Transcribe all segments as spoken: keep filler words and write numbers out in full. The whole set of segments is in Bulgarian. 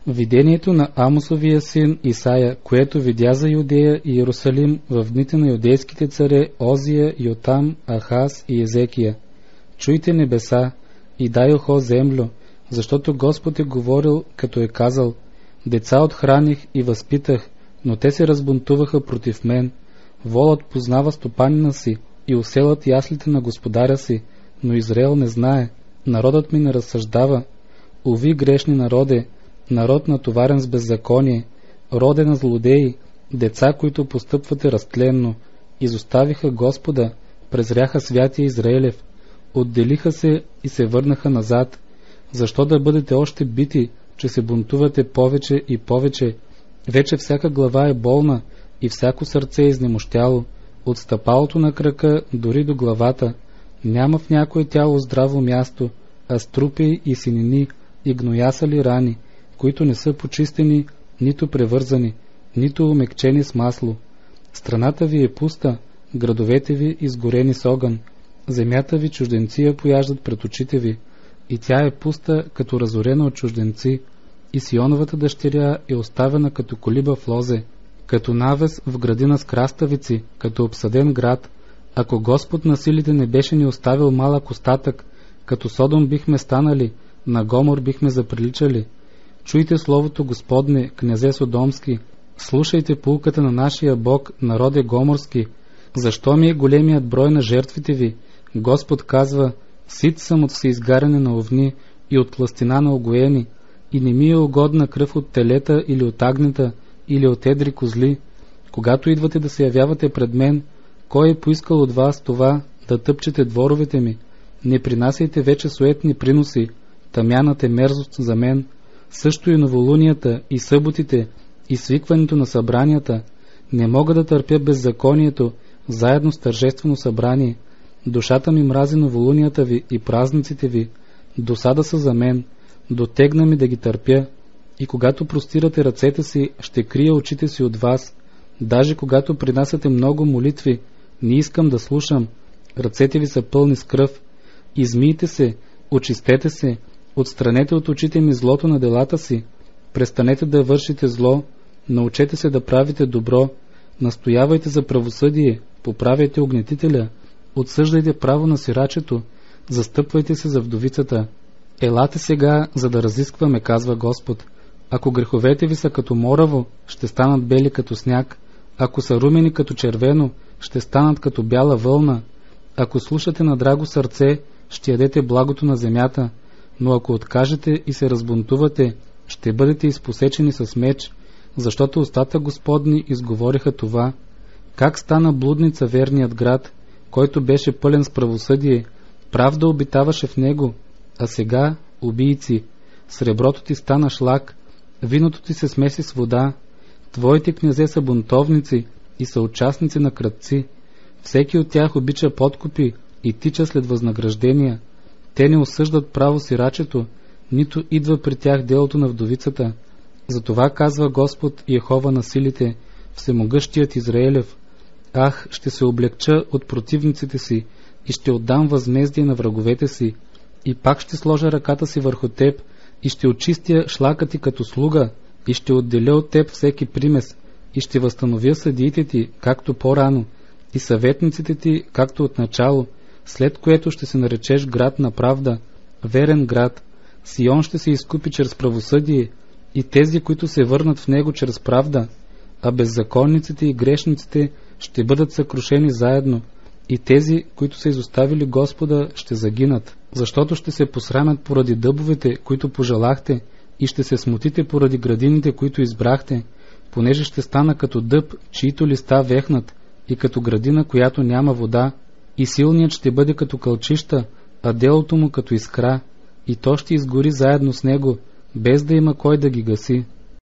Видението на Амосовия син Исая, което видя за Юдея и Иерусалим в дните на юдейските царе Озия, Йотам, Ахаз и Езекия. Чуйте, небеса, и дай ухо, землю, защото Господ е говорил, като е казал: деца отхраних и възпитах, но те се разбунтуваха против мен. Волът познава стопанина си и оселът яслите на господаря си, но Израел не знае, народът ми не разсъждава. Уви, грешни народе, народ натоварен с беззаконие, роде на злодеи, деца, които постъпвате разтленно, изоставиха Господа, презряха святия Израилев, отделиха се и се върнаха назад. Защо да бъдете още бити, че се бунтувате повече и повече? Вече всяка глава е болна и всяко сърце е изнемощяло, от стъпалото на крака дори до главата. Няма в някое тяло здраво място, а струпи и синини и гноясали рани, които не са почистени, нито превързани, нито умекчени с масло. Страната ви е пуста, градовете ви изгорени с огън, земята ви чужденци я пояждат пред очите ви, и тя е пуста като разорена от чужденци, и Сионовата дъщеря е оставена като колиба в лозе, като навес в градина с краставици, като обсаден град. Ако Господ на силите не беше ни оставил малък остатък, като Содом бихме станали, на Гомор бихме заприличали. Чуйте словото Господне, князе Содомски, слушайте пулката на нашия Бог, народе Гоморски. Защо ми е големият брой на жертвите ви? Господ казва: сит съм от всеизгаряне на овни и от тлъстина на огоени, и не ми е угодна кръв от телета или от агнета, или от едри козли. Когато идвате да се явявате пред мен, кой е поискал от вас това, да тъпчете дворовете ми? Не принасяйте вече суетни приноси, тъмяната е мерзост за мен. Също и новолунията, и съботите, и свикването на събранията. Не мога да търпя беззаконието, заедно с тържествено събрание. Душата ми мрази новолунията ви и празниците ви. Досада са за мен, дотегна ми да ги търпя. И когато простирате ръцете си, ще крия очите си от вас. Даже когато принасяте много молитви, не искам да слушам. Ръцете ви са пълни с кръв. Измийте се, очистете се, отстранете от очите ми злото на делата си. Престанете да вършите зло, научете се да правите добро, настоявайте за правосъдие, поправяйте огнетителя, отсъждайте право на сирачето, застъпвайте се за вдовицата. Елате сега, за да разискваме, казва Господ. Ако греховете ви са като мораво, ще станат бели като сняг. Ако са румени като червено, ще станат като бяла вълна. Ако слушате на драго сърце, ще ядете благото на земята. Но ако откажете и се разбунтувате, ще бъдете изпосечени с меч, защото устата Господни изговориха това. Как стана блудница верният град, който беше пълен с правосъдие, правда обитаваше в него, а сега убийци. Среброто ти стана шлак, виното ти се смеси с вода, твоите князе са бунтовници и са участници на крадци. Всеки от тях обича подкупи и тича след възнаграждения. Те не осъждат право сирачето, нито идва при тях делото на вдовицата. Затова казва Господ Йехова на силите, всемогъщият Израилев: ах, ще се облегча от противниците си и ще отдам възмездие на враговете си, и пак ще сложа ръката си върху теб и ще очистя шлака ти като слуга и ще отделя от теб всеки примес и ще възстановя съдиите ти, както по-рано, и съветниците ти, както отначало, след което ще се наречеш град на правда, верен град. Сион ще се изкупи чрез правосъдие и тези, които се върнат в него чрез правда, а беззаконниците и грешниците ще бъдат съкрушени заедно, и тези, които са изоставили Господа, ще загинат, защото ще се посрамят поради дъбовете, които пожелахте, и ще се смутите поради градините, които избрахте, понеже ще стана като дъб, чието листа вехнат, и като градина, която няма вода, и силният ще бъде като кълчища, а делото му като искра, и то ще изгори заедно с него, без да има кой да ги гаси.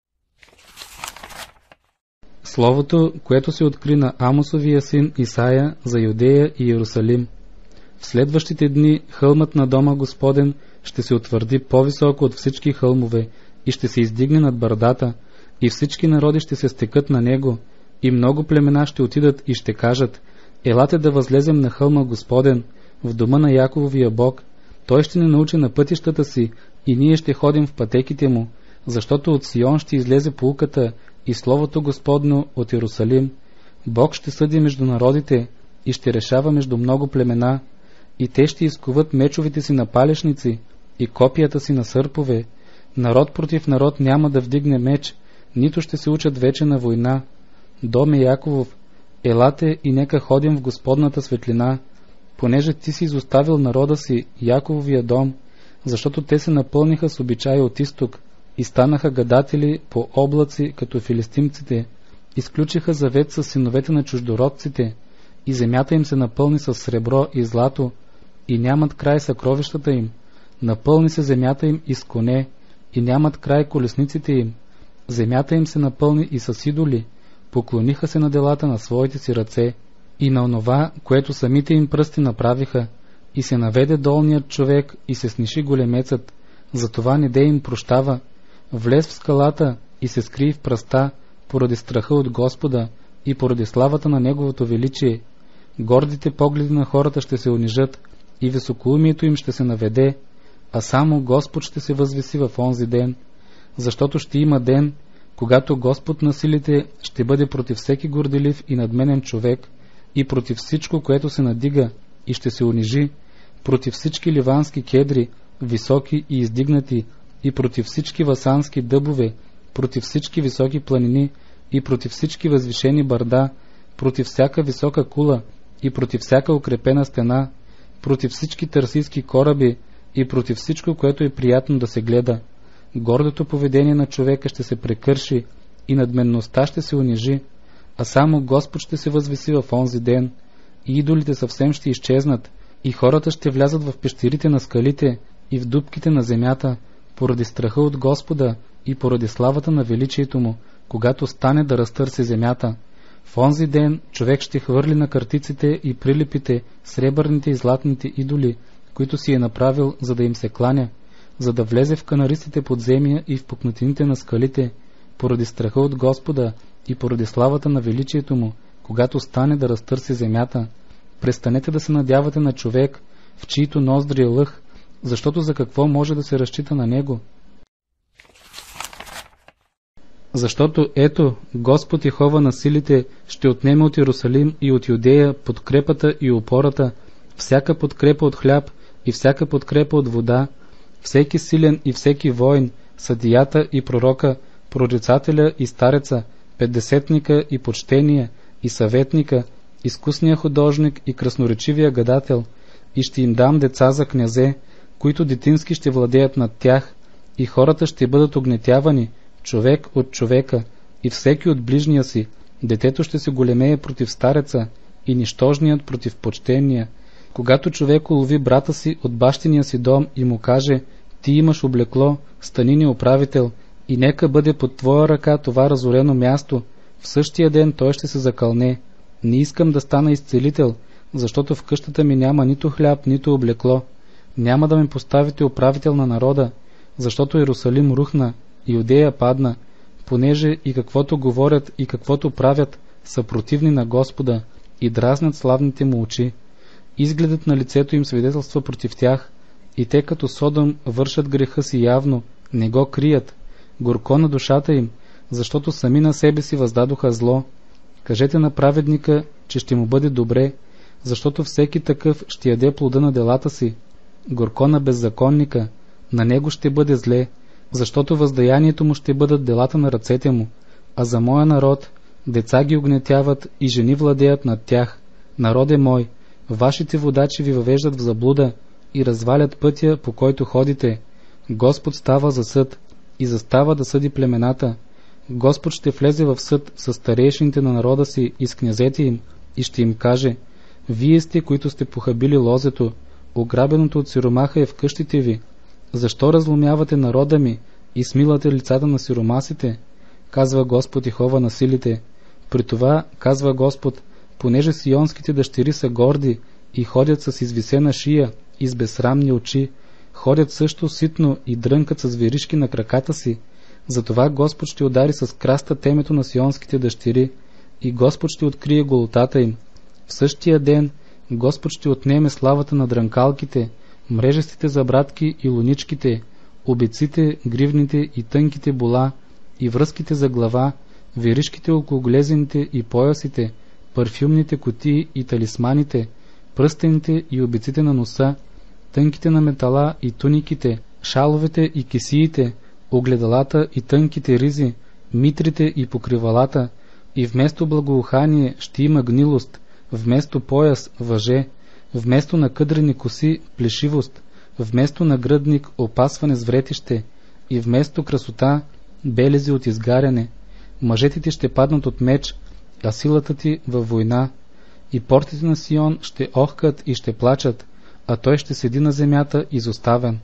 Словото, което се откри на Амосовия син Исая за Юдея и Иерусалим. В следващите дни хълмът на дома Господен ще се утвърди по-високо от всички хълмове и ще се издигне над бърдата, и всички народи ще се стекат на него, и много племена ще отидат и ще кажат: елате да възлезем на хълма Господен, в дома на Якововия Бог. Той ще ни научи на пътищата си и ние ще ходим в пътеките му. защото от Сион ще излезе поуката и Словото Господно от Иерусалим. Бог ще съди между народите и ще решава между много племена, и те ще изкуват мечовете си на палешници и копията си на сърпове. Народ против народ няма да вдигне меч, нито ще се учат вече на война. Доме Яковов, елате и нека ходим в Господната светлина, понеже ти си изоставил народа си, Якововия дом, защото те се напълниха с обичаи от изток и станаха гадатели по облаци като филистимците, изключиха завет с синовете на чуждородците, и земята им се напълни с сребро и злато, и нямат край съкровищата им. Напълни се земята им и с коне, и нямат край колесниците им. Земята им се напълни и с идоли, поклониха се на делата на своите си ръце и на онова, което самите им пръсти направиха, и се наведе долният човек и се сниши големецът, затова не де им прощава. Влез в скалата и се скри в пръста, поради страха от Господа и поради славата на Неговото величие. Гордите погледи на хората ще се унижат и високоумието им ще се наведе, а само Господ ще се възвиси в онзи ден, защото ще има ден, когато Господ на силите ще бъде против всеки горделив и надменен човек и против всичко, което се надига и ще се унижи, против всички ливански кедри, високи и издигнати, и против всички васански дъбове, против всички високи планини и против всички възвишени бърда, против всяка висока кула и против всяка укрепена стена, против всички търсийски кораби и против всичко, което е приятно да се гледа. Гордото поведение на човека ще се прекърши и надменността ще се унижи, а само Господ ще се възвиси в онзи ден, и идолите съвсем ще изчезнат, и хората ще влязат в пещерите на скалите и в дупките на земята, поради страха от Господа и поради славата на величието му, когато стане да разтърси земята. В онзи ден човек ще хвърли на картиците и прилипите сребърните и златните идоли, които си е направил, за да им се кланя, за да влезе в канаристите подземия и в пукнатините на скалите, поради страха от Господа и поради славата на величието му, когато стане да разтърси земята. Престанете да се надявате на човек, в чието ноздри е лъх, защото за какво може да се разчита на него? Защото ето, Господ Йехова на силите ще отнеме от Иерусалим и от Юдея подкрепата и опората, всяка подкрепа от хляб и всяка подкрепа от вода, всеки силен и всеки воин, съдията и пророка, прорицателя и стареца, петдесетника и почтения, и съветника, изкусния художник и красноречивия гадател, и ще им дам деца за князе, които детински ще владеят над тях, и хората ще бъдат огнетявани, човек от човека, и всеки от ближния си. Детето ще се големее против стареца, и нищожният против почтения. Когато човек улови брата си от бащиния си дом и му каже: ти имаш облекло, стани ни управител, и нека бъде под твоя ръка това разорено място, в същия ден той ще се закълне: не искам да стана изцелител, защото в къщата ми няма нито хляб, нито облекло. Няма да ме поставите управител на народа, защото Иерусалим рухна, Юдея падна, понеже и каквото говорят и каквото правят са противни на Господа и дразнят славните му очи. Изгледът на лицето им свидетелства против тях, и те като Содом вършат греха си явно, не го крият. Горко на душата им, защото сами на себе си въздадоха зло. Кажете на праведника, че ще му бъде добре, защото всеки такъв ще яде плода на делата си. Горко на беззаконника, на него ще бъде зле, защото въздаянието му ще бъдат делата на ръцете му. А за моя народ деца ги огнетяват и жени владеят над тях. Народе мой, вашите водачи ви въвеждат в заблуда и развалят пътя, по който ходите. Господ става за съд и застава да съди племената. Господ ще влезе в съд с старейшините на народа си и с князете им и ще им каже: вие сте, които сте похабили лозето, ограбеното от сиромаха е в къщите ви. Защо разломявате народа ми и смилате лицата на сиромасите? Казва Господ Йехова на силите. При това, казва Господ, понеже сионските дъщери са горди и ходят с извисена шия и с безсрамни очи, ходят също ситно и дрънкат с веришки на краката си, затова Господ ще удари с краста темето на сионските дъщери и Господ ще открие голотата им. В същия ден Господ ще отнеме славата на дрънкалките, мрежестите забратки и луничките, обиците, гривните и тънките бола, и връзките за глава, веришките около глезените и поясите, парфюмните кутии и талисманите, пръстените и обиците на носа, тънките на метала и туниките, шаловете и кесиите, огледалата и тънките ризи, митрите и покривалата, и вместо благоухание ще има гнилост, вместо пояс въже, вместо накъдрени коси плешивост, вместо нагръдник опасване с вретище, и вместо красота белези от изгаряне. Мъжете ти ще паднат от меч, а силата ти във война, и портите на Сион ще охкат и ще плачат, а той ще седи на земята изоставен.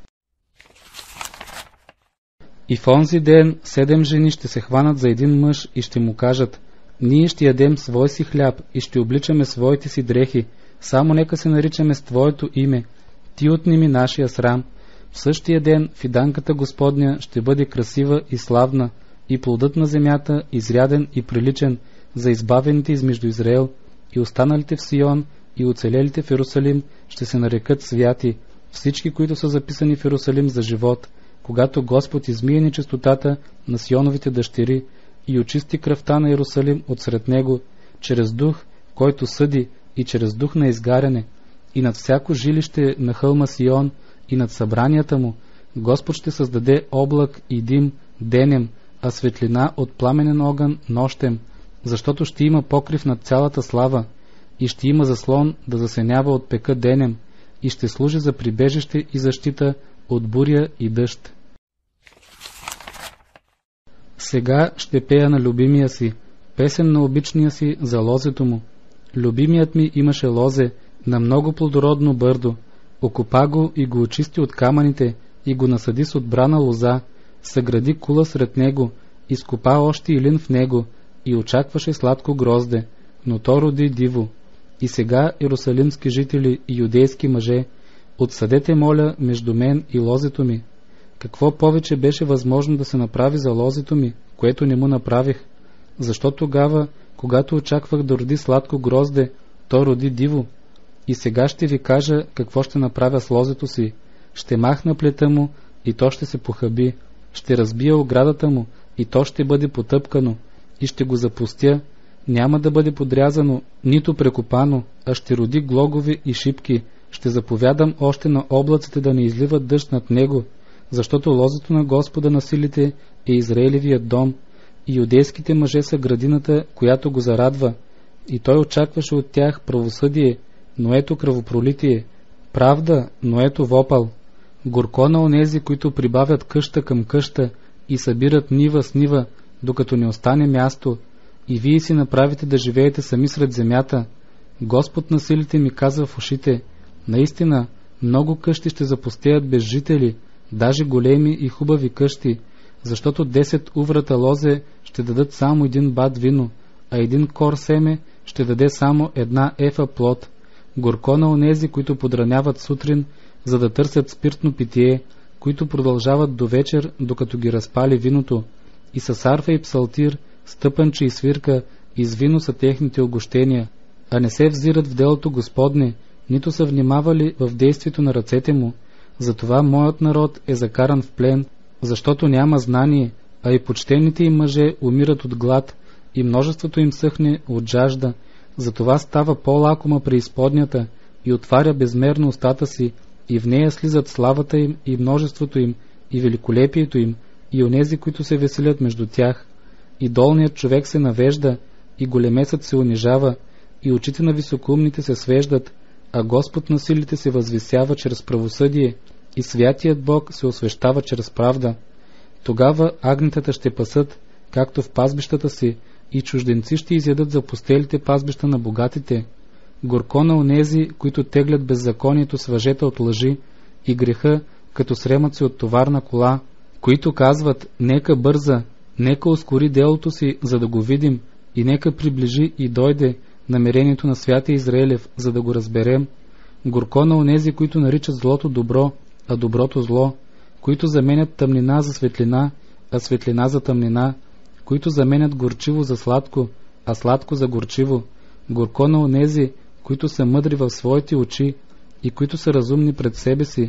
И в онзи ден седем жени ще се хванат за един мъж и ще му кажат: ние ще ядем свой си хляб и ще обличаме своите си дрехи, само нека се наричаме с твоето име, ти отнеми нашия срам. В същия ден фиданката Господня ще бъде красива и славна, и плодът на земята изряден и приличен за избавените измежду Израел, и останалите в Сион и оцелелите в Иерусалим ще се нарекат святи, всички, които са записани в Иерусалим за живот, когато Господ измие нечистотата на Сионовите дъщери и очисти кръвта на Иерусалим от сред него, чрез дух, който съди, и чрез дух на изгаряне, и над всяко жилище на хълма Сион и над събранията му Господ ще създаде облак и дим денем, а светлина от пламенен огън нощем, защото ще има покрив над цялата слава, и ще има заслон да засенява от пека денем, и ще служи за прибежище и защита от буря и дъжд. Сега ще пея на любимия си, песен на обичния си за лозето му. Любимият ми имаше лозе на много плодородно бърдо, окопа го и го очисти от камъните и го насади с отбрана лоза, съгради кула сред него, изкопа още илин в него и очакваше сладко грозде, но то роди диво. И сега, иерусалимски жители и юдейски мъже, отсъдете, моля, между мен и лозето ми. Какво повече беше възможно да се направи за лозето ми, което не му направих? Защо тогава, когато очаквах да роди сладко грозде, то роди диво? И сега ще ви кажа какво ще направя с лозето си. Ще махна плета му и то ще се похаби, ще разбия оградата му и то ще бъде потъпкано, и ще го запустя. Няма да бъде подрязано, нито прекопано, а ще роди глогови и шипки. Ще заповядам още на облаците да не изливат дъжд над него, защото лозето на Господа на силите е Израилевият дом, и юдейските мъже са градината, която го зарадва. И той очакваше от тях правосъдие, но ето кръвопролитие, правда, но ето вопъл. Горко на онези, които прибавят къща към къща и събират нива с нива, докато не остане място, и вие си направите да живеете сами сред земята. Господ на силите ми казва в ушите: наистина, много къщи ще запустеят без жители, даже големи и хубави къщи, защото десет уврата лозе ще дадат само един бат вино, а един кор семе ще даде само една ефа плод. Горко на онези, които подраняват сутрин, за да търсят спиртно питие, които продължават до вечер, докато ги разпали виното, и с арфа и псалтир, стъпанче и свирка, и с вино са техните огощения, а не се взират в делото Господне, нито са внимавали в действието на ръцете му. Затова моят народ е закаран в плен, защото няма знание, а и почтените им мъже умират от глад, и множеството им съхне от жажда. Затова става по-лакома преизподнята и отваря безмерно устата си, и в нея слизат славата им и множеството им, и великолепието им, и онези, които се веселят между тях. И долният човек се навежда, и големесът се унижава, и очите на високоумните се свеждат, а Господ на силите се възвисява чрез правосъдие, и святият Бог се освещава чрез правда. Тогава агнетата ще пасат, както в пазбищата си, и чужденци ще изядат за пустелите пазбища на богатите. Горко на онези, които теглят беззаконието с въжета от лъжи и греха, като сремат се от товарна кола, които казват: нека бърза, нека ускори делото си, за да го видим, и нека приближи и дойде намерението на святия Израилев, за да го разберем. Горко на онези, които наричат злото добро, а доброто зло, които заменят тъмнина за светлина, а светлина за тъмнина, които заменят горчиво за сладко, а сладко за горчиво. Горко на онези, които са мъдри в своите очи и които са разумни пред себе си,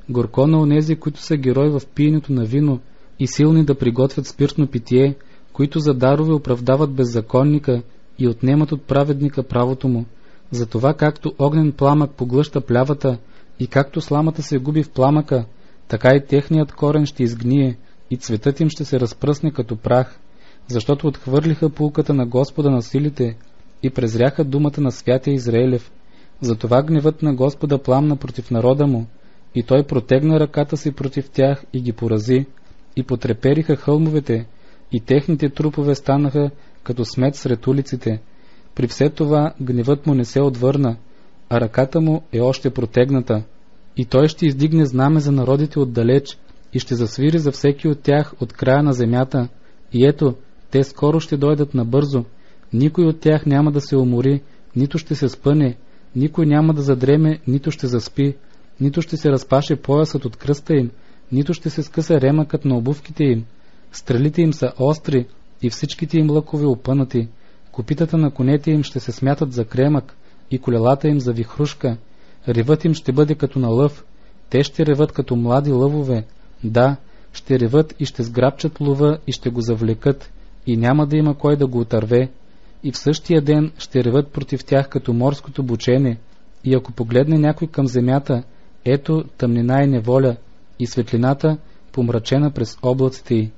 горко на онези, които са герои в пиенето на вино и силни да приготвят спиртно питие, които за дарове оправдават беззаконника и отнемат от праведника правото му. Затова както огнен пламък поглъща плявата и както сламата се губи в пламъка, така и техният корен ще изгние и цветът им ще се разпръсне като прах, защото отхвърлиха пулката на Господа на силите и презряха думата на святия Израилев. Затова гневът на Господа пламна против народа му, и той протегна ръката си против тях и ги порази, и потрепериха хълмовете, и техните трупове станаха като смет сред улиците. При все това гневът му не се отвърна, а ръката му е още протегната. И той ще издигне знаме за народите отдалеч и ще засвири за всеки от тях от края на земята. И ето, те скоро ще дойдат набързо. Никой от тях няма да се умори, нито ще се спъне, никой няма да задреме, нито ще заспи, нито ще се разпаше поясът от кръста им, нито ще се скъса ремъкът на обувките им. Стрелите им са остри и всичките им лъкове опънати. Копитата на конете им ще се смятат за кремък и колелата им за вихрушка. Ревът им ще бъде като на лъв. Те ще реват като млади лъвове. Да, ще реват и ще сграбчат лова и ще го завлекат, и няма да има кой да го отърве. И в същия ден ще реват против тях като морското бучене. И ако погледне някой към земята, ето тъмнина и неволя, и светлината помрачена през облаците й.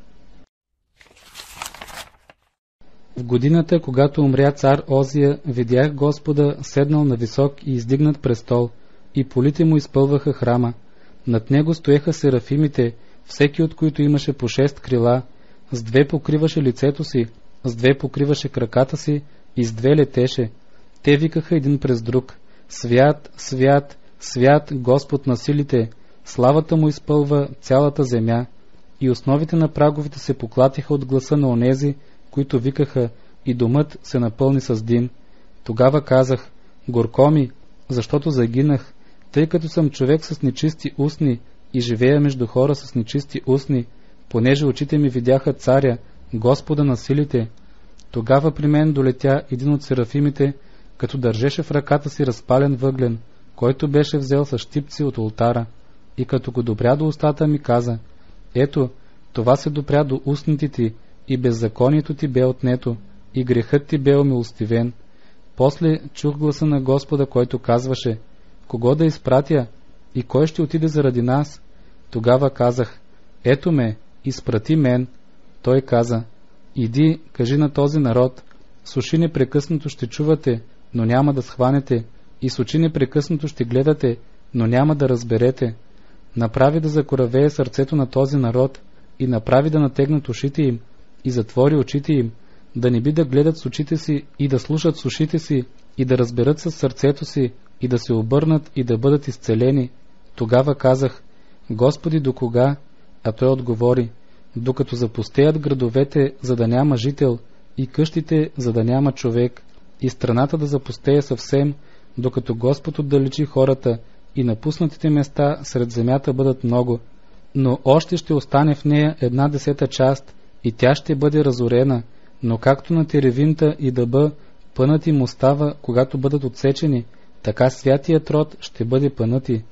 В годината, когато умря цар Озия, видях Господа седнал на висок и издигнат престол, и полите му изпълваха храма. Над него стоеха серафимите, всеки от които имаше по шест крила, с две покриваше лицето си, с две покриваше краката си и с две летеше. Те викаха един през друг: Свят, свят, свят Господ на силите, славата му изпълва цялата земя. И основите на праговете се поклатиха от гласа на онези, които викаха, и домът се напълни с дим. Тогава казах: горко ми, защото загинах, тъй като съм човек с нечисти устни и живея между хора с нечисти устни, понеже очите ми видяха царя, Господа на силите. Тогава при мен долетя един от серафимите, като държеше в ръката си разпален въглен, който беше взел с щипци от олтара, и като го допря до устата ми каза: ето, това се допря до устните ти, и беззаконието ти бе отнето, и грехът ти бе умилостивен. После чух гласа на Господа, който казваше: кого да изпратя и кой ще отиде заради нас? Тогава казах: ето ме, изпрати мен. Той каза: иди, кажи на този народ: с уши непрекъснато ще чувате, но няма да схванете, и с очи непрекъснато ще гледате, но няма да разберете. Направи да закоравее сърцето на този народ, и направи да натегнат ушите им, и затвори очите им, да не би да гледат с очите си, и да слушат с ушите си, и да разберат със сърцето си, и да се обърнат, и да бъдат изцелени. Тогава казах: Господи, до кога? А той отговори: докато запустеят градовете, за да няма жител, и къщите, за да няма човек, и страната да запустее съвсем, докато Господ отдалечи хората, и напуснатите места сред земята бъдат много. Но още ще остане в нея една десета част, и тя ще бъде разорена, но както на теревинта и дъба пънът им остава, когато бъдат отсечени, така святият род ще бъде пънати.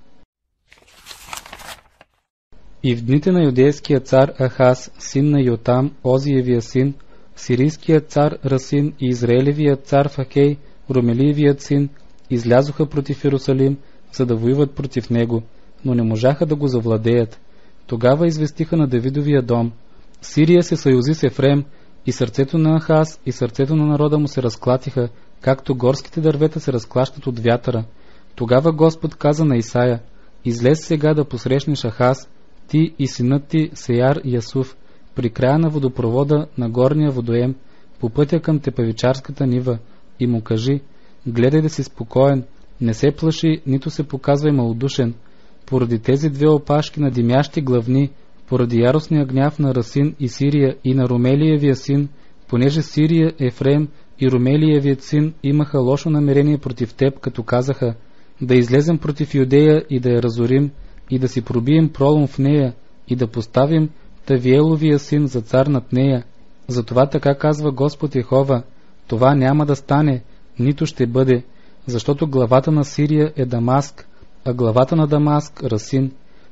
И в дните на юдейския цар Ахаз, син на Йотам, Озиевия син, сирийският цар Расин и израелевият цар Факей, Ромелиевият син, излязоха против Иерусалим, за да воюват против него, но не можаха да го завладеят. Тогава известиха на Давидовия дом: Сирия се съюзи с Ефрем, и сърцето на Ахаз и сърцето на народа му се разклатиха, както горските дървета се разклащат от вятъра. Тогава Господ каза на Исаия: излез сега да посрещнеш Ахаз, ти и синът ти Сеяр Ясуф, при края на водопровода на горния водоем, по пътя към тепавичарската нива, и му кажи: гледай да си спокоен, не се плаши, нито се показвай малодушен. Поради тези две опашки на димящи главни, поради яростния гняв на Расин и Сирия и на Ромелиевия син, понеже Сирия, Ефрем и Ромелиевият син имаха лошо намерение против теб, като казаха: да излезем против Юдея и да я разорим, и да си пробием пролом в нея, и да поставим Тавиеловия син за цар над нея. Затова така казва Господ Йехова: това няма да стане, нито ще бъде, защото главата на Сирия е Дамаск, а главата на Дамаск Расин.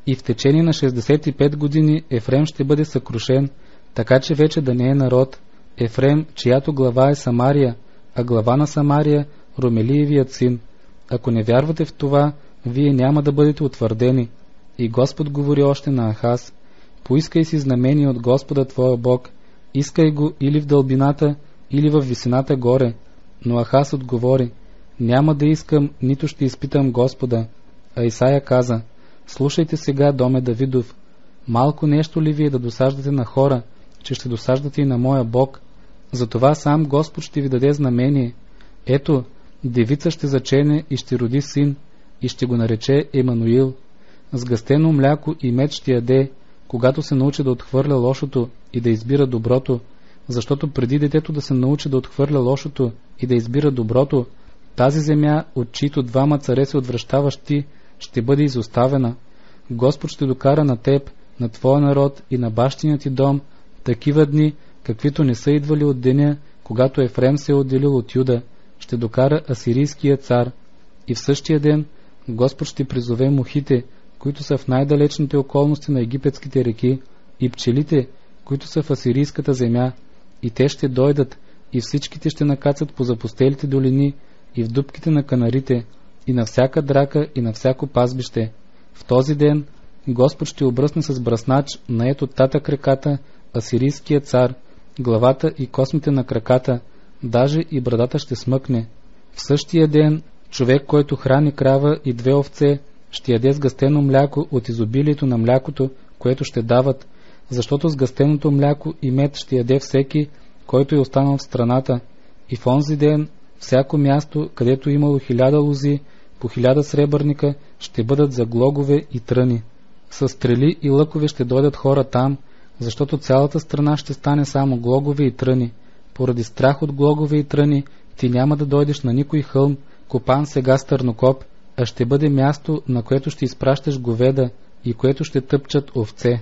и в течение на шестдесет и пет години Ефрем ще бъде съкрушен, така че вече да не е народ. Ефрем, чиято глава е Самария, а глава на Самария Ромелиевият син. Ако не вярвате в това, вие няма да бъдете утвърдени. И Господ говори още на Ахаз: поискай си знамение от Господа твоя Бог, искай го или в дълбината, или в висината горе. Но Ахаз отговори: няма да искам, нито ще изпитам Господа. А Исаия каза: слушайте сега, доме Давидов, малко нещо ли вие да досаждате на хора, че ще досаждате и на моя Бог? Затова сам Господ ще ви даде знамение. Ето, девица ще зачене и ще роди син, и ще го нарече Емануил. Сгъстено мляко и мед ще яде, когато се научи да отхвърля лошото и да избира доброто, защото преди детето да се научи да отхвърля лошото и да избира доброто, тази земя, от чието двама царе се отвръщаваш ти, ще бъде изоставена. Господ ще докара на теб, на твоя народ и на бащиния ти дом такива дни, каквито не са идвали от деня, когато Ефрем се е отделил от Юда, ще докара асирийския цар. И в същия ден Господ ще призове мухите, които са в най-далечните околности на египетските реки, и пчелите, които са в асирийската земя, и те ще дойдат, и всичките ще накацат по запустелите долини, и в дупките на канарите, и на всяка драка, и на всяко пазбище. В този ден Господ ще обръсне с бръснач, нает от татък реката, асирийския цар, главата и космите на краката, даже и брадата ще смъкне. В същия ден човек, който храни крава и две овце, ще яде сгъстено мляко от изобилието на млякото, което ще дават, защото сгъстеното мляко и мед ще яде всеки, който е останал в страната. И в онзи ден всяко място, където имало хиляда лози, по хиляда сребърника, ще бъдат за глогове и тръни. С стрели и лъкове ще дойдат хора там, защото цялата страна ще стане само глогове и тръни. Поради страх от глогове и тръни, ти няма да дойдеш на никой хълм, копан сега с търнокоп, а ще бъде място, на което ще изпращаш говеда и което ще тъпчат овце.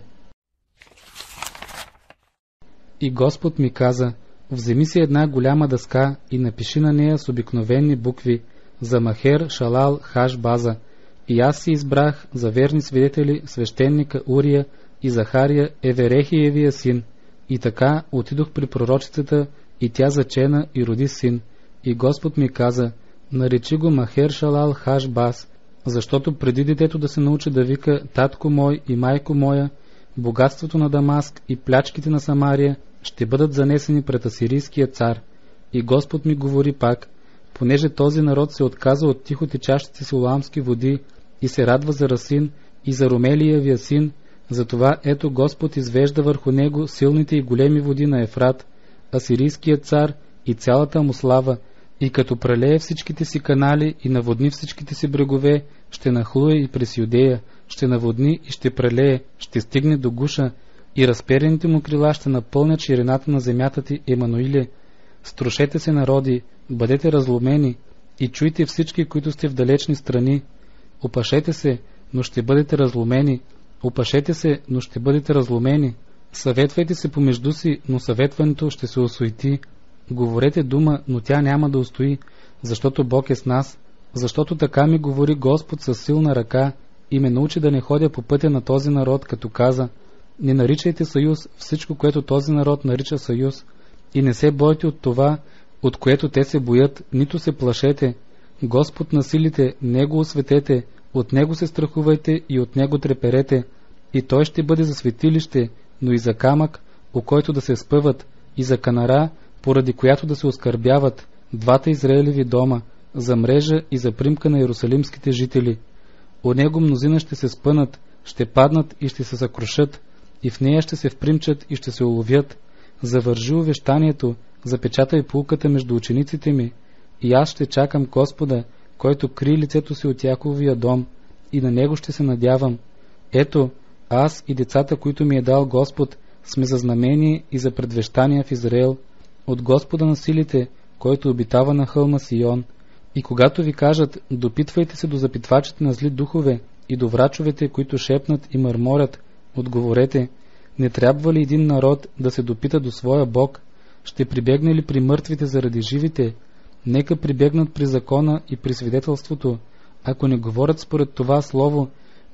И Господ ми каза: вземи си една голяма дъска и напиши на нея с обикновени букви за Махер Шалал Хаш База. И аз си избрах за верни свидетели свещеника Урия и Захария, Еверехиевия син. И така отидох при пророчицата, и тя зачена и роди син. И Господ ми каза: наречи го Махер Шалал Хаш Баз, защото преди детето да се научи да вика татко мой и майко моя, богатството на Дамаск и плячките на Самария ще бъдат занесени пред асирийския цар. И Господ ми говори пак: понеже този народ се отказа от тихо течащите силоамски води и се радва за Расин и за Ромелиевия син, затова ето Господ извежда върху него силните и големи води на Ефрат, асирийският цар и цялата му слава, и като прелее всичките си канали и наводни всичките си брегове, ще нахлуе и през Юдея, ще наводни и ще прелее, ще стигне до Гуша, и разперените му крила ще напълнят ширината на земята ти, Емануиле. Струшете се, народи, бъдете разломени, и чуйте всички, които сте в далечни страни. Опашете се, но ще бъдете разломени. Опашете се, но ще бъдете разломени. Съветвайте се помежду си, но съветването ще се осуети. Говорете дума, но тя няма да устои, защото Бог е с нас. Защото така ми говори Господ със силна ръка и ме научи да не ходя по пътя на този народ, като каза: не наричайте съюз всичко, което този народ нарича съюз, и не се бойте от това, от което те се боят, нито се плашете. Господ на силите, Него осветете, от Него се страхувайте и от Него треперете. И Той ще бъде за светилище, но и за камък, о който да се спъват, и за канара, поради която да се оскърбяват двата Израелеви дома, за мрежа и за примка на иерусалимските жители. О него мнозина ще се спънат, ще паднат и ще се съкрушат, и в нея ще се впримчат и ще се уловят. Завържи увещанието, запечатай пулката между учениците ми, и аз ще чакам Господа, който кри лицето си от Яковия дом, и на него ще се надявам. Ето, аз и децата, които ми е дал Господ, сме за знамение и за предвещания в Израел, от Господа на силите, който обитава на хълма Сион. И когато ви кажат: допитвайте се до запитвачите на зли духове и до врачовете, които шепнат и мърморят, отговорете: не трябва ли един народ да се допита до своя Бог? Ще прибегне ли при мъртвите заради живите? Нека прибегнат при закона и при свидетелството. Ако не говорят според това слово,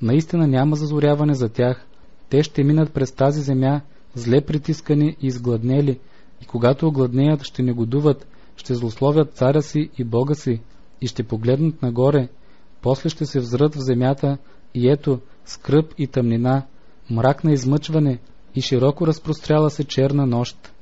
Наистина няма зазоряване за тях. Те ще минат през тази земя, зле притискани и изгладнели, и когато огладнеят, ще негодуват, ще злословят царя си и Бога си, и ще погледнат нагоре, после ще се взрат в земята, и ето, скръб и тъмнина, мрак на измъчване и широко разпростряла се черна нощ.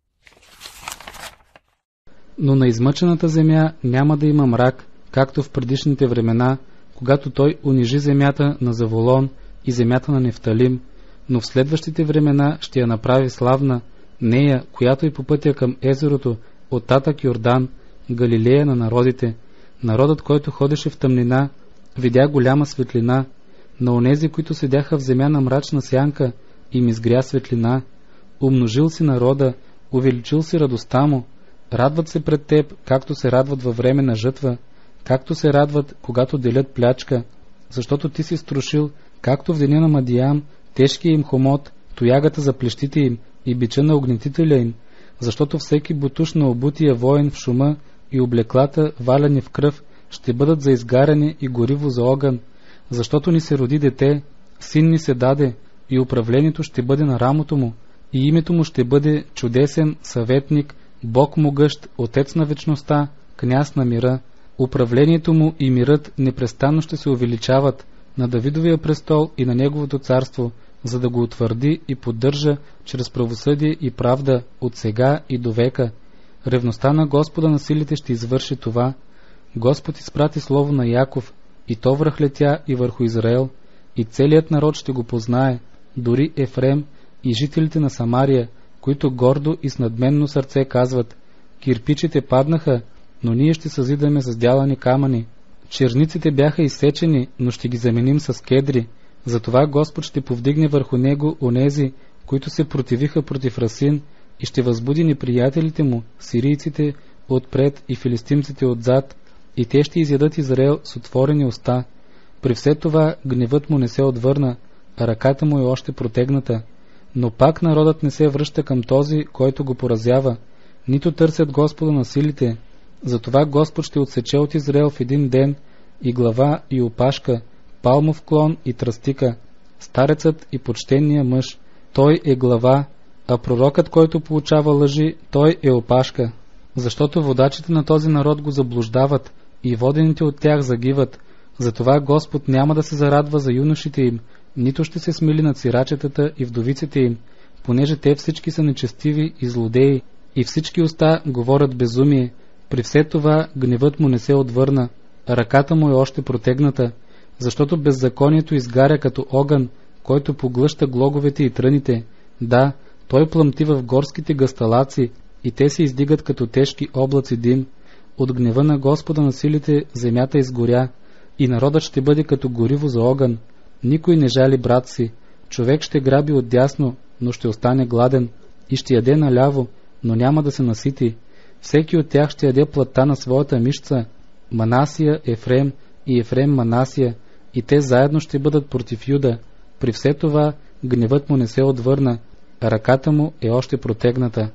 Но на измъчената земя няма да има мрак, както в предишните времена, когато той унижи земята на Заволон и земята на Нефталим, но в следващите времена ще я направи славна, нея, която и по пътя към езерото, от татък Йордан, Галилея на народите. Народът, който ходеше в тъмнина, видя голяма светлина. На онези, които седяха в земя на мрачна сянка, им изгря светлина. Умножил си народа, увеличил си радостта му. Радват се пред теб, както се радват във време на жътва, както се радват, когато делят плячка, защото ти си струшил, както в деня на Мадиян, тежкия им хомот, тоягата за плещите им и бича на огнетителя им, защото всеки бутуш на обутия воен в шума и облеклата, валяни в кръв, ще бъдат за изгаряне и гориво за огън, защото ни се роди дете, син ни се даде, и управлението ще бъде на рамото му, и името му ще бъде чудесен съветник, Бог могъщ, Отец на вечността, Княз на мира. Управлението му и мирът непрестанно ще се увеличават на Давидовия престол и на неговото царство, за да го утвърди и поддържа чрез правосъдие и правда от сега и до века. Ревността на Господа на силите ще извърши това. Господ изпрати слово на Яков, и то връхлетя и върху Израел, и целият народ ще го познае, дори Ефрем и жителите на Самария, които гордо и с надменно сърце казват: кирпичите паднаха, но ние ще съзидаме с дялани камъни. Черниците бяха изсечени, но ще ги заменим с кедри. Затова Господ ще повдигне върху него онези, които се противиха против Расин, и ще възбуди неприятелите му, сирийците отпред и филистимците отзад, и те ще изядат Израел с отворени уста. При все това гневът му не се отвърна, а ръката му е още протегната. Но пак народът не се връща към този, който го поразява, нито търсят Господа на силите. Затова Господ ще отсече от Израел в един ден и глава и опашка, палмов клон и тръстика, старецът и почтенния мъж. Той е глава, а пророкът, който получава лъжи, той е опашка. Защото водачите на този народ го заблуждават и водените от тях загиват. Затова Господ няма да се зарадва за юношите им, нито ще се смили над сирачетата и вдовиците им, понеже те всички са нечестиви и злодеи, и всички уста говорят безумие. При все това гневът му не се отвърна, а ръката му е още протегната, защото беззаконието изгаря като огън, който поглъща глоговете и тръните. Да, той плъмти в горските гъсталаци, и те се издигат като тежки облаци дим. От гнева на Господа на силите земята изгоря, и народът ще бъде като гориво за огън. Никой не жали брат си. Човек ще граби отдясно, но ще остане гладен, и ще яде наляво, но няма да се насити. Всеки от тях ще яде плътта на своята мишца. Манасия, Ефрем и Ефрем Манасия, и те заедно ще бъдат против Юда. При все това гневът му не се отвърна, а ръката му е още протегната.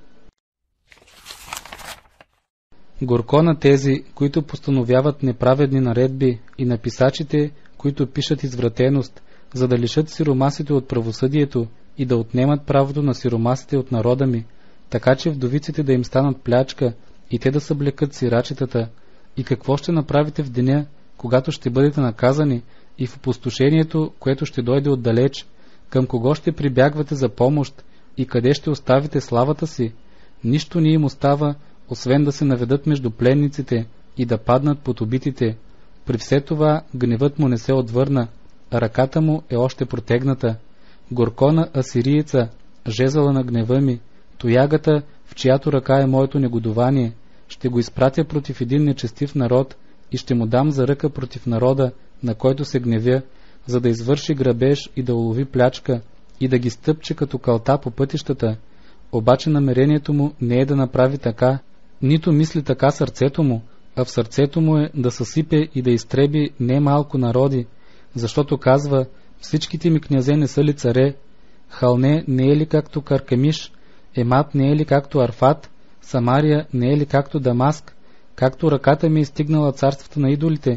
Горко на тези, които постановяват неправедни наредби, и на писачите, които пишат извратеност, за да лишат сиромасите от правосъдието и да отнемат правото на сиромасите от народа ми, така че вдовиците да им станат плячка и те да съблекат сирачетата. И какво ще направите в деня, когато ще бъдете наказани, и в опустошението, което ще дойде отдалеч? Към кого ще прибягвате за помощ и къде ще оставите славата си? Нищо не им остава, освен да се наведат между пленниците и да паднат под убитите. При все това гневът му не се отвърна, а ръката му е още протегната. Горко на асириеца, жезъла на гнева ми, тоягата, в чиято ръка е моето негодование. Ще го изпратя против един нечестив народ и ще му дам за ръка против народа, на който се гневя, за да извърши грабеж и да улови плячка и да ги стъпче като калта по пътищата. Обаче намерението му не е да направи така, нито мисли така сърцето му, а в сърцето му е да съсипе и да изтреби не малко народи, защото казва: всичките ми князе не са ли царе? Халне не е ли както Каркемиш? Емат не е ли както Арфат? Самария не е ли както Дамаск? Както ръката ми е стигнала царствата на идолите,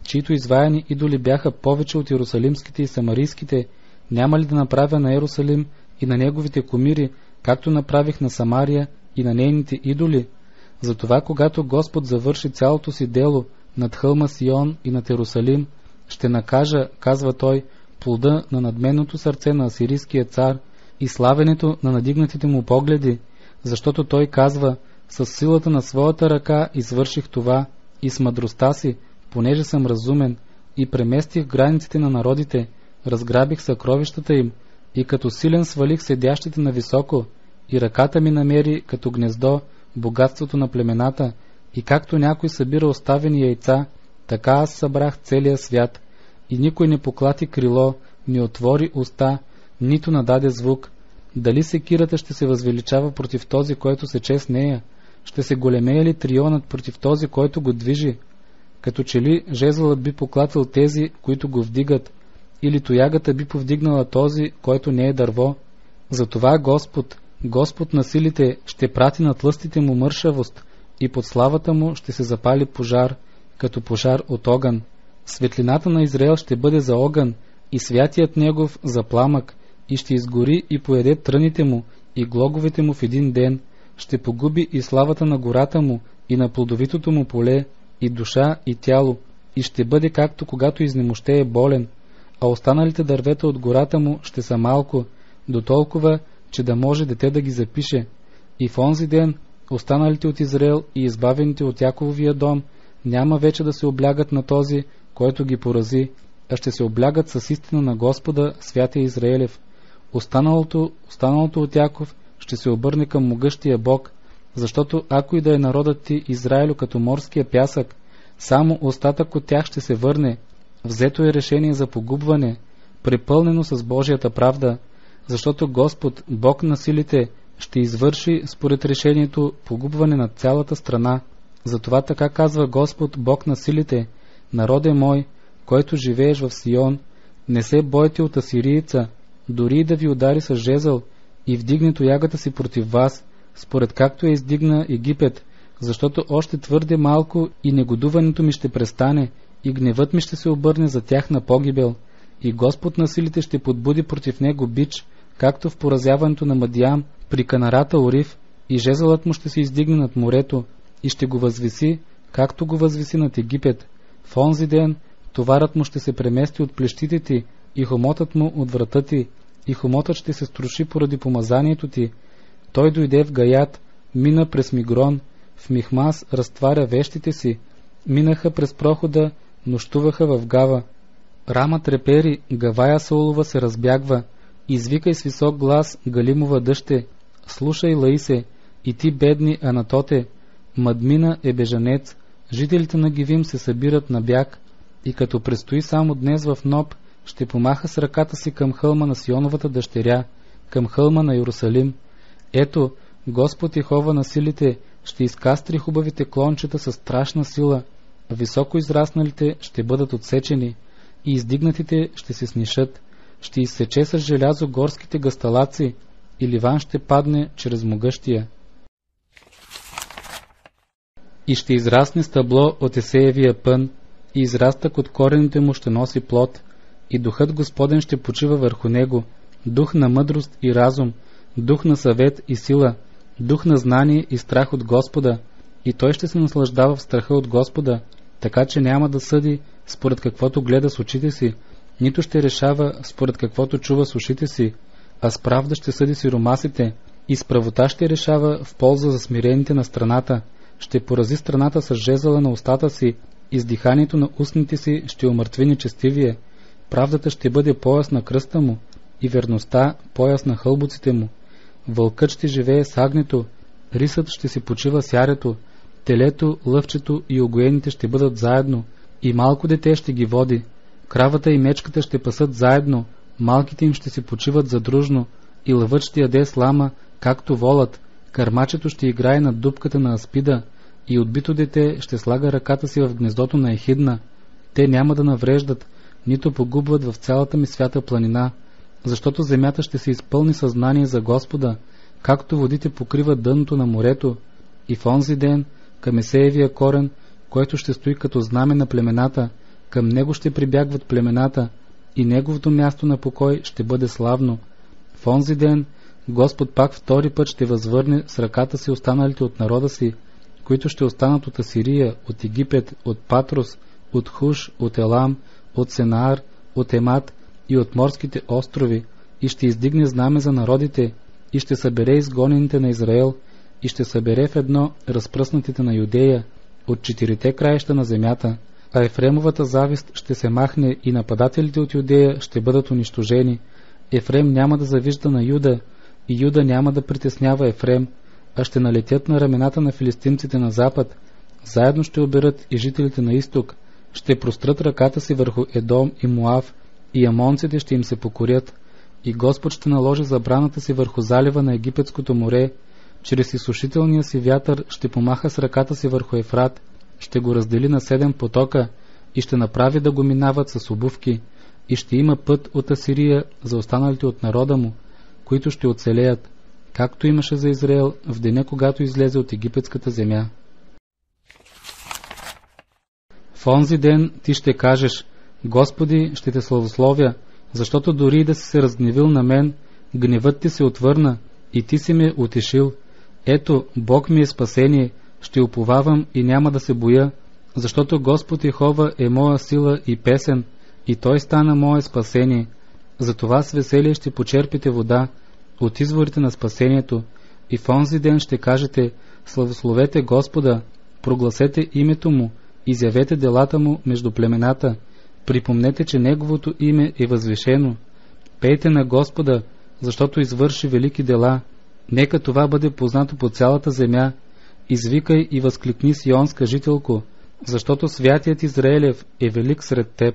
чието изваяни идоли бяха повече от иерусалимските и самарийските, няма ли да направя на Иерусалим и на неговите кумири, както направих на Самария и на нейните идоли? Затова, когато Господ завърши цялото си дело над хълма Сион и над Иерусалим, ще накажа, казва той, плода на надменното сърце на асирийския цар и славенето на надигнатите му погледи, защото той казва: с силата на своята ръка извърших това и с мъдростта си, понеже съм разумен, и преместих границите на народите, разграбих съкровищата им и като силен свалих седящите на високо, и ръката ми намери като гнездо богатството на племената, и както някой събира оставени яйца, така аз събрах целия свят, и никой не поклати крило, не отвори уста, нито нададе звук. Дали секирата ще се възвеличава против този, който сече с нея? Ще се големее ли трионът против този, който го движи? Като че ли жезълът би поклатил тези, които го вдигат, или тоягата би повдигнала този, който не е дърво? Затова Господ, Господ на силите, ще прати на тлъстите му мършавост, и под славата му ще се запали пожар, като пожар от огън. Светлината на Израел ще бъде за огън, и святият негов за пламък, и ще изгори и поеде тръните му, и глоговете му в един ден, ще погуби и славата на гората му, и на плодовитото му поле, и душа, и тяло, и ще бъде както когато изнемощее болен, а останалите дървета от гората му ще са малко, до толкова, че да може дете да ги запише. И в онзи ден останалите от Израел и избавените от Якововия дом няма вече да се облягат на този, който ги порази, а ще се облягат с истина на Господа, святия Израелев. Останалото, останалото от Яков ще се обърне към могъщия Бог, защото ако и да е народът ти Израилю като морския пясък, само остатък от тях ще се върне. Взето е решение за погубване, препълнено с Божията правда, защото Господ, Бог на силите, ще извърши според решението погубване на цялата страна. Затова така казва Господ, Бог на силите: народе мой, който живееш в Сион, не се бойте от асирийца, дори и да ви удари с жезъл и вдигне тоягата си против вас, според както е издигна Египет, защото още твърде малко и негодуването ми ще престане, и гневът ми ще се обърне за тях на погибел, и Господ на силите ще подбуди против него бич, както в поразяването на Мадиам при канарата Орив, и жезълът му ще се издигне над морето, и ще го възвиси, както го възвиси над Египет. В онзи ден товарът му ще се премести от плещите ти, и хомотът му от врата ти, и хомотът ще се струши поради помазанието ти. Той дойде в Гаят, мина през Мигрон, в Михмас разтваря вещите си, минаха през прохода, нощуваха в Гава. Рама трепери, Гавая Саулова се разбягва, извикай с висок глас, Галимова дъще, слушай, Лаисе, и ти бедни Анатоте, Мадмина е бежанец, жителите на Гивим се събират на бяг, и като престои само днес в Ноб, ще помаха с ръката си към хълма на Сионовата дъщеря, към хълма на Иерусалим. Ето, Господ Йехова на силите ще изкастри хубавите клончета със страшна сила, високо израсналите ще бъдат отсечени, и издигнатите ще се снишат, ще изсече с желязо горските гъсталаци, и Ливан ще падне чрез могъщия. И ще израсне стъбло от Есеевия пън, и израстък от корените му ще носи плод, и духът Господен ще почива върху него, дух на мъдрост и разум, дух на съвет и сила, дух на знание и страх от Господа, и той ще се наслаждава в страха от Господа, така че няма да съди според каквото гледа с очите си, нито ще решава според каквото чува с ушите си, а с правда ще съди сиромасите, и с правота ще решава в полза за смирените на страната, ще порази страната с жезъла на устата си, и с диханието на устните си ще умъртви нечестивие. Правдата ще бъде пояс на кръста му, и верността пояс на хълбоците му. Вълкът ще живее с агнето, рисът ще си почива с ярето, телето, лъвчето и огоените ще бъдат заедно, и малко дете ще ги води. Кравата и мечката ще пасат заедно, малките им ще си почиват задружно, и лъвът ще яде слама, както волът, кърмачето ще играе над дупката на аспида, и отбито дете ще слага ръката си в гнездото на ехидна. Те няма да навреждат, нито погубват в цялата ми свята планина, защото земята ще се изпълни съзнание за Господа, както водите покриват дъното на морето. И в онзи ден, към Есеевия корен, който ще стои като знаме на племената, към него ще прибягват племената и неговото място на покой ще бъде славно. В онзи ден Господ пак втори път ще възвърне с ръката си останалите от народа си, които ще останат от Асирия, от Египет, от Патрос, от Хуш, от Елам, от Сенаар, от Емат и от морските острови, и ще издигне знаме за народите, и ще събере изгонените на Израел, и ще събере в едно разпръснатите на Юдея от четирите краища на земята, а Ефремовата завист ще се махне и нападателите от Юдея ще бъдат унищожени. Ефрем няма да завижда на Юда, и Юда няма да притеснява Ефрем, а ще налетят на рамената на филистимците на запад. Заедно ще оберат и жителите на изток, ще прострат ръката си върху Едом и Моав, и амонците ще им се покорят. И Господ ще наложи забраната си върху залива на Египетското море, чрез изсушителния си вятър ще помаха с ръката си върху Ефрат, ще го раздели на седем потока и ще направи да го минават с обувки, и ще има път от Асирия за останалите от народа му, които ще оцелеят, както имаше за Израел в деня, когато излезе от египетската земя. В онзи ден ти ще кажеш: Господи, ще те славословя, защото дори да си се разгневил на мен, гневът ти се отвърна и ти си ме утешил. Ето, Бог ми е спасение, ще уповавам и няма да се боя, защото Господ Йехова е моя сила и песен, и Той стана мое спасение. Затова с веселие ще почерпите вода от изворите на спасението, и в онзи ден ще кажете: славословете Господа, прогласете името Му, изявете делата Му между племената, припомнете, че Неговото име е възвишено. Пейте на Господа, защото извърши велики дела. Нека това бъде познато по цялата земя. Извикай и възкликни, Сионска жителко, защото святият Израелев е велик сред теб.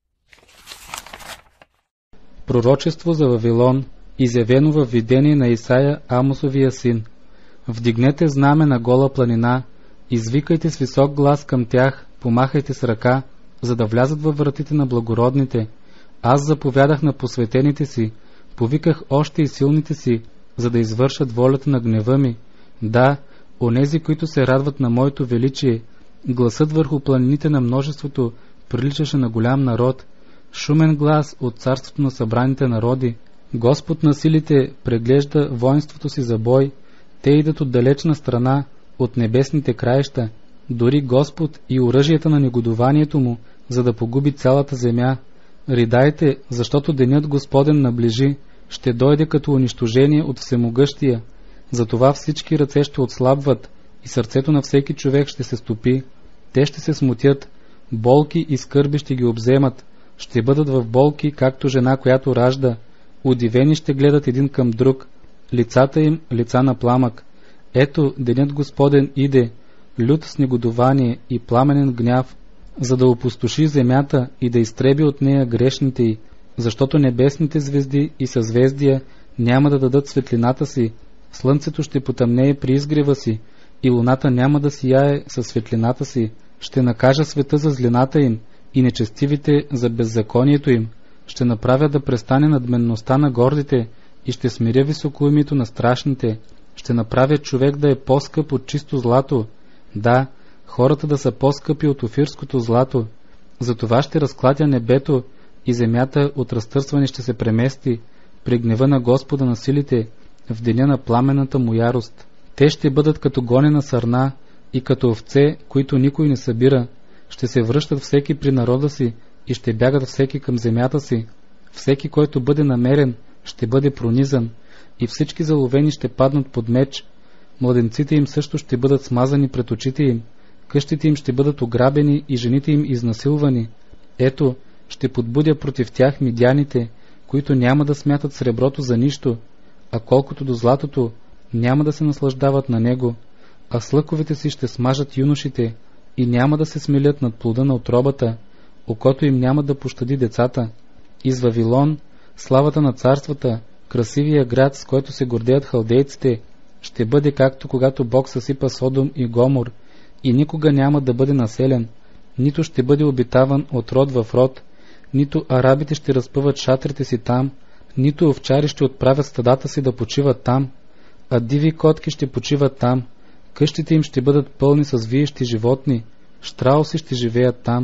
Пророчество за Вавилон, изявено във видение на Исаия, Амосовия син. Вдигнете знаме на гола планина, извикайте с висок глас към тях, помахайте с ръка, за да влязат във вратите на благородните. Аз заповядах на посветените си, повиках още и силните си, за да извършат волята на гнева ми. Да, онези, които се радват на моето величие. Гласът върху планините на множеството приличаше на голям народ, шумен глас от царството на събраните народи. Господ на силите преглежда воинството си за бой. Те идат от далечна страна, от небесните краища. Дори Господ и оръжията на негодованието му, за да погуби цялата земя. Ридайте, защото денят Господен наближи, ще дойде като унищожение от Всемогъщия. Затова всички ръце ще отслабват и сърцето на всеки човек ще се стопи. Те ще се смутят, болки и скърби ще ги обземат, ще бъдат в болки, както жена, която ражда. Удивени ще гледат един към друг, лицата им лица на пламък. Ето, денят Господен иде, лют с негодование и пламенен гняв, за да опустоши земята и да изтреби от нея грешните й, защото небесните звезди и съзвездия няма да дадат светлината си, слънцето ще потъмнее при изгрева си и луната няма да сияе със светлината си. Ще накажа света за злината им и нечестивите за беззаконието им. Ще направя да престане надменността на гордите и ще смиря високоумието на страшните. Ще направя човек да е по-скъп от чисто злато. Да, хората да са по-скъпи от офирското злато. Затова ще разклатя небето и земята от разтърсване ще се премести при гнева на Господа на силите в деня на пламенната му ярост. Те ще бъдат като гонена сърна и като овце, които никой не събира. Ще се връщат всеки при народа си и ще бягат всеки към земята си. Всеки, който бъде намерен, ще бъде пронизан и всички заловени ще паднат под меч. Младенците им също ще бъдат смазани пред очите им. Къщите им ще бъдат ограбени и жените им изнасилвани. Ето, ще подбудя против тях мидяните, които няма да смятат среброто за нищо, а колкото до златото, няма да се наслаждават на него, а с лъковете си ще смажат юношите и няма да се смилят над плода на отробата, окото им няма да пощади децата. Из Вавилон, славата на царствата, красивия град, с който се гордеят халдейците, ще бъде както когато Бог съсипа Содом и Гомор и никога няма да бъде населен, нито ще бъде обитаван от род в род, нито арабите ще разпъват шатрите си там, нито овчари ще отправят стадата си да почиват там, а диви котки ще почиват там. Къщите им ще бъдат пълни с виещи животни, щрауси ще живеят там,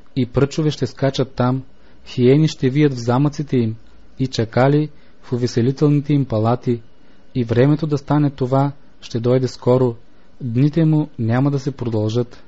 и пръчове ще скачат там, хиени ще вият в замъците им, и чакали в увеселителните им палати, и времето да стане това ще дойде скоро, дните му няма да се продължат.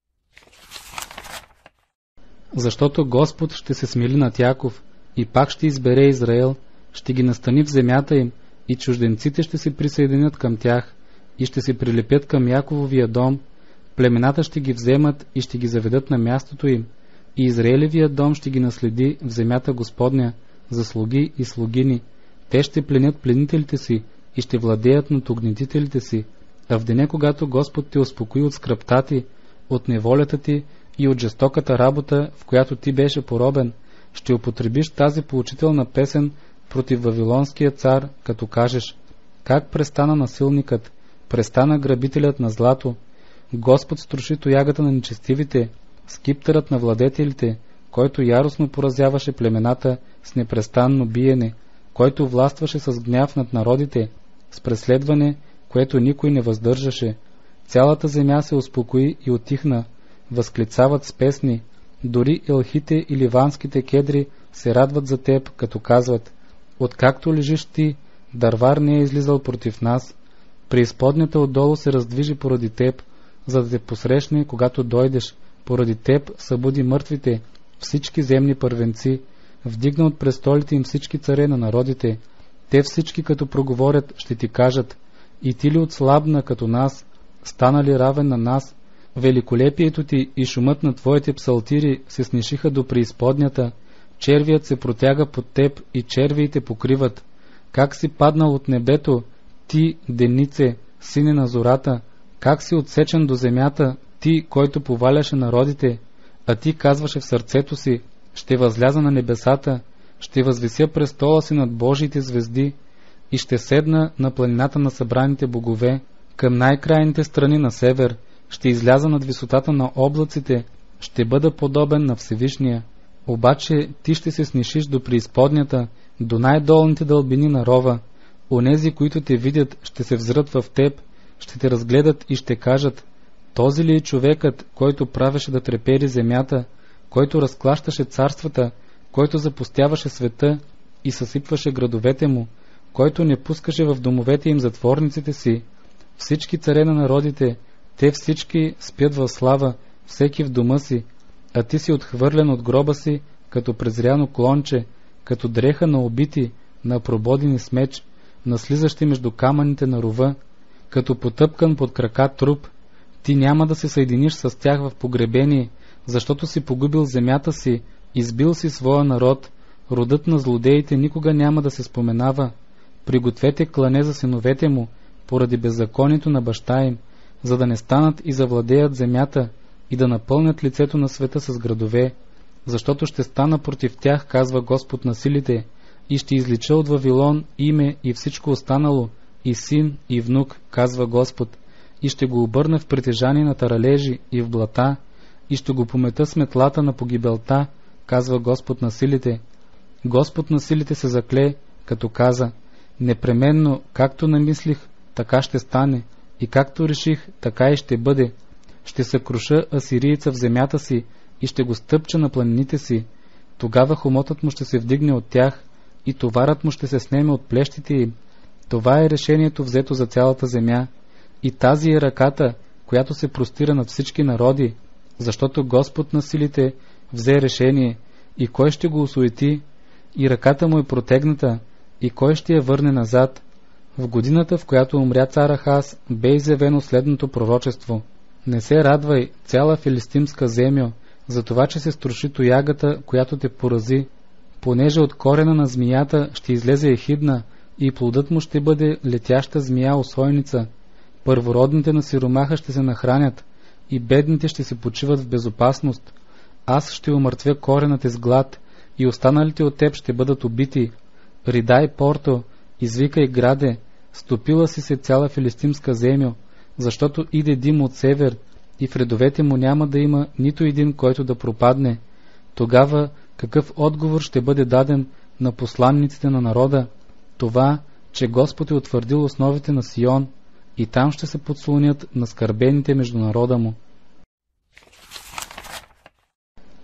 Защото Господ ще се смили над Яков и пак ще избере Израел, ще ги настани в земята им, и чужденците ще се присъединят към тях и ще се прилепят към Якововия дом, племената ще ги вземат и ще ги заведат на мястото им, и Израелевия дом ще ги наследи в земята Господня за слуги и слугини. Те ще пленят пленителите си и ще владеят над угнетителите си, а в деня, когато Господ те успокои от скръбта ти, от неволята ти и от жестоката работа, в която ти беше поробен, ще употребиш тази поучителна песен против Вавилонския цар, като кажеш: как престана насилникът, престана грабителят на злато, Господ струши тоягата на нечестивите, скиптърът на владетелите, който яростно поразяваше племената с непрестанно биене, който властваше с гняв над народите, с преследване, което никой не въздържаше. Цялата земя се успокои и отихна, възклицават с песни, дори елхите и ливанските кедри се радват за теб, като казват: откакто лежиш ти, дървар не е излизал против нас. Преизподнята отдолу се раздвижи поради теб, за да те посрещне, когато дойдеш. Поради теб събуди мъртвите, всички земни първенци, вдигна от престолите им всички царе на народите. Те всички, като проговорят, ще ти кажат: и ти ли отслабна като нас, стана ли равен на нас? Великолепието ти и шумът на твоите псалтири се снишиха до преизподнята, червият се протяга под теб и червиите покриват. Как си паднал от небето, ти, денице, сине на зората, как си отсечен до земята, ти, който поваляше народите, а ти казваше в сърцето си: ще възляза на небесата, ще възвися престола си над Божиите звезди и ще седна на планината на събраните богове, към най-крайните страни на север, ще изляза над висотата на облаците, ще бъда подобен на Всевишния. Обаче ти ще се снишиш до преизподнята, до най-долните дълбини на рова. Онези, които те видят, ще се взрат в теб, ще те разгледат и ще кажат: този ли е човекът, който правеше да трепери земята, който разклащаше царствата, който запустяваше света и съсипваше градовете му, който не пускаше в домовете им затворниците си? Всички царе на народите, те всички спят в слава, всеки в дома си, а ти си отхвърлен от гроба си, като презряно клонче, като дреха на убити, на прободени с меч, на слизащи между камъните на рова, като потъпкан под крака труп. Ти няма да се съединиш с тях в погребение, защото си погубил земята си, избил си своя народ. Родът на злодеите никога няма да се споменава. Пригответе клане за синовете му, поради беззаконието на баща им, за да не станат и завладеят земята и да напълнят лицето на света с градове, защото ще стана против тях, казва Господ на силите, и ще излича от Вавилон име и всичко останало, и син, и внук, казва Господ, и ще го обърна в притежание на таралежи и в блата, и ще го помета с метлата на погибелта, казва Господ на силите. Господ на силите се закле, като каза: непременно, както намислих, така ще стане, и както реших, така и ще бъде. Ще съкруша асирийца в земята си и ще го стъпча на планините си. Тогава хомотът му ще се вдигне от тях и товарът му ще се снеме от плещите им. Това е решението, взето за цялата земя. И тази е ръката, която се простира над всички народи, защото Господ на силите взе решение. И кой ще го осуети? И ръката му е протегната, и кой ще я върне назад? В годината, в която умря цар Ахаз, бе изявено следното пророчество: не се радвай, цяла филистимска земя, за това, че се струши тоягата, която те порази, понеже от корена на змията ще излезе ехидна, и плодът му ще бъде летяща змия усойница. Първородните на сиромаха ще се нахранят, и бедните ще се почиват в безопасност. Аз ще умъртвя коренът с глад, и останалите от теб ще бъдат убити. Ридай, Порто, извикай, граде, стопила си се цяла филистимска земя, защото иде дим от север, и в редовете му няма да има нито един, който да пропадне. Тогава какъв отговор ще бъде даден на посланниците на народа? Това, че Господ е утвърдил основите на Сион, и там ще се подслонят на скърбените между народа му.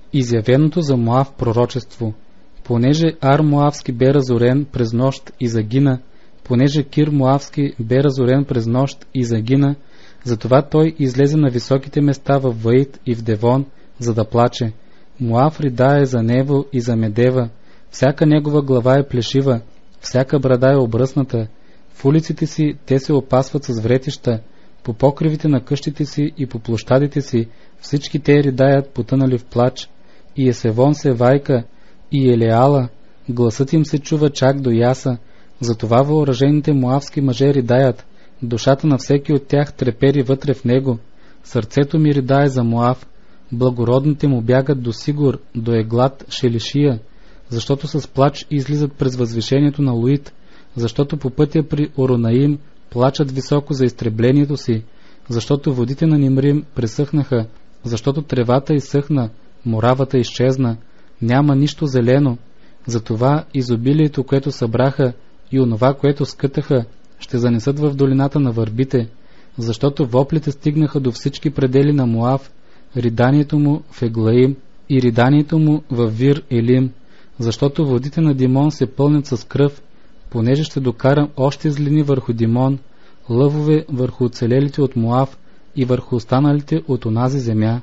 Изявеното за Моав пророчество. Понеже Ар Моавски бе разорен през нощ и загина, понеже Кир Моавски бе разорен през нощ и загина, затова той излезе на високите места в Ваид и в Девон, за да плаче. Моав ридае за Нево и за Медева, всяка негова глава е плешива, всяка брада е обръсната, в улиците си те се опасват с вретища, по покривите на къщите си и по площадите си всички те ридаят, потънали в плач, и Есевон се вайка, и Елеала, гласът им се чува чак до Яса, затова въоръжените моавски мъже ридаят, душата на всеки от тях трепери вътре в него, сърцето ми ридае за Моав, благородните му бягат до Сигур, до Еглат Шелишия, защото с плач излизат през възвишението на Луит, защото по пътя при Оронаим плачат високо за изтреблението си, защото водите на Нимрим пресъхнаха, защото тревата изсъхна, моравата изчезна, няма нищо зелено, затова изобилието, което събраха, и онова, което скътаха, ще занесат в долината на върбите, защото воплите стигнаха до всички предели на Моав, риданието му в Еглаим и риданието му в Вир Елим, защото водите на Димон се пълнят с кръв, понеже ще докарам още злини върху Димон, лъвове върху оцелелите от Моав и върху останалите от онази земя.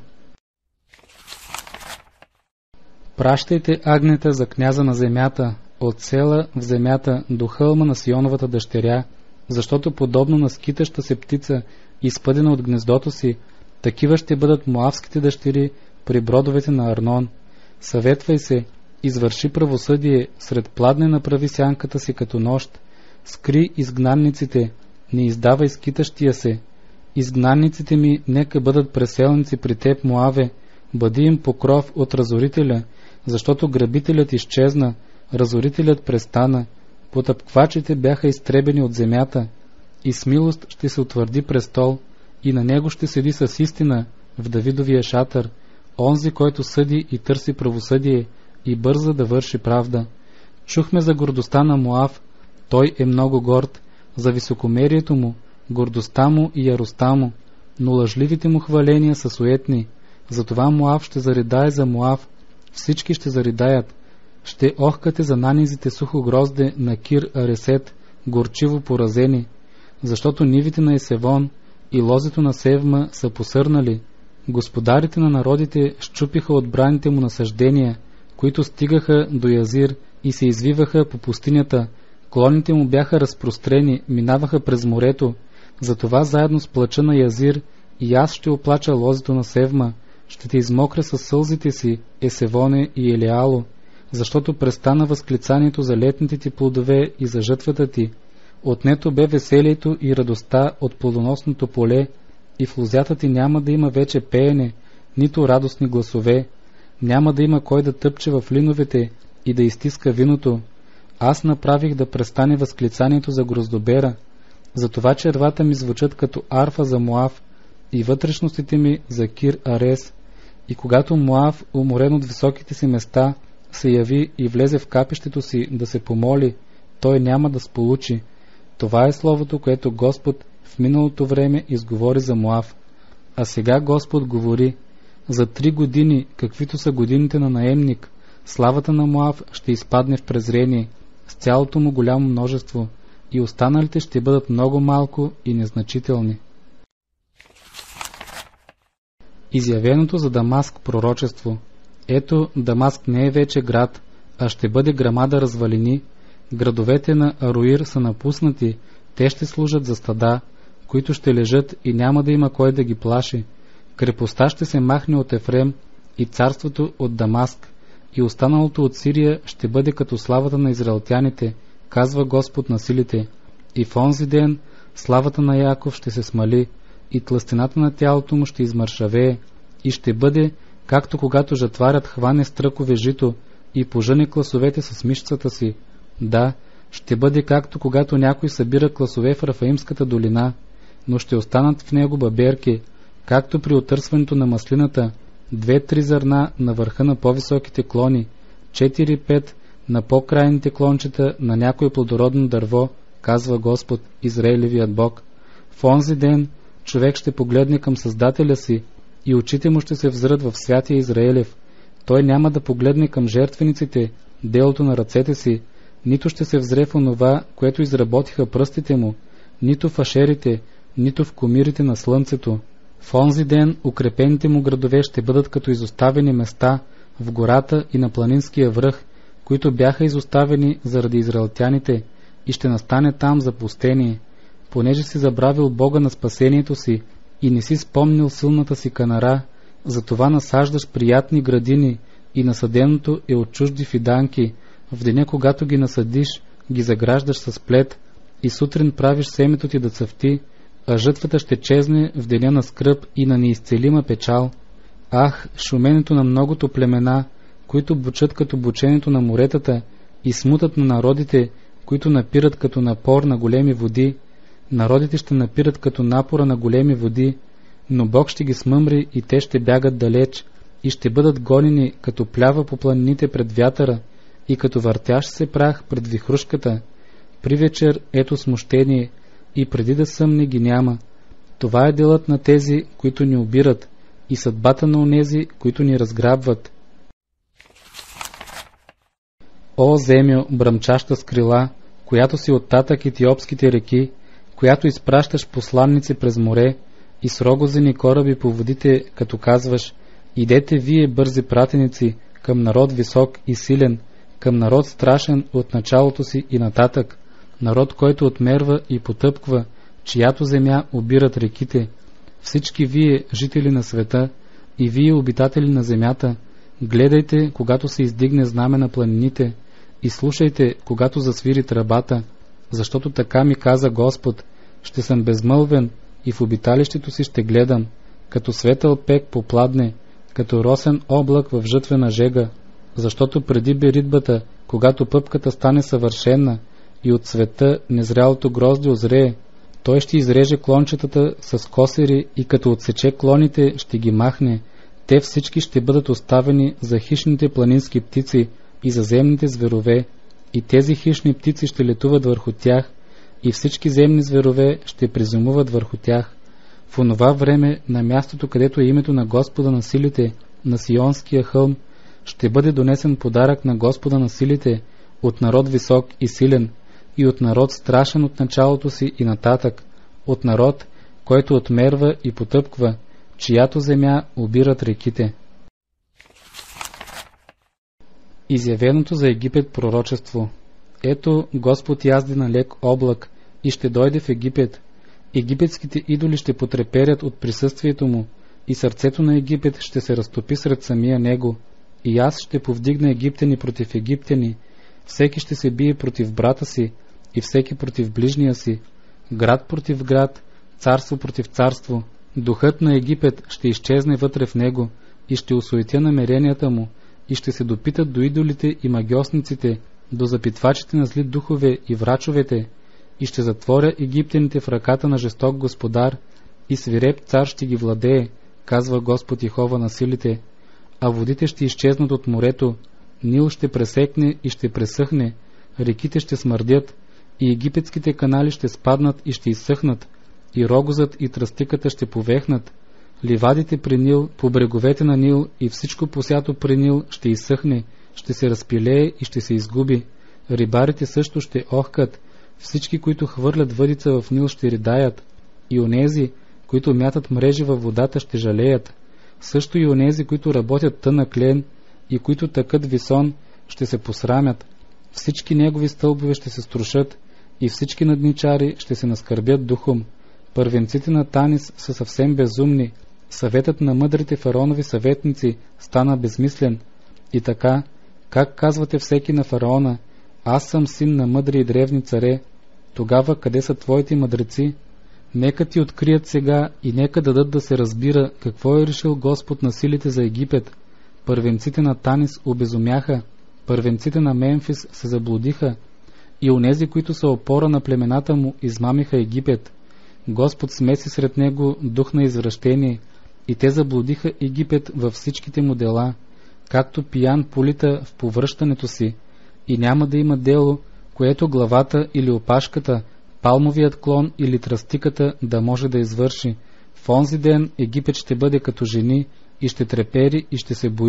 Пращайте агнета за княза на земята, от села в земята до хълма на Сионовата дъщеря, защото подобно на скитаща се птица, изпъдена от гнездото си, такива ще бъдат моавските дъщери при бродовете на Арнон. Съветвай се, извърши правосъдие, сред пладне направи сянката си като нощ, скри изгнанниците, не издавай скитащия се. Изгнанниците ми нека бъдат преселници при теб, Моаве, бъди им покров от разорителя, защото грабителят изчезна, разорителят престана, потъпквачите бяха изтребени от земята, и с милост ще се утвърди престол, и на него ще седи с истина в Давидовия шатър, онзи, който съди и търси правосъдие и бърза да върши правда. Чухме за гордостта на Моав, той е много горд, за високомерието му, гордостта му и яростта му, но лъжливите му хваления са суетни. Затова Моав ще заридае за Моав, всички ще заридаят. Ще охкате за нанизите сухо грозде на Кир Аресет, горчиво поразени, защото нивите на Есевон и лозето на Севма са посърнали. Господарите на народите щупиха от браните му насъждения, които стигаха до Язир и се извиваха по пустинята. Клоните му бяха разпрострени, минаваха през морето. Затова заедно с плача на Язир и аз ще оплача лозето на Севма, ще те измокря със сълзите си, Есевоне и Елеало, защото престана възклицанието за летните ти плодове и за жътвата ти. Отнето бе веселието и радостта от плодоносното поле, и в лозята ти няма да има вече пеене, нито радостни гласове, няма да има кой да тъпче в линовете и да изтиска виното. Аз направих да престане възклицанието за гроздобера, затова червата ми звучат като арфа за Моав и вътрешностите ми за Кир Арес. И когато Моав, уморен от високите си места, се яви и влезе в капището си да се помоли, той няма да сполучи. Това е словото, което Господ в миналото време изговори за Моав. А сега Господ говори: за три години, каквито са годините на наемник, славата на Моав ще изпадне в презрение с цялото му голямо множество, и останалите ще бъдат много малко и незначителни. Изявеното за Дамаск пророчество. Ето, Дамаск не е вече град, а ще бъде грамада развалини. Градовете на Аруир са напуснати, те ще служат за стада, които ще лежат и няма да има кой да ги плаши. Крепостта ще се махне от Ефрем и царството от Дамаск, и останалото от Сирия ще бъде като славата на израелтяните, казва Господ на силите. И в онзи ден славата на Яков ще се смали, и тлъстината на тялото му ще измършавее, и ще бъде, както когато жатварят хване с тръкове жито и пожъне класовете с мишцата си. Да, ще бъде както когато някой събира класове в Рафаимската долина, но ще останат в него баберки, както при отърсването на маслината, две-три зърна на върха на по-високите клони, четири-пет на по-крайните клончета на някое плодородно дърво, казва Господ, Израилевият Бог. В онзи ден човек ще погледне към Създателя си и очите му ще се взрат в святия Израилев. Той няма да погледне към жертвениците, делото на ръцете си, нито ще се взре в онова, което изработиха пръстите му, нито в ашерите, нито в комирите на слънцето. В онзи ден укрепените му градове ще бъдат като изоставени места в гората и на планинския връх, които бяха изоставени заради израелтяните, и ще настане там запустение, понеже си забравил Бога на спасението си и не си спомнил силната си канара, затова насаждаш приятни градини и насаденото е от чужди фиданки. В деня, когато ги насадиш, ги заграждаш с плет и сутрин правиш семето ти да цъфти, а жътвата ще чезне в деня на скръб и на неизцелима печал. Ах, шуменето на многото племена, които бучат като бученето на моретата, и смутът на народите, които напират като напор на големи води. Народите ще напират като напора на големи води, но Бог ще ги смъмри и те ще бягат далеч и ще бъдат гонени като плява по планините пред вятъра и като въртящ се прах пред вихрушката. При вечер ето смущение и преди да съмне ги няма. Това е делът на тези, които ни обират, и съдбата на онези, които ни разграбват. О, земю, бръмчаща с крила, която си оттатък етиопските реки, която изпращаш посланници през море и с рогозени кораби по водите, като казваш: идете вие, бързи пратеници, към народ висок и силен, към народ страшен от началото си и нататък, народ, който отмерва и потъпква, чиято земя обират реките. Всички вие, жители на света, и вие, обитатели на земята, гледайте, когато се издигне знаме на планините, и слушайте, когато засвири тръбата, защото така ми каза Господ: ще съм безмълвен и в обиталището си ще гледам, като светъл пек попладне, като росен облак в жътвена жега, защото преди беритбата, когато пъпката стане съвършена и от света незрялото грозде озрее, той ще изреже клончетата с косери и като отсече клоните ще ги махне. Те всички ще бъдат оставени за хищните планински птици и за земните зверове, и тези хищни птици ще летуват върху тях, и всички земни зверове ще презумуват върху тях. В онова време, на мястото, където е името на Господа на силите, на Сионския хълм, ще бъде донесен подарък на Господа на силите от народ висок и силен, и от народ страшен от началото си и нататък, от народ, който отмерва и потъпква, чиято земя обират реките. Изявеното за Египет пророчество. Ето, Господ язди на лек облак и ще дойде в Египет. Египетските идоли ще потреперят от присъствието му и сърцето на Египет ще се разтопи сред самия него. И аз ще повдигна египтяни против египтяни, всеки ще се бие против брата си и всеки против ближния си, град против град, царство против царство. Духът на Египет ще изчезне вътре в него и ще осуетя намеренията му и ще се допитат до идолите и магьосниците, до запитвачите на зли духове и врачовете, и ще затворя египтяните в ръката на жесток господар, и свиреп цар ще ги владее, казва Господ Йехова на силите. А водите ще изчезнат от морето, Нил ще пресекне и ще пресъхне, реките ще смърдят, и египетските канали ще спаднат и ще изсъхнат, и рогозът и тръстиката ще повехнат, ливадите при Нил, по бреговете на Нил и всичко посято при Нил ще изсъхне, ще се разпилее и ще се изгуби. Рибарите също ще охкат, всички, които хвърлят въдица в Нил, ще ридаят, и онези, които мятат мрежи във водата, ще жалеят. Също и онези, които работят тънък лен и които тъкат висон, ще се посрамят. Всички негови стълбове ще се струшат и всички надничари ще се наскърбят духом. Първенците на Танис са съвсем безумни, съветът на мъдрите фараонови съветници стана безмислен. И така, как казвате всеки на фараона: аз съм син на мъдри и древни царе, тогава къде са твоите мъдреци? Нека ти открият сега и нека дадат да се разбира какво е решил Господ на силите за Египет. Първенците на Танис обезумяха, първенците на Мемфис се заблудиха, и онези, които са опора на племената му, измамиха Египет. Господ смеси сред него дух на извращение, и те заблудиха Египет във всичките му дела, както пиян полита в повръщането си, и няма да има дело, което главата или опашката, палмовият клон или тръстиката да може да извърши. В онзи ден Египет ще бъде като жени и ще трепери и ще се бои,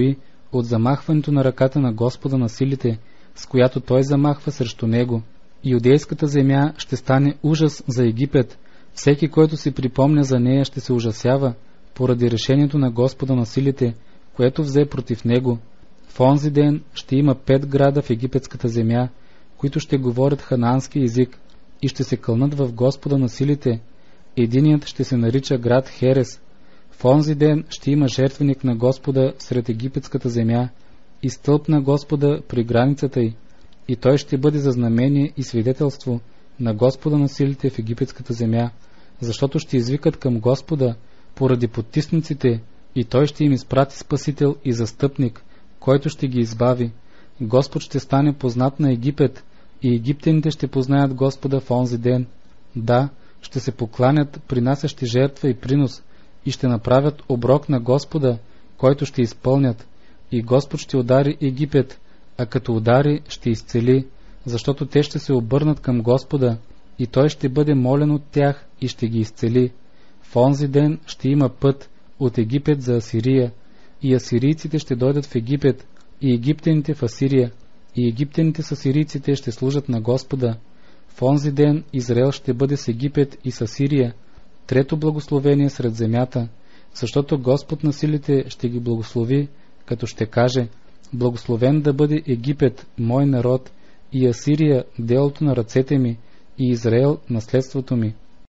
от замахването на ръката на Господа на силите, с която той замахва срещу него. Юдейската земя ще стане ужас за Египет. Всеки, който си припомня за нея, ще се ужасява поради решението на Господа на силите, което взе против него. В онзи ден ще има пет града в египетската земя, които ще говорят ханаански език и ще се кълнат в Господа на силите. Единият ще се нарича град Херес. В онзи ден ще има жертвеник на Господа сред египетската земя и стълб на Господа при границата й, и той ще бъде за знамение и свидетелство на Господа на силите в египетската земя, защото ще извикат към Господа поради потисниците, и той ще им изпрати спасител и застъпник, който ще ги избави. Господ ще стане познат на Египет, и египтяните ще познаят Господа в онзи ден. Да, ще се покланят, принасящи жертва и принос, и ще направят оброк на Господа, който ще изпълнят. И Господ ще удари Египет, а като удари, ще изцели, защото те ще се обърнат към Господа, и той ще бъде молен от тях и ще ги изцели. В онзи ден ще има път от Египет за Асирия, и асирийците ще дойдат в Египет, и египтяните в Асирия, и египтяните с асирийците ще служат на Господа. В онзи ден Израел ще бъде с Египет и с Асирия, трето благословение сред земята, защото Господ на силите ще ги благослови, като ще каже: благословен да бъде Египет, мой народ, и Асирия, делото на ръцете ми, и Израел, наследството ми.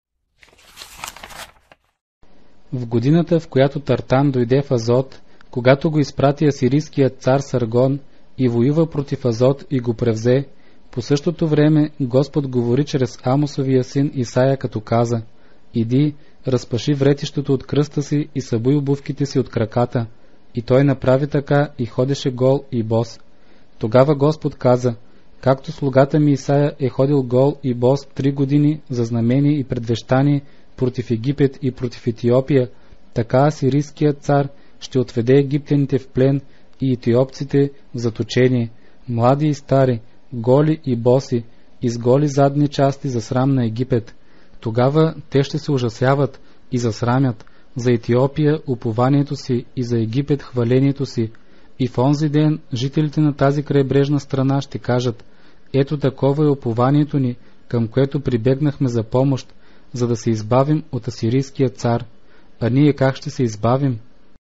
В годината, в която Тартан дойде в Азот, когато го изпрати асирийският цар Саргон и воюва против Азот и го превзе, по същото време Господ говори чрез Амосовия син Исаия, като каза: иди, разпаши вретището от кръста си и събуй обувките си от краката. И той направи така и ходеше гол и бос. Тогава Господ каза: както слугата ми Исаия е ходил гол и бос три години за знамение и предвещание против Египет и против Етиопия, така асирийският цар ще отведе египтяните в плен и етиопците в заточение, млади и стари, голи и боси, и с голи задни части за срам на Египет. Тогава те ще се ужасяват и засрамят за Етиопия упованието си и за Египет хвалението си. И в онзи ден жителите на тази крайбрежна страна ще кажат: ето такова е упованието ни, към което прибегнахме за помощ, за да се избавим от асирийския цар. А ние как ще се избавим?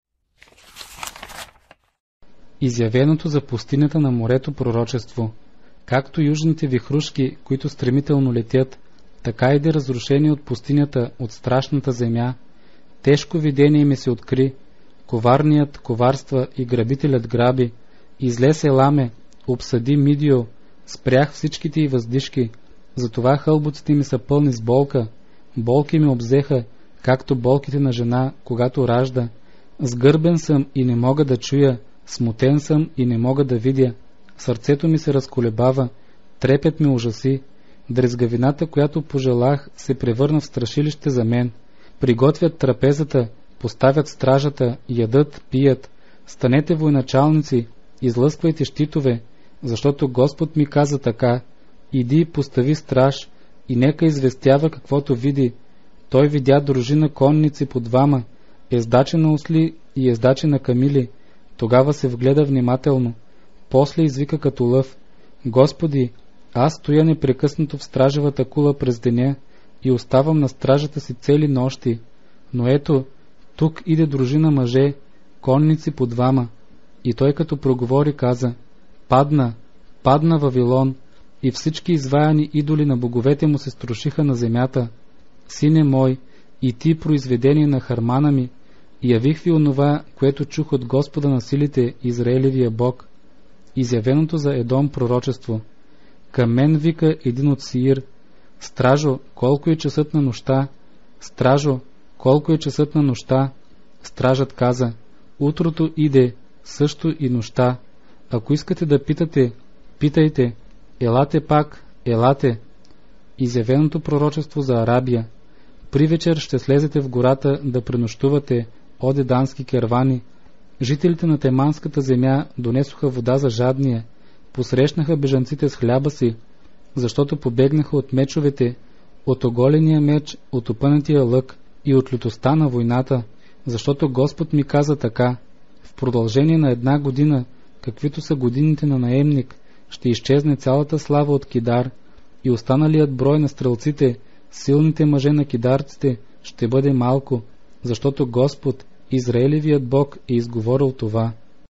Изявеното за пустинята на морето пророчество. Както южните вихрушки, които стремително летят, така иде разрушение от пустинята, от страшната земя. Тежко видение ми се откри. Коварният коварства и грабителят граби. Излез Еламе, обсъди Мидио, спрях всичките й въздишки. Затова хълбоците ми са пълни с болка. Болки ми обзеха, както болките на жена, когато ражда. Сгърбен съм и не мога да чуя, смутен съм и не мога да видя. Сърцето ми се разколебава, трепет ме ужаси. Дрезгавината, която пожелах, се превърна в страшилище за мен. Приготвят трапезата, поставят стражата, ядат, пият. Станете, военачалници, излъсквайте щитове, защото Господ ми каза така: иди, постави страж и нека известява каквото види. Той видя дружина конници по двама, ездачи на осли и ездачи на камили. Тогава се вгледа внимателно. После извика като лъв: Господи, аз стоя непрекъснато в стражевата кула през деня и оставам на стражата си цели нощи. Но ето, тук иде дружина мъже, конници по двама. И той като проговори каза: падна, падна Вавилон, и всички изваяни идоли на боговете му се струшиха на земята. Сине мой, и ти, произведение на хармана ми, явих ви онова, което чух от Господа на силите, Израелевия Бог. Изявеното за Едом пророчество. Към мен вика един от Сиир: стражо, колко е часът на нощта? Стражо, колко е часът на нощта? Стражът каза: утрото иде, също и нощта. Ако искате да питате, питайте. Елате пак, елате. Изявеното пророчество за Арабия. При вечер ще слезете в гората да пренощувате, о дедански кервани. Жителите на Теманската земя донесоха вода за жадния, посрещнаха бежанците с хляба си, защото побегнаха от мечовете, от оголения меч, от опънатия лък и от лютостта на войната, защото Господ ми каза така: в продължение на една година, каквито са годините на наемник, ще изчезне цялата слава от Кидар и останалият брой на стрелците, силните мъже на кидарците, ще бъде малко, защото Господ, Израелевият Бог, е изговорил това.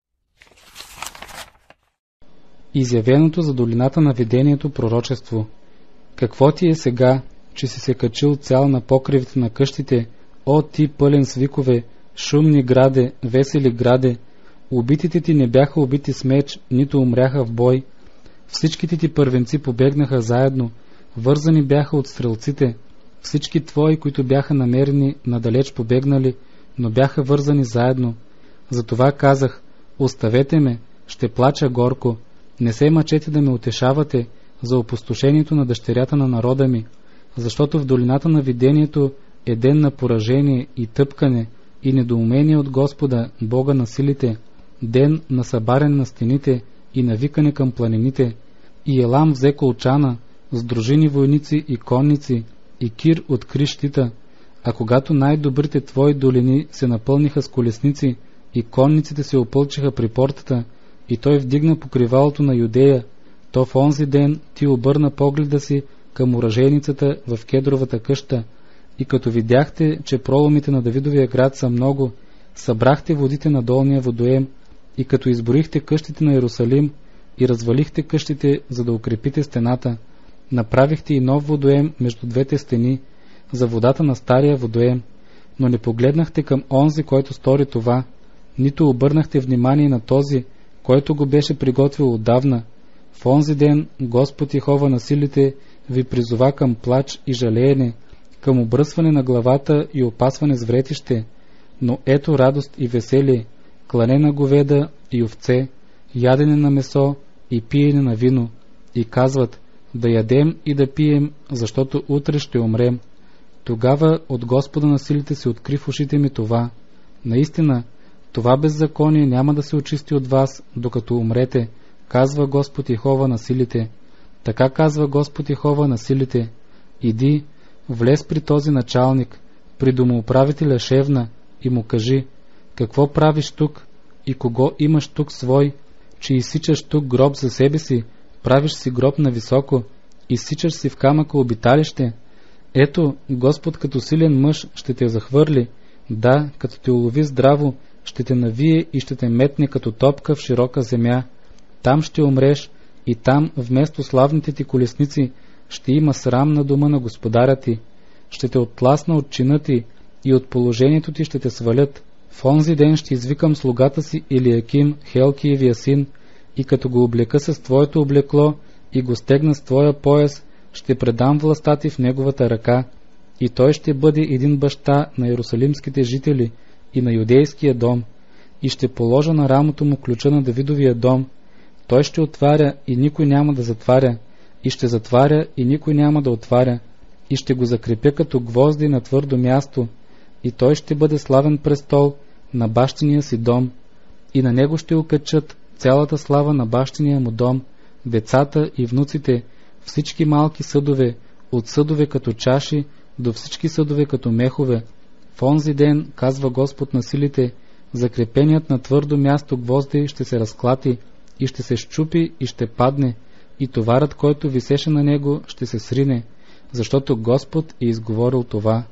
Изявеното за долината на видението пророчество. Какво ти е сега, че си се качил цял на покривите на къщите, о ти пълен с викове, шумни граде, весели граде? Убитите ти не бяха убити с меч, нито умряха в бой. Всичките ти първенци побегнаха заедно, вързани бяха от стрелците. Всички твои, които бяха намерени, надалеч побегнали, но бяха вързани заедно. Затова казах: оставете ме, ще плача горко. Не се мъчете да ме утешавате за опустошението на дъщерята на народа ми, защото в долината на видението е ден на поражение и тъпкане и недоумение от Господа, Бога на силите, ден на събарен на стените и навикане към планините. И Елам взе колчана с дружини войници и конници, и Кир откри щита. А когато най-добрите твои долини се напълниха с колесници и конниците се опълчиха при портата, и той вдигна покривалото на Юдея, то в онзи ден ти обърна погледа си към оръжейницата в кедровата къща, и като видяхте, че проломите на Давидовия град са много, събрахте водите на долния водоем, и като изборихте къщите на Иерусалим и развалихте къщите, за да укрепите стената, направихте и нов водоем между двете стени, за водата на стария водоем, но не погледнахте към онзи, който стори това, нито обърнахте внимание на този, който го беше приготвил отдавна. В онзи ден Господ Йехова на силите ви призова към плач и жалеене, към обръсване на главата и опасване с вретище, но ето радост и веселие, клане на говеда и овце, ядене на месо и пиене на вино, и казват: да ядем и да пием, защото утре ще умрем. Тогава от Господа на силите се откри в ушите ми това: наистина, това беззаконие няма да се очисти от вас, докато умрете, казва Господ Йехова на силите. Така казва Господ Йехова на силите: иди, влез при този началник, при домоуправителя Шевна, и му кажи: какво правиш тук и кого имаш тук свой, че изсичаш тук гроб за себе си, правиш си гроб на високо, изсичаш си в камъка обиталище? Ето, Господ като силен мъж ще те захвърли, да, като те улови здраво, ще те навие и ще те метне като топка в широка земя. Там ще умреш, и там вместо славните ти колесници ще има срам на дома на господаря ти. Ще те оттласна от чина ти и от положението ти ще те свалят. В онзи ден ще извикам слугата си Илиаким, Хелкиевия син, и като го облека с твоето облекло и го стегна с твоя пояс, ще предам властта ти в неговата ръка, и той ще бъде един баща на иерусалимските жители и на юдейския дом, и ще положа на рамото му ключа на Давидовия дом. Той ще отваря и никой няма да затваря, и ще затваря и никой няма да отваря, и ще го закрепя като гвозди на твърдо място, и той ще бъде славен престол на бащиния си дом, и на него ще окачат цялата слава на бащиния му дом, децата и внуците, всички малки съдове, от съдове като чаши до всички съдове като мехове. В онзи ден, казва Господ на силите, закрепеният на твърдо място гвозди ще се разклати и ще се счупи и ще падне, и товарът, който висеше на него, ще се срине, защото Господ е изговорил това.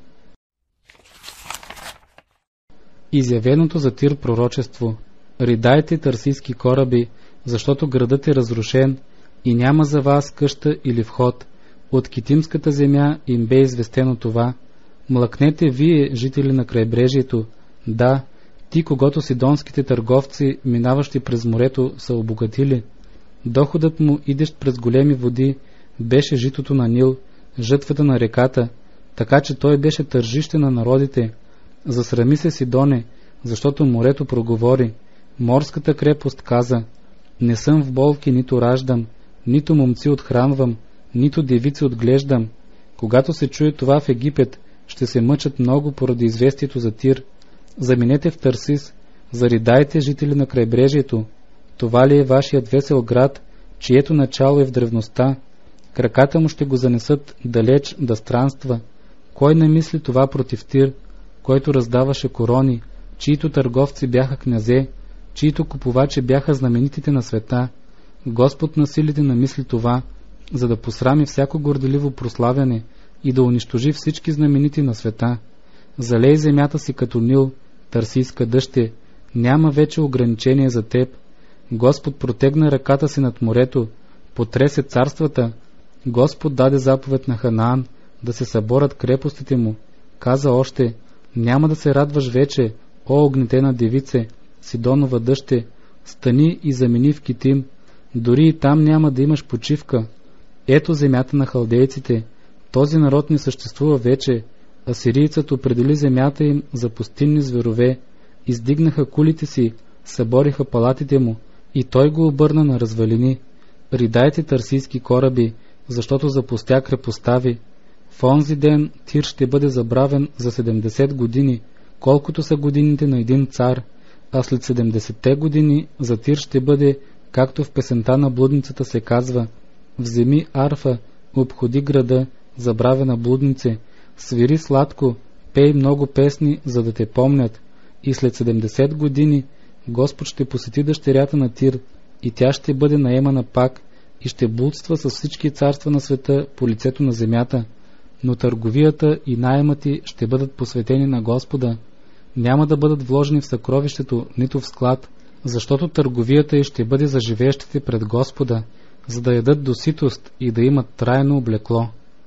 Изявеното за Тир пророчество. Ридайте, търсийски кораби, защото градът е разрушен и няма за вас къща или вход. От китимската земя им бе известено това. Млъкнете вие, жители на крайбрежието, да, ти, когато сидонските търговци, минаващи през морето, са обогатили. Доходът му, идещ през големи води, беше житото на Нил, жътвата на реката, така че той беше тържище на народите. Засрами се, Сидоне, защото морето проговори. Морската крепост каза: не съм в болки, нито раждам, нито момци отхранвам, нито девици отглеждам. Когато се чуе това в Египет, ще се мъчат много поради известието за Тир. Заминете в Тарсис, заридайте, жители на крайбрежието. Това ли е вашият весел град, чието начало е в древността? Краката му ще го занесат далеч да странства. Кой не мисли това против Тир, който раздаваше корони, чието търговци бяха князе, чието купувачи бяха знаменитите на света. Господ на силите намисли това, за да посрами всяко горделиво прославяне и да унищожи всички знаменити на света. Залей земята си като Нил, Тарсийска дъще, няма вече ограничение за теб. Господ протегна ръката си над морето, потресе царствата. Господ даде заповед на Ханаан да се съборят крепостите му. Каза още: няма да се радваш вече, о огнетена девице, Сидонова дъще, стани и замени в Китим, дори и там няма да имаш почивка. Ето земята на халдейците, този народ не съществува вече. Асирийцът определи земята им за пустинни зверове, издигнаха кулите си, събориха палатите му, и той го обърна на развалини. Ридайте, тарсийски кораби, защото запустя крепостта. В онзи ден Тир ще бъде забравен за седемдесет години, колкото са годините на един цар, а след седемдесетте години за Тир ще бъде, както в песента на блудницата се казва: вземи арфа, обходи града, забравена блуднице, свири сладко, пей много песни, за да те помнят. И след седемдесет години Господ ще посети дъщерята на Тир, и тя ще бъде наемана пак и ще блудства с всички царства на света по лицето на земята. Но търговията и наемът ти ще бъдат посветени на Господа. Няма да бъдат вложени в съкровището, нито в склад, защото търговията й ще бъде за живеещите пред Господа, за да ядат до ситост и да имат трайно облекло.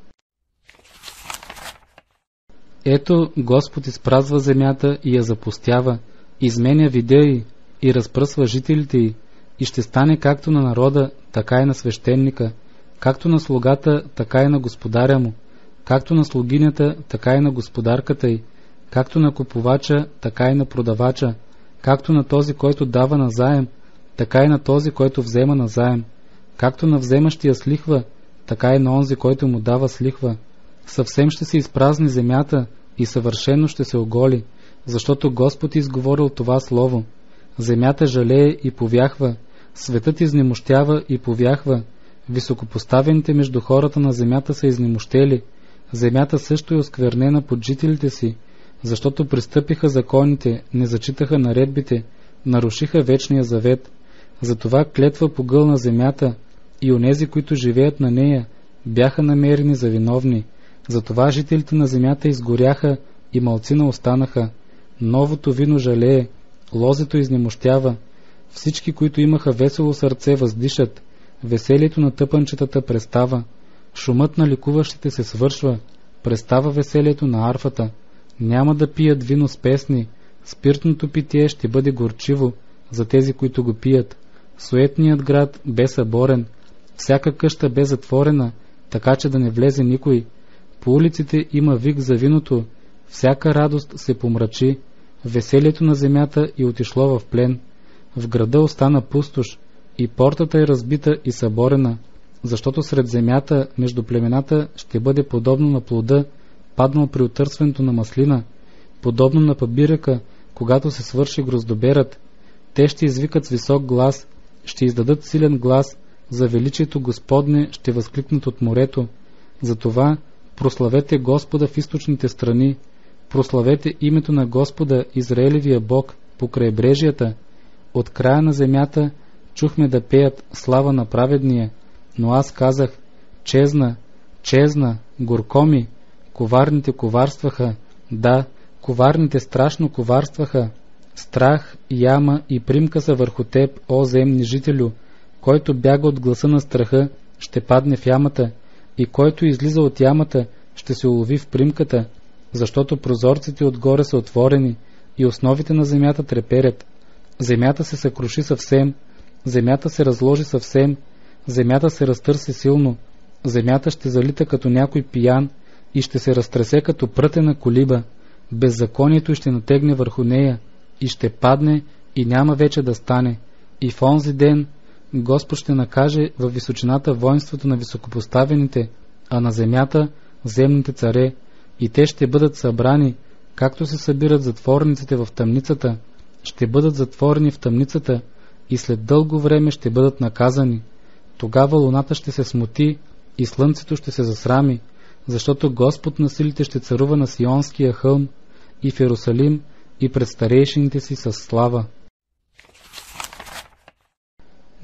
Ето, Господ изпразва земята и я запустява, изменя вида й и разпръсва жителите й, и ще стане както на народа, така и на свещеника, както на слугата, така и на господаря му, както на слугинята, така и на господарката й, както на купувача, така и на продавача, както на този, който дава назаем, така и на този, който взема назаем, както на вземащия с лихва, така и на онзи, който му дава с лихва. Съвсем ще се изпразни земята и съвършено ще се оголи, защото Господ изговорил това слово. Земята жалее и повяхва, светът изнемощява и повяхва, високопоставените между хората на земята са изнемощели, земята също е осквернена под жителите си, защото пристъпиха законите, не зачитаха наредбите, нарушиха вечния завет. Затова клетва погълна земята, и онези, които живеят на нея, бяха намерени за виновни. Затова жителите на земята изгоряха и малцина останаха. Новото вино жалее, лозето изнемощява. Всички, които имаха весело сърце, въздишат. Веселието на тъпанчетата престава. Шумът на ликуващите се свършва. Престава веселието на арфата. Няма да пият вино с песни. Спиртното питие ще бъде горчиво за тези, които го пият. Суетният град бе съборен. Всяка къща бе затворена, така че да не влезе никой. По улиците има вик за виното. Всяка радост се помрачи. Веселието на земята и отишло в плен. В града остана пустош, и портата е разбита и съборена, защото сред земята между племената ще бъде подобно на плода, паднал при отърсването на маслина, подобно на пабиръка, когато се свърши гроздоберът. Те ще извикат с висок глас, ще издадат силен глас, за величието Господне ще възкликнат от морето. Затова прославете Господа в източните страни, прославете името на Господа, Израелевия Бог, по крайбрежията. От края на земята чухме да пеят слава на праведния, но аз казах: чезна, чезна, горко ми, коварните коварстваха, да, коварните страшно коварстваха. Страх, яма и примка са върху теб, о земни жителю. Който бяга от гласа на страха, ще падне в ямата, и който излиза от ямата, ще се улови в примката, защото прозорците отгоре са отворени и основите на земята треперят. Земята се съкруши съвсем, земята се разложи съвсем, земята се разтърси силно, земята ще залита като някой пиян и ще се разтресе като прътена колиба. Беззаконието ще натегне върху нея и ще падне и няма вече да стане. И в онзи ден Господ ще накаже във височината воинството на високопоставените, а на земята земните царе, и те ще бъдат събрани, както се събират затворниците в тъмницата, ще бъдат затворени в тъмницата и след дълго време ще бъдат наказани. Тогава луната ще се смути и слънцето ще се засрами, защото Господ на силите ще царува на Сионския хълм и в Иерусалим и пред старейшините си със слава.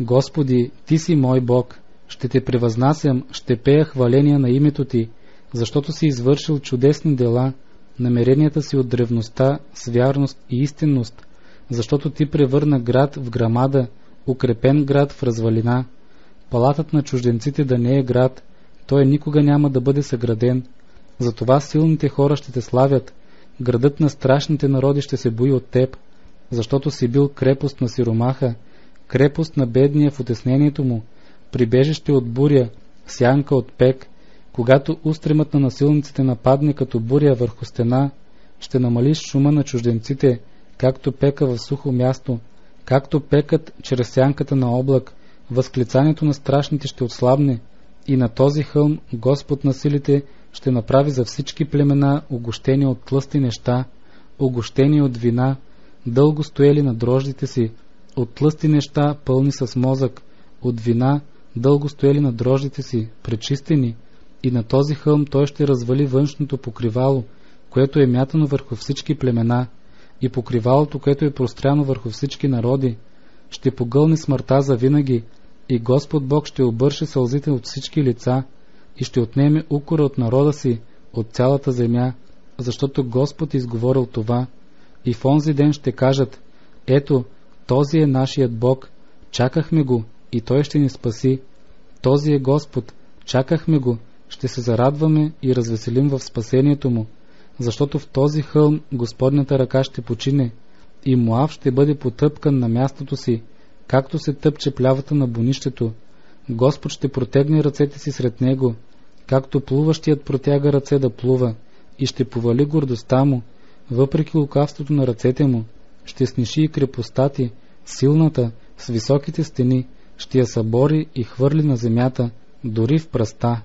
Господи, Ти си мой Бог, ще Те превъзнасям, ще пея хваления на името Ти, защото си извършил чудесни дела, намеренията си от древността с вярност и истинност, защото Ти превърна град в грамада, укрепен град в развалина. Палатът на чужденците да не е град, той никога няма да бъде съграден. Затова силните хора ще Те славят, градът на страшните народи ще се бои от Теб, защото си бил крепост на сиромаха, крепост на бедния в отеснението му, прибежище от буря, сянка от пек. Когато устремът на насилниците нападне като буря върху стена, ще намалиш шума на чужденците, както пека в сухо място, както пекът чрез сянката на облак, възклицанието на страшните ще отслабне, и на този хълм Господ на силите ще направи за всички племена огощени от тлъсти неща, огощени от вина, дълго стоели на дрождите си, от тлъсти неща пълни с мозък, от вина, дълго стоели на дрождите си, пречистени, и на този хълм той ще развали външното покривало, което е мятано върху всички племена, и покривалото, което е простряно върху всички народи, ще погълне смъртта за винаги, и Господ Бог ще обърше сълзите от всички лица, и ще отнеме укора от народа си, от цялата земя, защото Господ изговорил това. И в онзи ден ще кажат: ето, този е нашият Бог, чакахме го, и Той ще ни спаси. Този е Господ, чакахме го, ще се зарадваме и развеселим в спасението му, защото в този хълм Господнята ръка ще почине, и Моав ще бъде потъпкан на мястото си, както се тъпче плявата на бунището. Господ ще протегне ръцете си сред него, както плуващият протяга ръце да плува, и ще повали гордостта му, въпреки лукавството на ръцете му, ще сниши и крепостта ти, силната, с високите стени, ще я събори и хвърли на земята, дори в пръста.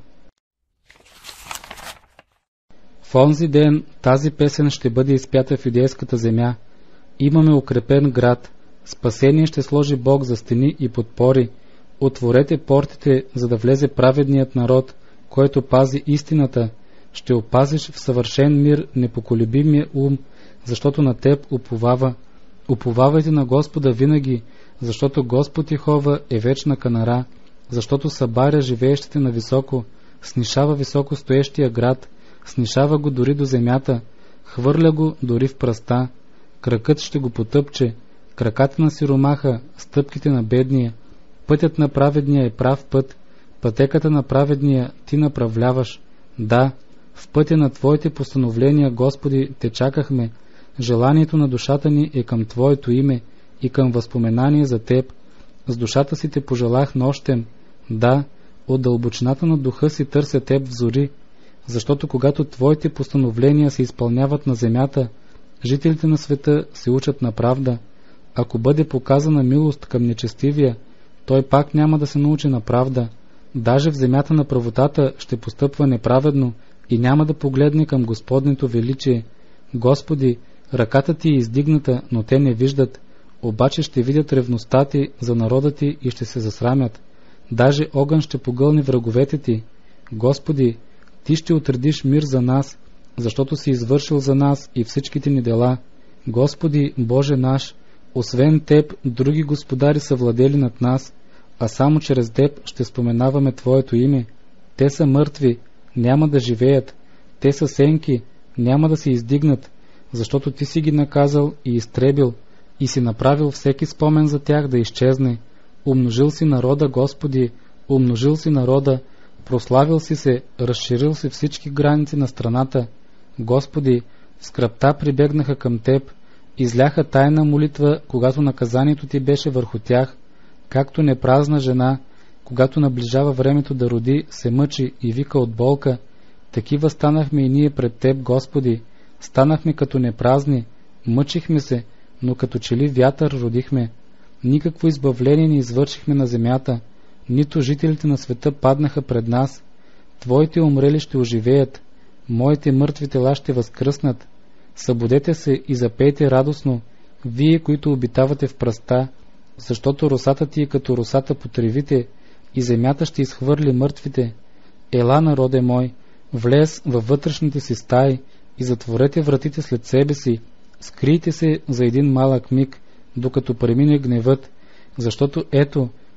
В онзи ден тази песен ще бъде изпята в юдейската земя. Имаме укрепен град, спасение ще сложи Бог за стени и подпори. Отворете портите, за да влезе праведният народ, който пази истината. Ще опазиш в съвършен мир непоколебимия ум, защото на теб уповава. Уповавайте на Господа винаги, защото Господ Йехова е вечна канара, защото събаря живеещите на високо, снишава високо стоещия град, снишава го дори до земята, хвърля го дори в пръста. Кракът ще го потъпче, краката на сиромаха, стъпките на бедния. Пътят на праведния е прав път, пътеката на праведния ти направляваш. Да, в пътя на Твоите постановления, Господи, Те чакахме. Желанието на душата ни е към Твоето име и към възпоменание за Теб. С душата си Те пожелах нощем. Да, от дълбочината на духа си търся Теб в зори, защото когато Твоите постановления се изпълняват на земята, жителите на света се учат на правда. Ако бъде показана милост към нечестивия, той пак няма да се научи на правда. Даже в земята на правотата ще постъпва неправедно и няма да погледне към Господнето величие. Господи, ръката Ти е издигната, но те не виждат, обаче ще видят ревността Ти за народа Ти и ще се засрамят. Даже огън ще погълне враговете Ти. Господи, Ти ще отредиш мир за нас, защото си извършил за нас и всичките ни дела. Господи, Боже наш, освен Теб, други господари са владели над нас, а само чрез Теб ще споменаваме Твоето име. Те са мъртви, няма да живеят. Те са сенки, няма да се издигнат, защото Ти си ги наказал и изтребил, и си направил всеки спомен за тях да изчезне. Умножил си народа, Господи, умножил си народа, прославил си се, разширил си всички граници на страната. Господи, в скръбта прибегнаха към Теб, изляха тайна молитва, когато наказанието Ти беше върху тях, както непразна жена, когато наближава времето да роди, се мъчи и вика от болка. Такива станахме и ние пред Теб, Господи, станахме като непразни, мъчихме се, но като че ли вятър родихме. Никакво избавление не извършихме на земята, нито жителите на света паднаха пред нас. Твоите умрели ще оживеят, моите мъртви тела ще възкръснат. Събудете се и запейте радостно, вие, които обитавате в пръста, защото росата ти е като росата по тревите, и земята ще изхвърли мъртвите. Ела, народе мой, влез във вътрешните си стаи и затворете вратите след себе си, скрийте се за един малък миг, докато премине гневът, защото ето,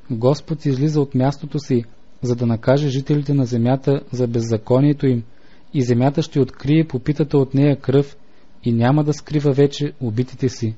Господ излиза от мястото си, за да накаже жителите на земята за беззаконието им, и земята ще открие попитата от нея кръв и няма да скрива вече убитите си.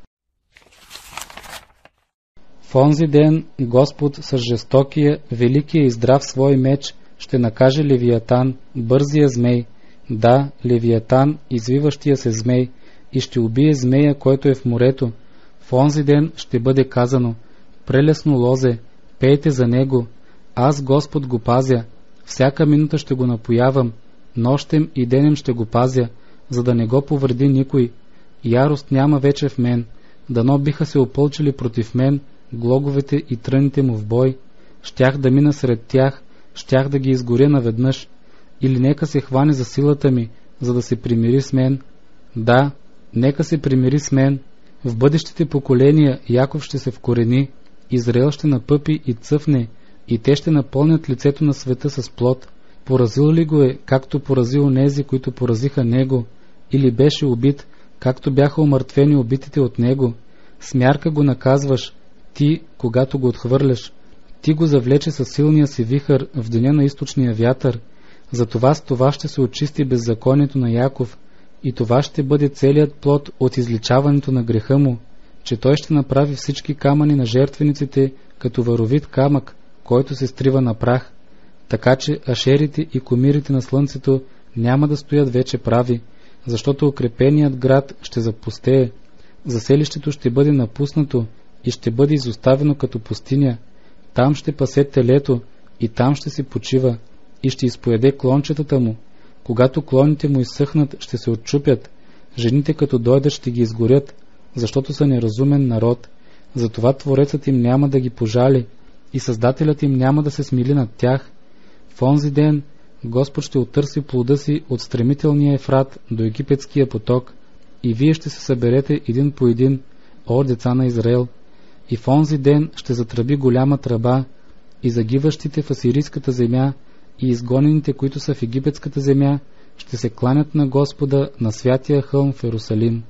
В онзи ден Господ с жестокия, великия и здрав свой меч ще накаже Левиатан, бързия змей, да, Левиатан, извиващия се змей, и ще убие змея, който е в морето. В онзи ден ще бъде казано: прелесно лозе, пейте за него, аз Господ го пазя, всяка минута ще го напоявам, нощем и денем ще го пазя, за да не го повреди никой. Ярост няма вече в мен, дано биха се опълчили против мен глоговете и тръните му в бой, щях да мина сред тях, щях да ги изгоря наведнъж, или нека се хване за силата ми, за да се примири с мен. Да, нека се примири с мен. В бъдещите поколения Яков ще се вкорени, Израел ще напъпи и цъфне, и те ще напълнят лицето на света с плод. Поразил ли го е, както поразил онези, които поразиха него, или беше убит, както бяха умъртвени убитите от него? С мярка го наказваш, ти, когато го отхвърляш. Ти го завлече със силния си вихър в деня на източния вятър. Затова с това ще се очисти беззаконието на Яков, и това ще бъде целият плод от изличаването на греха му, че той ще направи всички камъни на жертвениците като варовит камък, който се стрива на прах, така че ашерите и комирите на слънцето няма да стоят вече прави, защото укрепеният град ще запустее, заселището ще бъде напуснато и ще бъде изоставено като пустиня. Там ще пасе телето и там ще се почива и ще изпоеде клончетата му. Когато клоните му изсъхнат, ще се отчупят. Жените като дойдат ще ги изгорят, защото са неразумен народ. Затова Творецът им няма да ги пожали и Създателят им няма да се смили над тях. В онзи ден Господ ще отърси плода си от стремителния Ефрат до египетския поток, и вие ще се съберете един по един, о деца на Израел. И в онзи ден ще затръби голяма тръба, и загиващите в асирийската земя и изгонените, които са в египетската земя, ще се кланят на Господа на святия хълм в Ерусалим.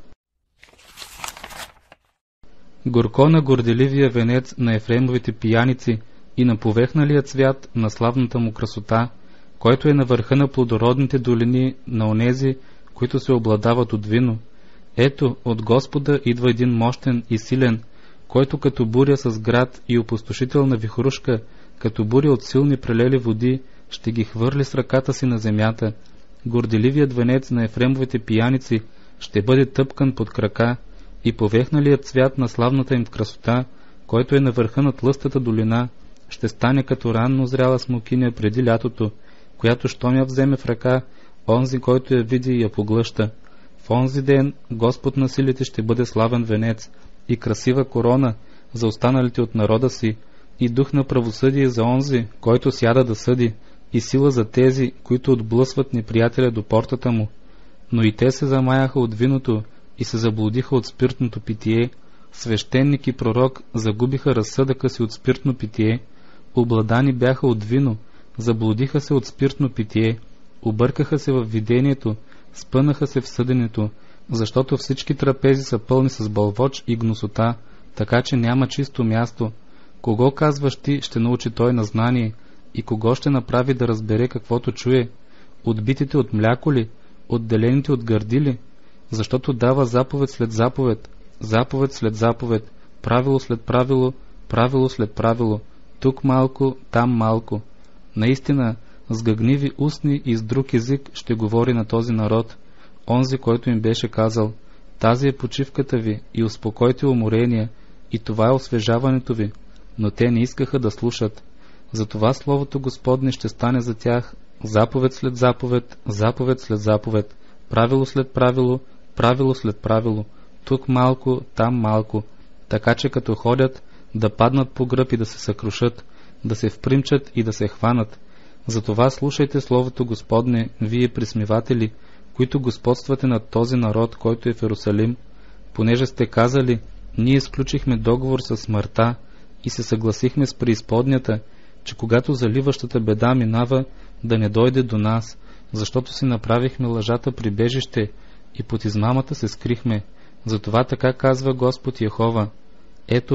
Горко на горделивия венец на Ефремовите пияници и на повехналия цвят на славната му красота, който е на върха на плодородните долини на онези, които се обладават от вино. Ето, от Господа идва един мощен и силен, който като буря с град и опустошителна вихрушка, като буря от силни прелели води, ще ги хвърли с ръката си на земята. Горделивият венец на Ефремовите пияници ще бъде тъпкан под крака, и повехналият цвят на славната им красота, който е на върха на тлъстата долина, ще стане като ранно зряла смокиня преди лятото, която щом я вземе в ръка, онзи, който я види и я поглъща. В онзи ден Господ на силите ще бъде славен венец и красива корона за останалите от народа си, и дух на правосъдие за онзи, който сяда да съди, и сила за тези, които отблъсват неприятеля до портата му. Но и те се замаяха от виното и се заблудиха от спиртното питие. Свещеник и пророк загубиха разсъдъка си от спиртно питие, обладани бяха от вино, заблудиха се от спиртно питие, объркаха се в видението, спънаха се в съденето, защото всички трапези са пълни с бълвоч и гносота, така че няма чисто място. Кого, казваш ти, ще научи той на знание, и кого ще направи да разбере каквото чуе? Отбитите от мляко ли? Отделените от гърди ли? Защото дава заповед след заповед, заповед след заповед, правило след правило, правило след правило, тук малко, там малко. Наистина, с гъгниви устни и с друг език ще говори на този народ, онзи, който им беше казал: тази е почивката ви и успокойте уморения, и това е освежаването ви. Но те не искаха да слушат. Затова Словото Господне ще стане за тях заповед след заповед, заповед след заповед, правило след правило, правило след правило, тук малко, там малко, така че като ходят, да паднат по гръб и да се съкрушат, да се впримчат и да се хванат. Затова слушайте Словото Господне, вие присмиватели, които господствате над този народ, който е в Ерусалим, понеже сте казали: ние сключихме договор със смъртта и се съгласихме с преизподнята, че когато заливащата беда минава, да не дойде до нас, защото си направихме лъжата прибежище и под измамата се скрихме. Затова така казва Господ Йехова: ето,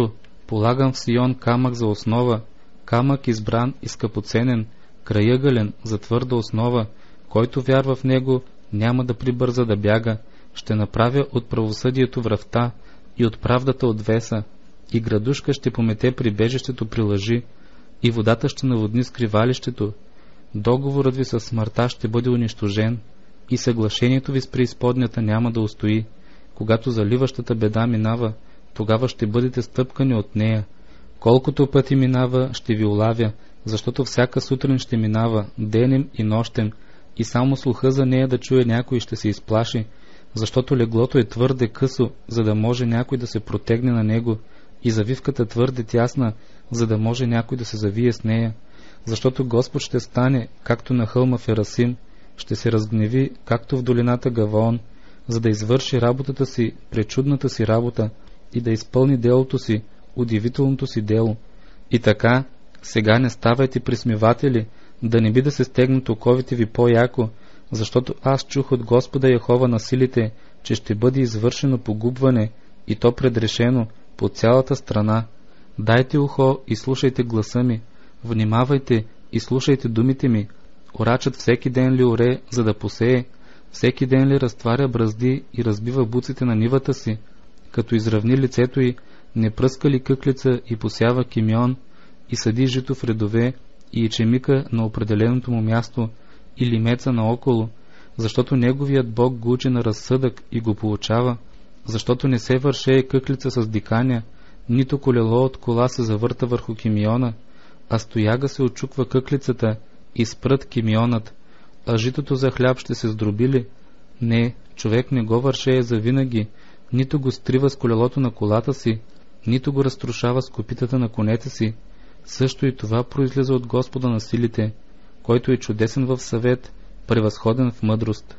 Полагам в Сион камък за основа, камък избран и скъпоценен, краягълен за твърда основа, който вярва в него, няма да прибърза да бяга. Ще направя от правосъдието връвта и от правдата отвеса, и градушка ще помете прибежището при лъжи, и водата ще наводни скривалището. Договорът ви със смъртта ще бъде унищожен, и съглашението ви с преизподнята няма да устои. Когато заливащата беда минава, тогава ще бъдете стъпкани от нея. Колкото пъти минава, ще ви улавя, защото всяка сутрин ще минава, денем и нощем, и само слуха за нея да чуе някой ще се изплаши, защото леглото е твърде късо, за да може някой да се протегне на него, и завивката твърде тясна, за да може някой да се завие с нея. Защото Господ ще стане, както на хълма Ферасим, ще се разгневи, както в долината Гаваон, за да извърши работата си, пречудната си работа, и да изпълни делото си, удивителното си дело. И така, сега не ставайте присмиватели, да не би да се стегнат оковите ви по-яко, защото аз чух от Господа Яхова на силите, че ще бъде извършено погубване, и то предрешено по цялата страна. Дайте ухо и слушайте гласа ми, внимавайте и слушайте думите ми. Орачът всеки ден ли оре, за да посее, всеки ден ли разтваря бразди и разбива буците на нивата си, като изравни лицето й, не пръска ли къклица и посява кимион, и съди жито в редове, и ечемика на определеното му място, или меца наоколо, защото неговият Бог го учи на разсъдък и го получава, защото не се вършее къклица с диканя, нито колело от кола се завърта върху кимиона, а стояга се очуква къклицата и спрът кимионът, а житото за хляб ще се сдробили. Не, човек не го вършее завинаги, нито го стрива с колелото на колата си, нито го разрушава с копитата на конете си. Също и това произлиза от Господа на силите, който е чудесен в съвет, превъзходен в мъдрост.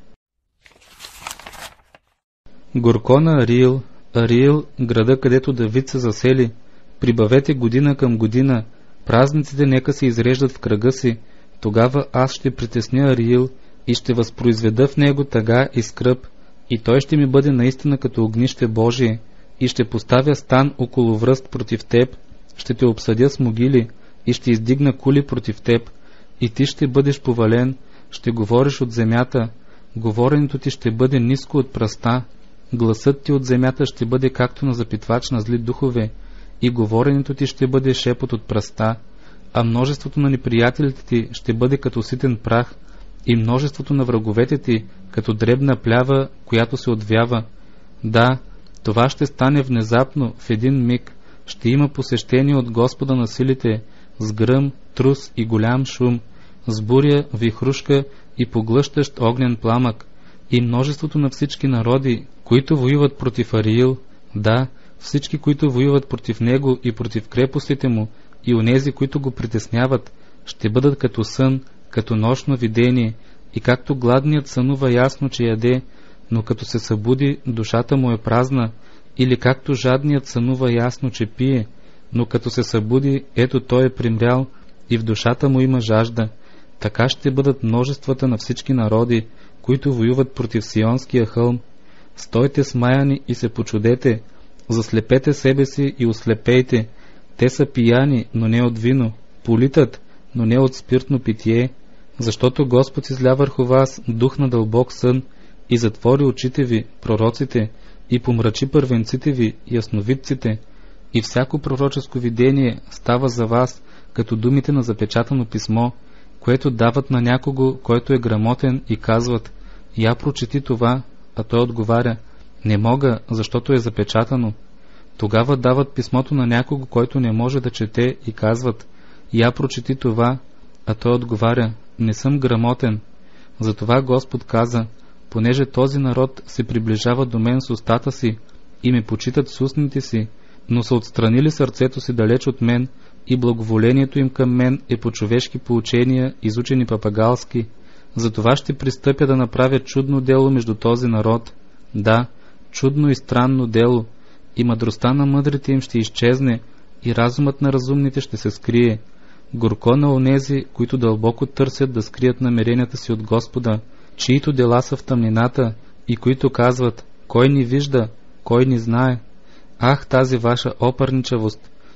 Горко на Ариил, Ариил, града, където Давид се засели, прибавете година към година, празниците нека се изреждат в кръга си, тогава аз ще притесня Ариил и ще възпроизведа в него тъга и скръб, и той ще ми бъде наистина като огнище Божие, и ще поставя стан около връст против теб, ще те обсъдя с могили и ще издигна кули против теб, и ти ще бъдеш повален, ще говориш от земята, говоренето ти ще бъде ниско от пръста, гласът ти от земята ще бъде както на запитвач на зли духове, и говоренето ти ще бъде шепот от пръста, а множеството на неприятелите ти ще бъде като ситен прах, и множеството на враговете ти като дребна плява, която се отвява. Да, това ще стане внезапно, в един миг, ще има посещение от Господа на силите, с гръм, трус и голям шум, с буря, вихрушка и поглъщащ огнен пламък, и множеството на всички народи, които воюват против Ариил, да, всички, които воюват против него и против крепостите му, и онези, които го притесняват, ще бъдат като сън, като нощно видение, и както гладният сънува ясно, че яде, но като се събуди, душата му е празна, или както жадният сънува ясно, че пие, но като се събуди, ето той е примрял и в душата му има жажда. Така ще бъдат множествата на всички народи, които воюват против Сионския хълм. Стойте смаяни и се почудете, заслепете себе си и ослепейте. Те са пияни, но не от вино, политат, но не от спиртно питие, защото Господ изля върху вас дух на дълбок сън и затвори очите ви, пророците, и помрачи първенците ви, ясновидците, и всяко пророческо видение става за вас като думите на запечатано писмо, което дават на някого, който е грамотен, и казват: я прочети това, а той отговаря: не мога, защото е запечатано. Тогава дават писмото на някого, който не може да чете, и казват: я прочети това, а той отговаря: не съм грамотен. Затова Господ каза: понеже този народ се приближава до мен с устата си и ме почитат с устните си, но са отстранили сърцето си далеч от мен, и благоволението им към мен е по човешки поучения, изучени папагалски, затова ще пристъпя да направя чудно дело между този народ. Да, чудно и странно дело, и мъдростта на мъдрите им ще изчезне, и разумът на разумните ще се скрие. Горко на онези, които дълбоко търсят да скрият намеренията си от Господа, чието дела са в тъмнината, и които казват: кой ни вижда, кой ни знае? Ах, тази ваша опърничавост!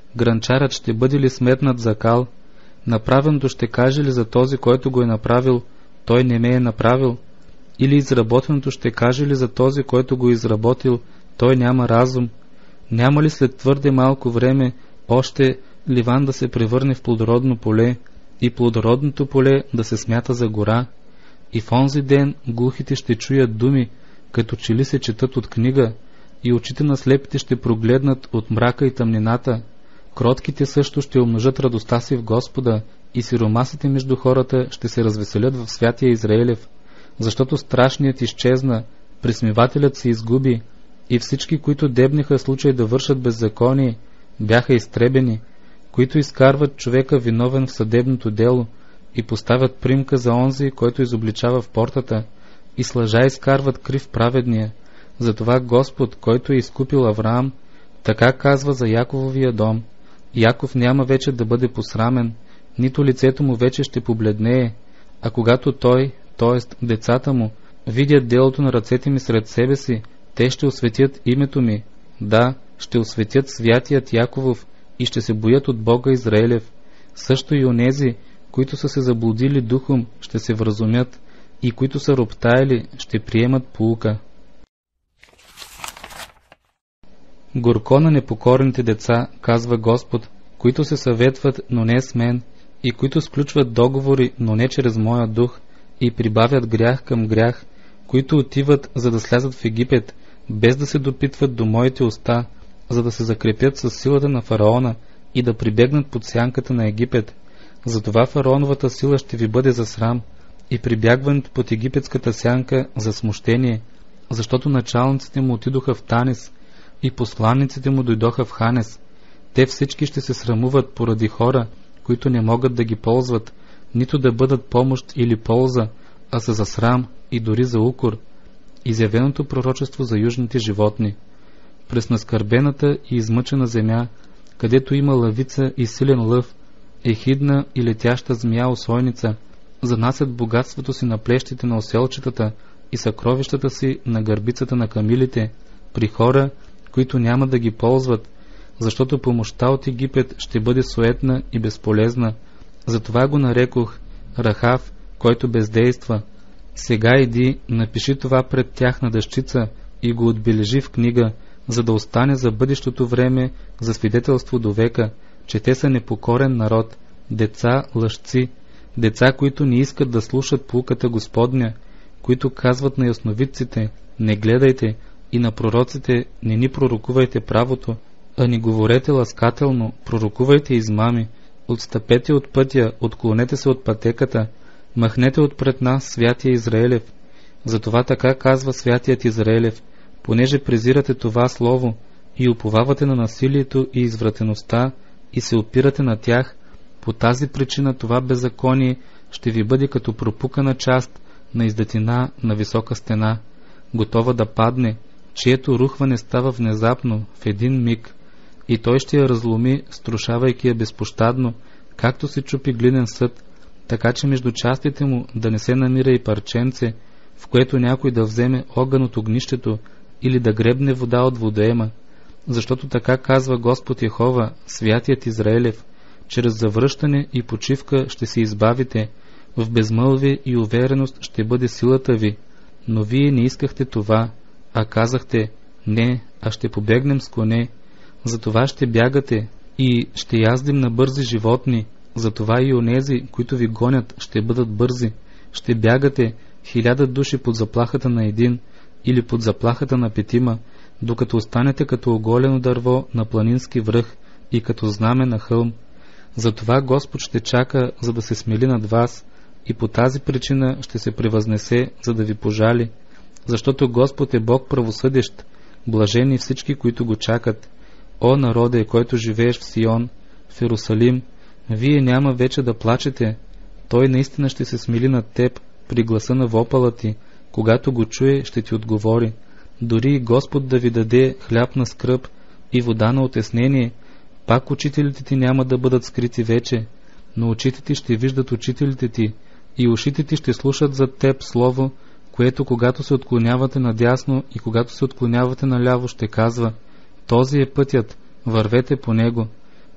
Гранчарът ще бъде ли сметнат за кал? Направеното ще каже ли за този, който го е направил, той не ме е направил? Или изработеното ще каже ли за този, който го е изработил, той няма разум? Няма ли след твърде малко време още Ливан да се превърне в плодородно поле и плодородното поле да се смята за гора? И в онзи ден глухите ще чуят думи, като че ли се четат от книга, и очите на слепите ще прогледнат от мрака и тъмнината. Кротките също ще умножат радостта си в Господа, и сиромасите между хората ще се развеселят в святия Израилев, защото страшният изчезна, присмивателят се изгуби, и всички, които дебниха случай да вършат беззаконие, бяха изтребени, които изкарват човека виновен в съдебното дело и поставят примка за онзи, който изобличава в портата, и с лъжа изкарват крив праведния. Затова Господ, който е изкупил Авраам, така казва за Якововия дом: Яков няма вече да бъде посрамен, нито лицето му вече ще побледнее, а когато той, т.е. децата му, видят делото на ръцете ми сред себе си, те ще осветят името ми. Да, ще осветят святият Яковов и ще се боят от Бога Израилев. Също и онези, които са се заблудили духом, ще се вразумят, и които са роптаели, ще приемат поука. Горко на непокорните деца, казва Господ, които се съветват, но не с мен, и които сключват договори, но не чрез моя дух, и прибавят грях към грях, които отиват, за да слязат в Египет, без да се допитват до моите уста, за да се закрепят с силата на фараона и да прибегнат под сянката на Египет. Затова фараоновата сила ще ви бъде за срам и прибягването под египетската сянка за смущение, защото началниците му отидоха в Танис и посланниците му дойдоха в Ханес. Те всички ще се срамуват поради хора, които не могат да ги ползват, нито да бъдат помощ или полза, а са за срам и дори за укор. Изявеното пророчество за южните животни. През наскърбената и измъчена земя, където има лъвица и силен лъв, ехидна и летяща змия-осойница, занасят богатството си на плещите на оселчетата и съкровищата си на гърбицата на камилите, при хора, които няма да ги ползват, защото помощта от Египет ще бъде суетна и безполезна. Затова го нарекох Рахав, който бездейства. Сега иди, напиши това пред тях на дъщица и го отбележи в книга, за да остане за бъдещото време за свидетелство до века, че те са непокорен народ, деца лъжци, деца, които не искат да слушат поуката Господня, които казват на ясновидците: не гледайте, и на пророците: не ни пророкувайте правото, а ни говорете ласкателно, пророкувайте измами, отстъпете от пътя, отклонете се от пътеката, махнете отпред нас святия Израилев. Затова така казва святият Израилев: понеже презирате това слово и уповавате на насилието и извратеността и се опирате на тях, по тази причина това беззаконие ще ви бъде като пропукана част на издатина на висока стена, готова да падне, чието рухване става внезапно, в един миг, и той ще я разломи, струшавайки я безпощадно, както се чупи глинен съд, така че между частите му да не се намира и парченце, в което някой да вземе огън от огнището или да гребне вода от водоема. Защото така казва Господ Йехова, святият Израилев: чрез завръщане и почивка ще се избавите, в безмълвие и увереност ще бъде силата ви. Но вие не искахте това, а казахте: не, а ще побегнем с коне. Затова ще бягате и ще яздим на бързи животни. Затова и онези, които ви гонят, ще бъдат бързи. Ще бягате, хиляда души под заплахата на един или под заплахата на петима, докато останете като оголено дърво на планински връх и като знаме на хълм. Затова Господ ще чака, за да се смели над вас, и по тази причина ще се превъзнесе, за да ви пожали. Защото Господ е Бог правосъдещ, блажени всички, които го чакат. О народе, който живееш в Сион, в Иерусалим, вие няма вече да плачете. Той наистина ще се смили над теб при гласа на вопъла ти. Когато го чуе, ще ти отговори. Дори и Господ да ви даде хляб на скръб и вода на отеснение, пак учителите ти няма да бъдат скрити вече, но очите ти ще виждат учителите ти и ушите ти ще слушат за теб слово, което когато се отклонявате надясно и когато се отклонявате наляво, ще казва: този е пътят, вървете по него.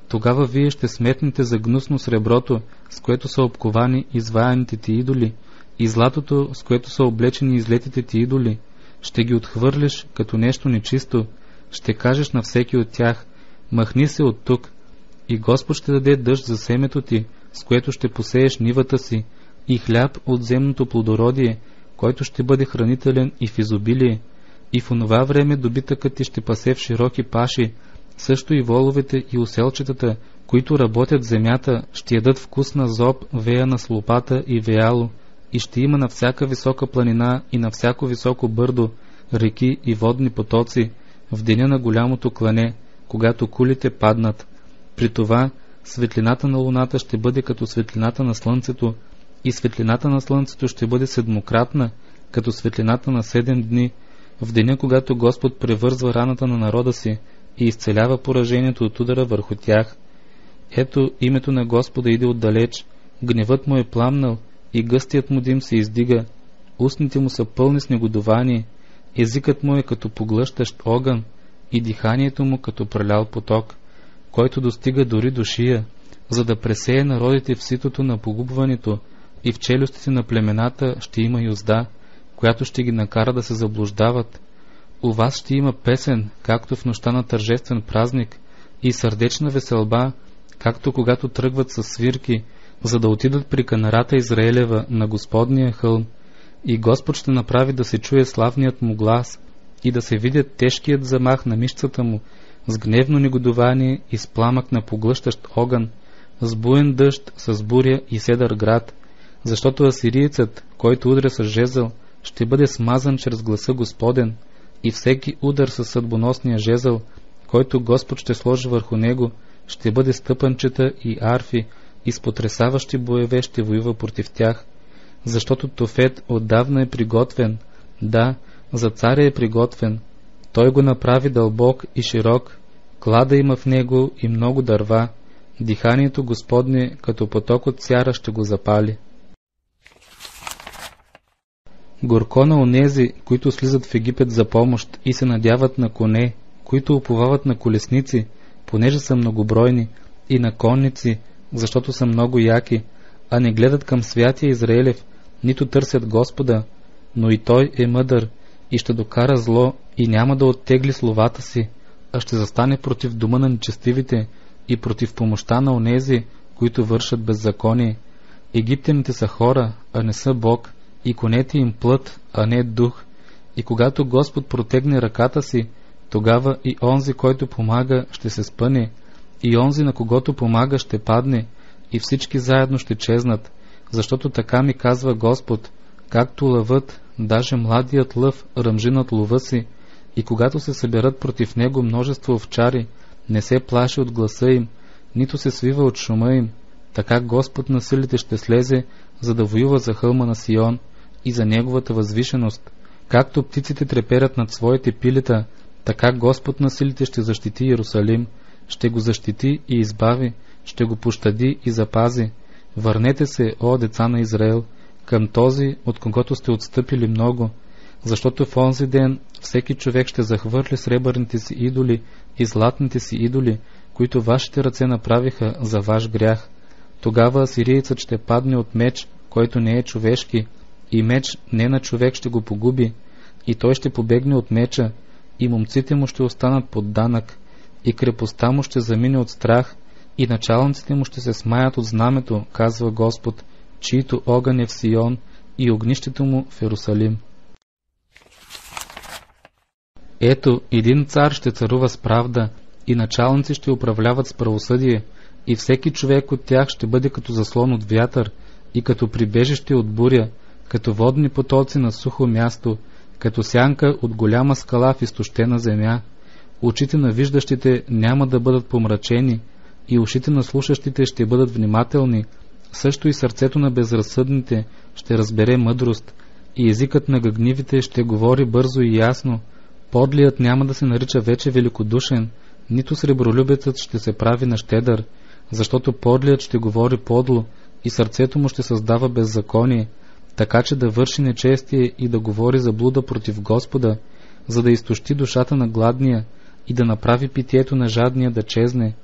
тогава вие ще сметнете за гнусно среброто, с което са обковани изваяните ти идоли, и златото, с което са облечени излетите ти идоли. Ще ги отхвърлиш като нещо нечисто, ще кажеш на всеки от тях: махни се от тук. И Господ ще даде дъжд за семето ти, с което ще посееш нивата си, и хляб от земното плодородие, който ще бъде хранителен и в изобилие. И в онова време добитъкът ти ще пасе в широки паши, също и воловете и оселчетата, които работят земята, ще ядат вкусна зоб, веяна с лопата и веяло, и ще има на всяка висока планина и на всяко високо бърдо реки и водни потоци, в деня на голямото клане, когато кулите паднат. При това светлината на луната ще бъде като светлината на слънцето, и светлината на слънцето ще бъде седмократна, като светлината на седем дни, в деня, когато Господ превързва раната на народа си и изцелява поражението от удара върху тях. Ето, името на Господа иде отдалеч, гневът му е пламнал и гъстият му дим се издига, устните му са пълни с негодование, езикът му е като поглъщащ огън и диханието му като прелял поток, който достига дори до шия, за да пресее народите в ситото на погубването, и в челюстите на племената ще има юзда, която ще ги накара да се заблуждават. У вас ще има песен, както в нощта на тържествен празник, и сърдечна веселба, както когато тръгват със свирки, за да отидат при канарата Израелева на Господния хълм. И Господ ще направи да се чуе славният му глас и да се видят тежкият замах на мишцата му, с гневно негодование и с пламък на поглъщащ огън, с буен дъжд, с буря и седър град, защото асириецът, който удря с жезъл, ще бъде смазан чрез гласа Господен, и всеки удар със съдбоносния жезъл, който Господ ще сложи върху него, ще бъде стъпанчета и арфи, и с потресаващи боеве ще воюва против тях, защото Тофет отдавна е приготвен, да, за царя е приготвен. Той го направи дълбок и широк, клада има в него и много дърва, диханието Господне като поток от сяра ще го запали. Горко на онези, които слизат в Египет за помощ и се надяват на коне, които уповават на колесници, понеже са многобройни, и на конници, защото са много яки, а не гледат към святия Израелев, нито търсят Господа, но и Той е мъдър и ще докара зло и няма да оттегли словата си, а ще застане против дома на нечестивите и против помощта на онези, които вършат беззаконие. Египтяните са хора, а не са Бог, и конете им плът, а не дух. И когато Господ протегне ръката си, тогава и онзи, който помага, ще се спъне, и онзи, на когото помага, ще падне, и всички заедно ще чезнат, защото така ми казва Господ: както лъвът, даже младият лъв ръмжи над лова си, и когато се съберат против него множество овчари, не се плаши от гласа им, нито се свива от шума им, така Господ на силите ще слезе, за да воюва за хълма на Сион и за неговата възвишеност. Както птиците треперят над своите пилета, така Господ на силите ще защити Иерусалим, ще го защити и избави, ще го пощади и запази. Върнете се, о деца на Израел, към този, от когото сте отстъпили много, защото в онзи ден всеки човек ще захвърли сребърните си идоли и златните си идоли, които вашите ръце направиха за ваш грях. Тогава асириецът ще падне от меч, който не е човешки, и меч не на човек ще го погуби, и той ще побегне от меча, и момците му ще останат под данък, и крепостта му ще замине от страх, и началниците му ще се смаят от знамето, казва Господ, чието огън е в Сион и огнището му в Иерусалим. Ето, един цар ще царува с правда, и началници ще управляват с правосъдие, и всеки човек от тях ще бъде като заслон от вятър, и като прибежище от буря, като водни потоци на сухо място, като сянка от голяма скала в изтощена земя. Очите на виждащите няма да бъдат помрачени, и ушите на слушащите ще бъдат внимателни, също и сърцето на безразсъдните ще разбере мъдрост, и езикът на гъгнивите ще говори бързо и ясно. Подлият няма да се нарича вече великодушен, нито сребролюбецът ще се прави на щедър, защото подлият ще говори подло и сърцето му ще създава беззаконие, така че да върши нечестие и да говори заблуда против Господа, за да изтощи душата на гладния и да направи питието на жадния да чезне.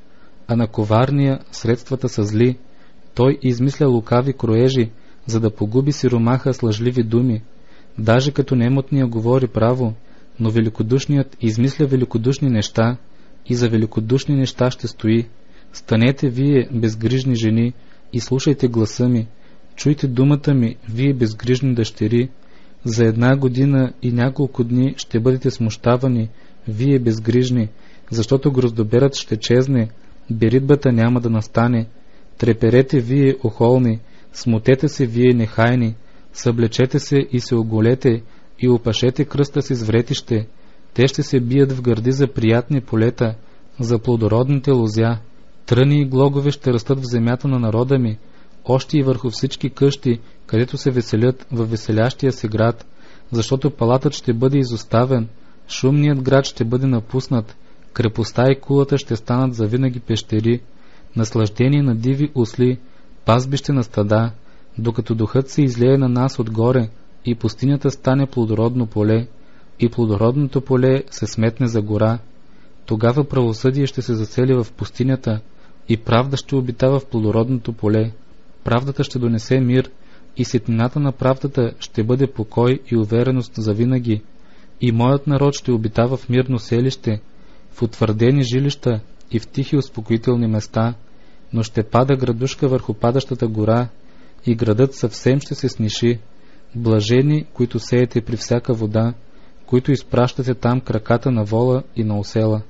а на коварния средствата са зли. Той измисля лукави кроежи, за да погуби сиромаха с лъжливи думи. Даже като немотния говори право, но великодушният измисля великодушни неща и за великодушни неща ще стои. Станете вие, безгрижни жени, и слушайте гласа ми. Чуйте думата ми, вие безгрижни дъщери. За една година и няколко дни ще бъдете смущавани, вие безгрижни, защото гроздоберът ще чезне, беритбата няма да настане. Треперете вие, охолни, смутете се вие, нехайни, съблечете се и се оголете, и опашете кръста си с вретище. Те ще се бият в гърди за приятни полета, за плодородните лозя. Тръни и глогове ще растат в земята на народа ми, още и върху всички къщи, където се веселят във веселящия се град, защото палатът ще бъде изоставен, шумният град ще бъде напуснат, крепостта и кулата ще станат завинаги пещери, наслаждение на диви осли, пазбище на стада, докато духът се излее на нас отгоре и пустинята стане плодородно поле, и плодородното поле се сметне за гора. Тогава правосъдие ще се засели в пустинята и правда ще обитава в плодородното поле. Правдата ще донесе мир и сетнината на правдата ще бъде покой и увереност за винаги. И моят народ ще обитава в мирно селище, в утвърдени жилища и в тихи успокоителни места, но ще пада градушка върху падащата гора и градът съвсем ще се сниши. Блажени, които сеете при всяка вода, които изпращате там краката на вола и на осела.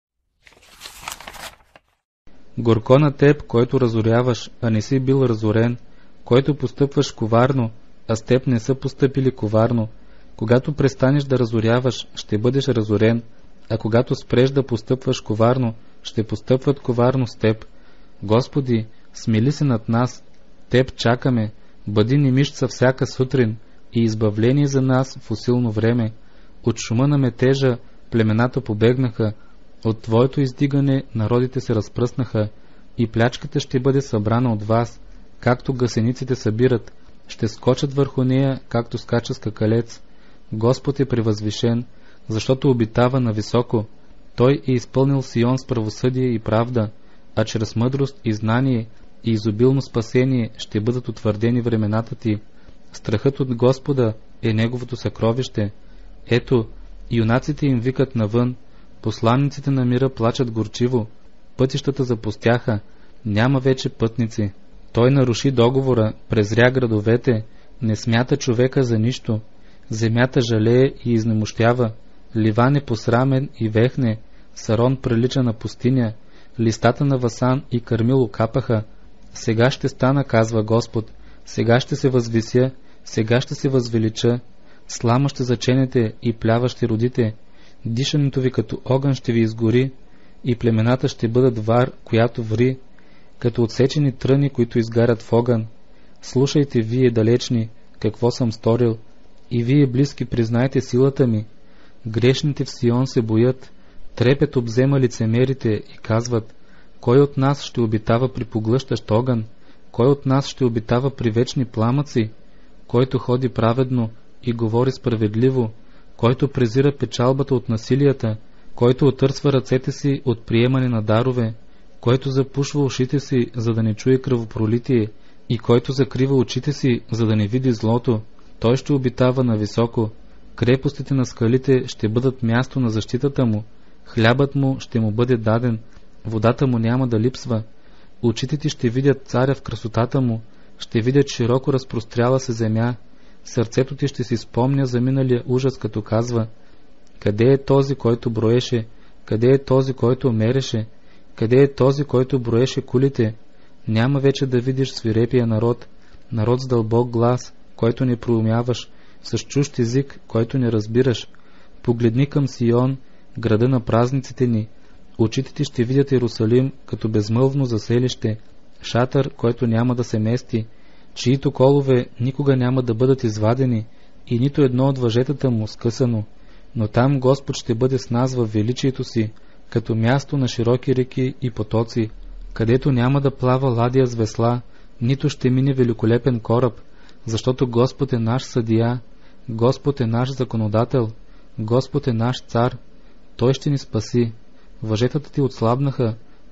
Горко на теб, който разоряваш, а не си бил разорен, който постъпваш коварно, а с теб не са постъпили коварно. Когато престанеш да разоряваш, ще бъдеш разорен, а когато спреш да постъпваш коварно, ще постъпват коварно с теб. Господи, смили се над нас, теб чакаме, бъди немищца всяка сутрин и избавление за нас в усилно време. От шума на метежа племената побегнаха, от Твоето издигане народите се разпръснаха, и плячката ще бъде събрана от вас, както гъсениците събират, ще скочат върху нея, както скача скакалец. Господ е превъзвишен, защото обитава нависоко. Той е изпълнил Сион с правосъдие и правда, а чрез мъдрост и знание и изобилно спасение ще бъдат утвърдени времената ти. Страхът от Господа е неговото съкровище. Ето, юнаците им викат навън, посланниците на мира плачат горчиво, пътищата запустяха, няма вече пътници. Той наруши договора, презря градовете, не смята човека за нищо. Земята жалее и изнемощява, Ливан е посрамен и вехне, Сарон прилича на пустиня, листата на Васан и Кармил окапаха. Сега ще стана, казва Господ, сега ще се възвися, сега ще се възвелича, слама ще заченете и плява ще родите, дишането ви като огън ще ви изгори, и племената ще бъдат вар, която ври, като отсечени тръни, които изгарят в огън. Слушайте, вие далечни, какво съм сторил, и вие близки признайте силата ми. Грешните в Сион се боят, трепет обзема лицемерите и казват: кой от нас ще обитава при поглъщащ огън? Кой от нас ще обитава при вечни пламъци? Който ходи праведно и говори справедливо, който презира печалбата от насилията, който отърсва ръцете си от приемане на дарове, който запушва ушите си, за да не чуе кръвопролитие, и който закрива очите си, за да не види злото, той ще обитава нависоко. Крепостите на скалите ще бъдат място на защитата му, хлябът му ще му бъде даден, водата му няма да липсва. Очите ти ще видят царя в красотата му, ще видят широко разпростряла се земя, сърцето ти ще си спомня за миналия ужас, като казва: къде е този, който броеше, къде е този, който мереше, къде е този, който броеше кулите? Няма вече да видиш свирепия народ, народ с дълбок глас, който не проумяваш, с чужд език, който не разбираш. Погледни към Сион, града на празниците ни. Очите ти ще видят Иерусалим като безмълвно заселище, шатър, който няма да се мести, чието колове никога няма да бъдат извадени и нито едно от въжетата му скъсано. Но там Господ ще бъде с нас във величието си, като място на широки реки и потоци, където няма да плава ладия с весла, нито ще мине великолепен кораб, защото Господ е наш съдия, Господ е наш законодател, Господ е наш цар. Той ще ни спаси. Въжетата ти отслабнаха,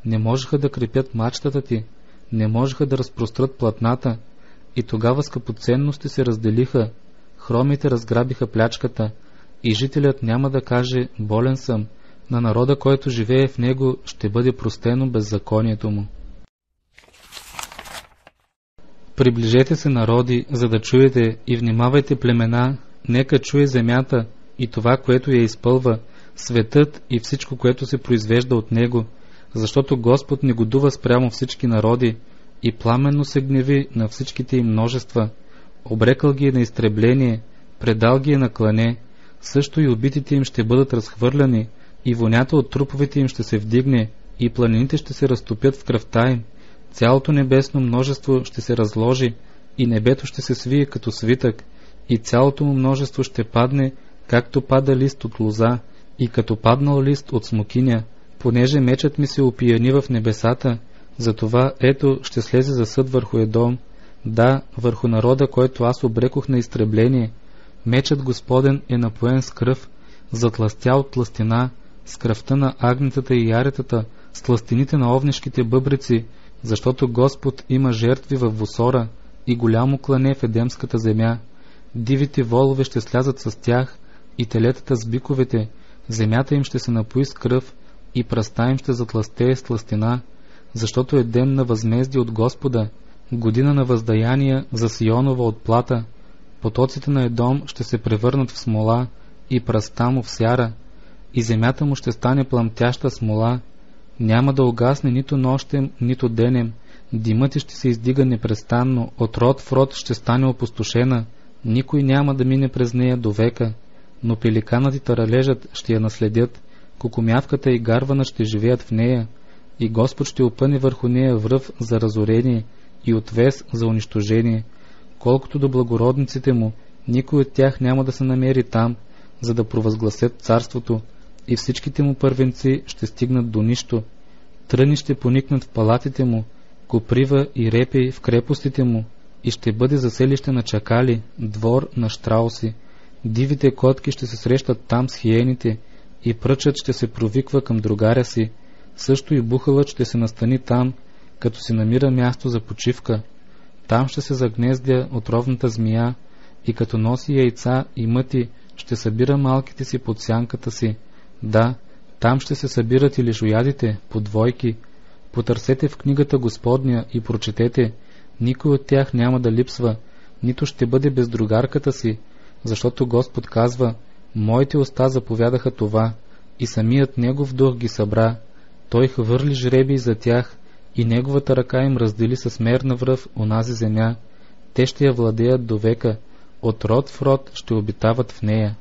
не можеха да крепят мачтата ти, не можеха да разпрострат платната, и тогава скъпоценности се разделиха, хромите разграбиха плячката, и жителят няма да каже болен съм, на народа, който живее в него, ще бъде простено беззаконието му. Приближете се, народи, за да чуете, и внимавайте, племена, нека чуе земята и това, което я изпълва, светът и всичко, което се произвежда от него, защото Господ негодува спрямо всички народи и пламенно се гневи на всичките им множества, обрекал ги е на изтребление, предал ги е на клане, също и убитите им ще бъдат разхвърляни, и вонята от труповете им ще се вдигне, и планините ще се разтопят в кръвта им, цялото небесно множество ще се разложи, и небето ще се свие като свитък, и цялото му множество ще падне, както пада лист от лоза, и като паднал лист от смокиня, понеже мечът ми се опияни в небесата, затова ето ще слезе за съд върху Едом, да, върху народа, който аз обрекох на изтребление. Мечът Господен е напоен с кръв, затластял от тластина, с кръвта на агнетата и яретата, с тластините на овнешките бъбрици, защото Господ има жертви в Восора и голямо клане в Едемската земя. Дивите волове ще слязат с тях, и телетата с биковете, земята им ще се напои с кръв, и пръста им ще затластее с тластина, защото е ден на възмездие от Господа, година на въздаяния за Сионова отплата. Потоците на Едом ще се превърнат в смола, и пръста му в сяра, и земята му ще стане пламтяща смола. Няма да угасне нито нощем, нито денем, димът ще се издига непрестанно, от род в род ще стане опустошена, никой няма да мине през нея до века, но пеликанът и таралежът ще я наследят, кукумявката и гарвана ще живеят в нея, и Господ ще опъне върху нея връв за разорение и отвес за унищожение. Колкото до благородниците му, никой от тях няма да се намери там, за да провъзгласят царството, и всичките му първенци ще стигнат до нищо. Тръни ще поникнат в палатите му, коприва и репей в крепостите му, и ще бъде заселище на чакали, двор на щрауси. Дивите котки ще се срещат там с хиените, и пръчът ще се провиква към другаря си, също и бухалът ще се настани там, като си намира място за почивка. Там ще се загнездя отровната змия, и като носи яйца и мъти, ще събира малките си под сянката си. Да, там ще се събират и лишоядите, по двойки. Потърсете в книгата Господня и прочетете, никой от тях няма да липсва, нито ще бъде без другарката си, защото Господ казва, моите уста заповядаха това, и самият Негов дух ги събра. Той хвърли жребий за тях, и Неговата ръка им раздели с мерна връв онази земя. Те ще я владеят до века, от род в род ще обитават в нея.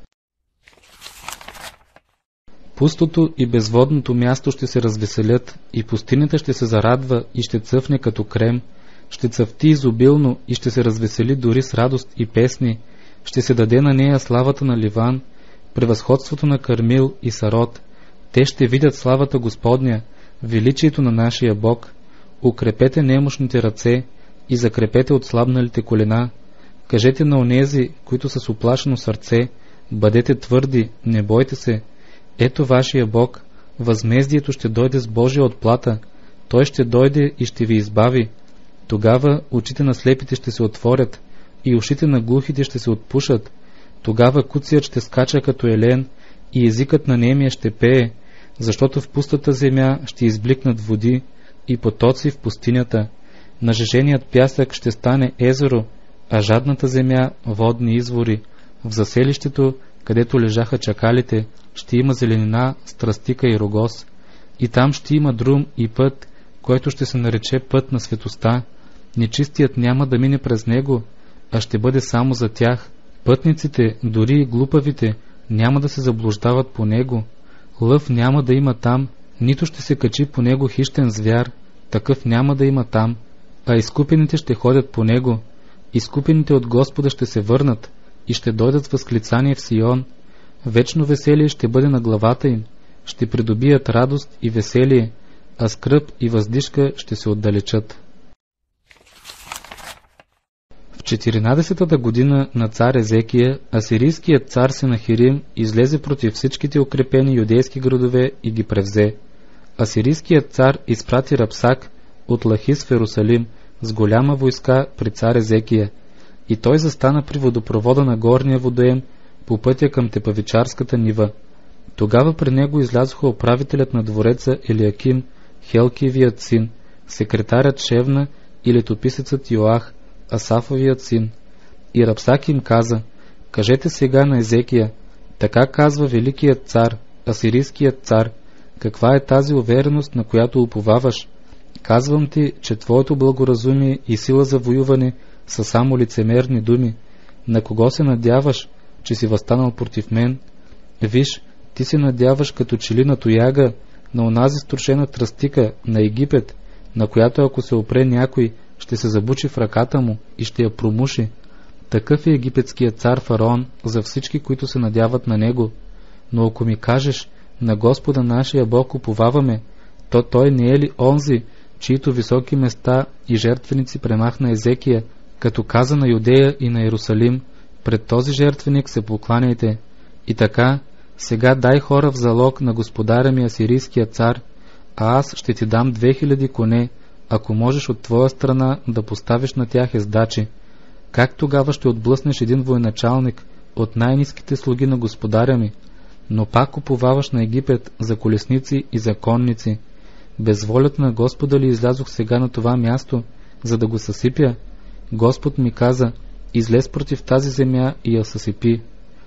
Пустото и безводното място ще се развеселят, и пустинята ще се зарадва и ще цъфне като крем, ще цъфти изобилно и ще се развесели дори с радост и песни, ще се даде на нея славата на Ливан, превъзходството на Кармил и Сарот. Те ще видят славата Господня, величието на нашия Бог. Укрепете немощните ръце и закрепете отслабналите колена. Кажете на онези, които са с уплашено сърце, бъдете твърди, не бойте се. Ето вашия Бог, възмездието ще дойде с Божия отплата, Той ще дойде и ще ви избави. Тогава очите на слепите ще се отворят и ушите на глухите ще се отпушат. Тогава куцият ще скача като елен и езикът на немия ще пее, защото в пустата земя ще избликнат води и потоци в пустинята. Нажеженият пясък ще стане езеро, а жадната земя водни извори. В заселището, където лежаха чакалите, ще има зеленина, страстика и рогоз. И там ще има друм и път, който ще се нарече път на светостта. Нечистият няма да мине през него, а ще бъде само за тях. Пътниците, дори и глупавите, няма да се заблуждават по него. Лъв няма да има там, нито ще се качи по него хищен звяр, такъв няма да има там, а изкупените ще ходят по него. Изкупените от Господа ще се върнат и ще дойдат с възклицание в Сион. Вечно веселие ще бъде на главата им, ще придобият радост и веселие, а скръб и въздишка ще се отдалечат. В четиринадесетата година на цар Езекия, асирийският цар Сенахирим излезе против всичките укрепени юдейски градове и ги превзе. Асирийският цар изпрати Рапсак от Лахис в Ерусалим с голяма войска при цар Езекия, и той застана при водопровода на горния водоем по пътя към Тепавичарската нива. Тогава при него излязоха управителят на двореца Елиаким, Хелкиевият син, секретарят Шевна и летописецът Йоах, Асафовият син. И Рапсак им каза: кажете сега на Езекия: така казва великият цар, асирийският цар, каква е тази увереност, на която уповаваш? Казвам ти, че твоето благоразумие и сила за воюване са само лицемерни думи. На кого се надяваш, че си възстанал против мен? Виж, ти се надяваш като че ли на тояга, на онази струшена тръстика на Египет, на която ако се опре някой, ще се забучи в ръката му и ще я промуши. Такъв е египетският цар фараон за всички, които се надяват на него. Но ако ми кажеш: на Господа нашия Бог уповаваме, то той не е ли онзи, чието високи места и жертвеници премахна Езекия, като каза на Юдея и на Иерусалим: пред този жертвеник се покланяйте. И така, сега дай хора в залог на господаря ми асирийския цар, а аз ще ти дам две хиляди коне, ако можеш от твоя страна да поставиш на тях ездачи. Как тогава ще отблъснеш един военачалник от най-ниските слуги на господаря ми? Но пак уповаваш на Египет за колесници и за конници. Без волята на Господа ли излязох сега на това място, за да го съсипя? Господ ми каза: излез против тази земя и я съсипи.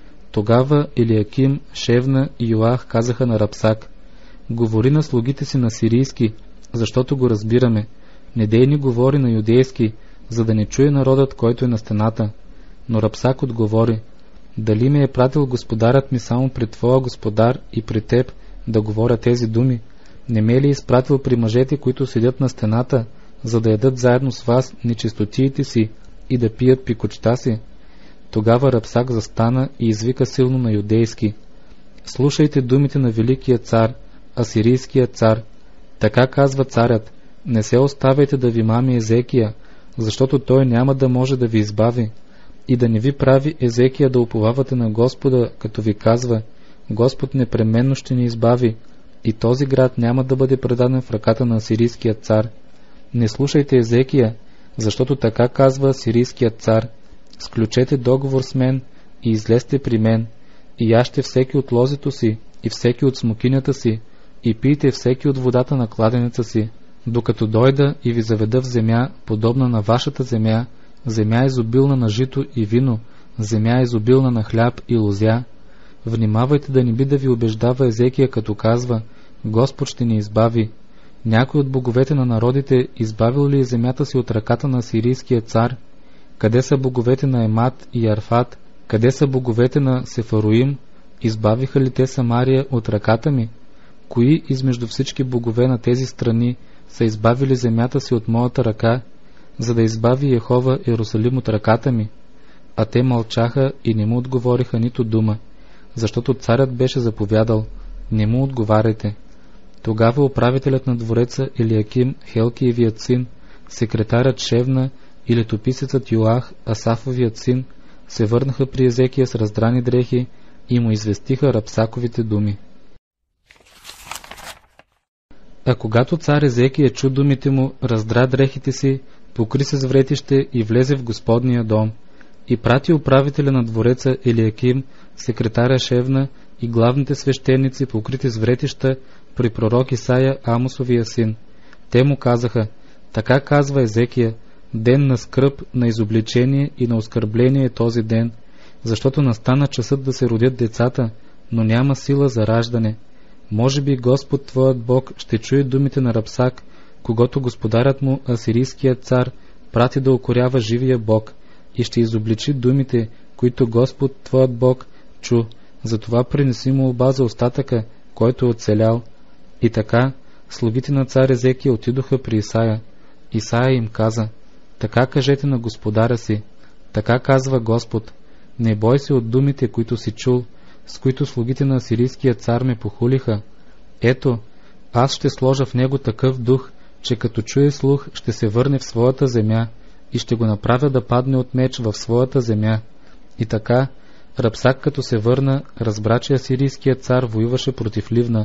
Тогава Елиаким, Шевна и Йоах казаха на Рапсак: говори на слугите си на сирийски, защото го разбираме. Не дей ни говори на юдейски, за да не чуе народът, който е на стената. Но Рапсак отговори: дали ме е пратил господарят ми само при твоя господар и при теб да говоря тези думи? Не ме ли изпратил при мъжете, които седят на стената, за да ядат заедно с вас нечистотиите си и да пият пикочта си? Тогава Рапсак застана и извика силно на юдейски: слушайте думите на великия цар, асирийския цар. Така казва царят: не се оставяйте да ви мами Езекия, защото той няма да може да ви избави. И да не ви прави Езекия да уповавате на Господа, като ви казва: Господ непременно ще ни избави, и този град няма да бъде предаден в ръката на асирийския цар. Не слушайте Езекия, защото така казва асирийският цар: сключете договор с мен и излезте при мен, и яжте всеки от лозето си и всеки от смокинята си, и пийте всеки от водата на кладенеца си, докато дойда и ви заведа в земя, подобна на вашата земя, земя изобилна на жито и вино, земя изобилна на хляб и лозя. Внимавайте да не би да ви убеждава Езекия, като казва: Господ ще ни избави. Някой от боговете на народите избавил ли е земята си от ръката на асирийския цар? Къде са боговете на Емат и Арфат? Къде са боговете на Сефаруим? Избавиха ли те Самария от ръката ми? Кои измежду всички богове на тези страни са избавили земята си от моята ръка, за да избави Йехова Иерусалим от ръката ми? А те мълчаха и не му отговориха нито дума, защото царят беше заповядал: не му отговаряйте. Тогава управителят на двореца Елиаким, Хелкиевият син, секретарят Шевна и летописецът Йоах, Асафовият син, се върнаха при Езекия с раздрани дрехи и му известиха Рапсаковите думи. А когато цар Езекия чу думите му, раздра дрехите си, покри се с вретище и влезе в Господния дом, и прати управителя на двореца Елиаким, секретаря Шевна и главните свещеници, покрити с вретища, при пророк Исаия, Амосовия син. Те му казаха: така казва Езекия: ден на скръб, на изобличение и на оскърбление е този ден, защото настана часът да се родят децата, но няма сила за раждане. Може би Господ твоят Бог ще чуе думите на Рапсак, когато господарят му, асирийският цар, прати да укорява живия Бог, и ще изобличи думите, които Господ твоят Бог чу. Затова принеси молба за остатъка, който е оцелял. И така слугите на цар Езекия отидоха при Исаия. Исаия им каза: така кажете на господаря си: така казва Господ: не бой се от думите, които си чул, с които слугите на асирийския цар ме похулиха. Ето, аз ще сложа в него такъв дух, че като чуе слух, ще се върне в своята земя и ще го направя да падне от меч в своята земя. И така Рапсак, като се върна, разбра, че асирийският цар воюваше против Ливна,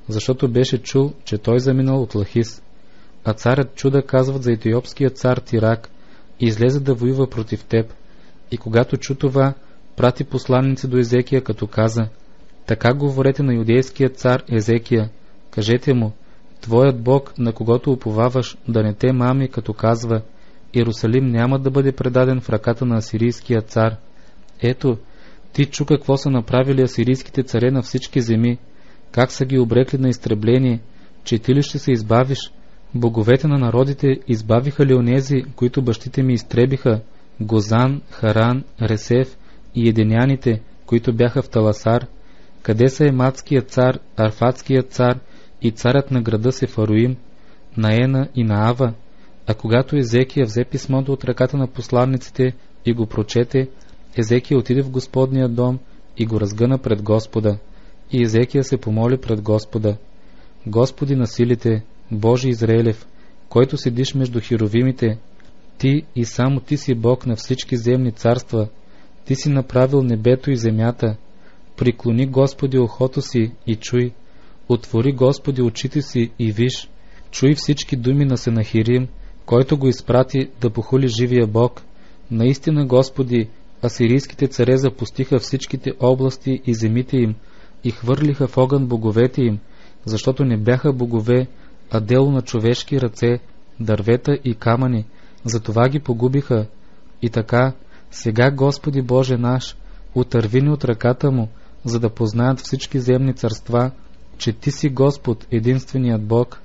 защото беше чул, че той заминал от Лахис. А царят чуда казват за етиопския цар Тирак и излезе да воюва против теб. И когато чу това, прати посланници до Езекия, като каза: така говорете на юдейския цар Езекия, кажете му: твоят Бог, на когото уповаваш, да не те мами, като казва: Иерусалим няма да бъде предаден в ръката на асирийския цар. Ето, ти чу какво са направили асирийските царе на всички земи, как са ги обрекли на изтребление, че ти ли ще се избавиш? Боговете на народите избавиха ли онези, които бащите ми изтребиха: Гозан, Харан, Ресеф и еденяните, които бяха в Таласар? Къде са ематският цар, арфатският цар и царят на града Сефаруим, на Ена и на Ава? А когато Езекия взе писмото от ръката на посланниците и го прочете, Езекия отиде в Господния дом и го разгъна пред Господа. И Езекия се помоли пред Господа: Господи на силите, Божи Израилев, който седиш между херовимите, ти и само ти си Бог на всички земни царства, ти си направил небето и земята. Приклони, Господи, ухото си и чуй, отвори, Господи, очите си и виж, чуй всички думи на Сенахирим, който го изпрати да похули живия Бог. Наистина, Господи, асирийските царе запустиха всичките области и земите им и хвърлиха в огън боговете им, защото не бяха богове, а дело на човешки ръце, дървета и камъни, затова ги погубиха. И така, сега, Господи Боже наш, отърви ни от ръката му, за да познаят всички земни царства, че Ти си Господ, единственият Бог.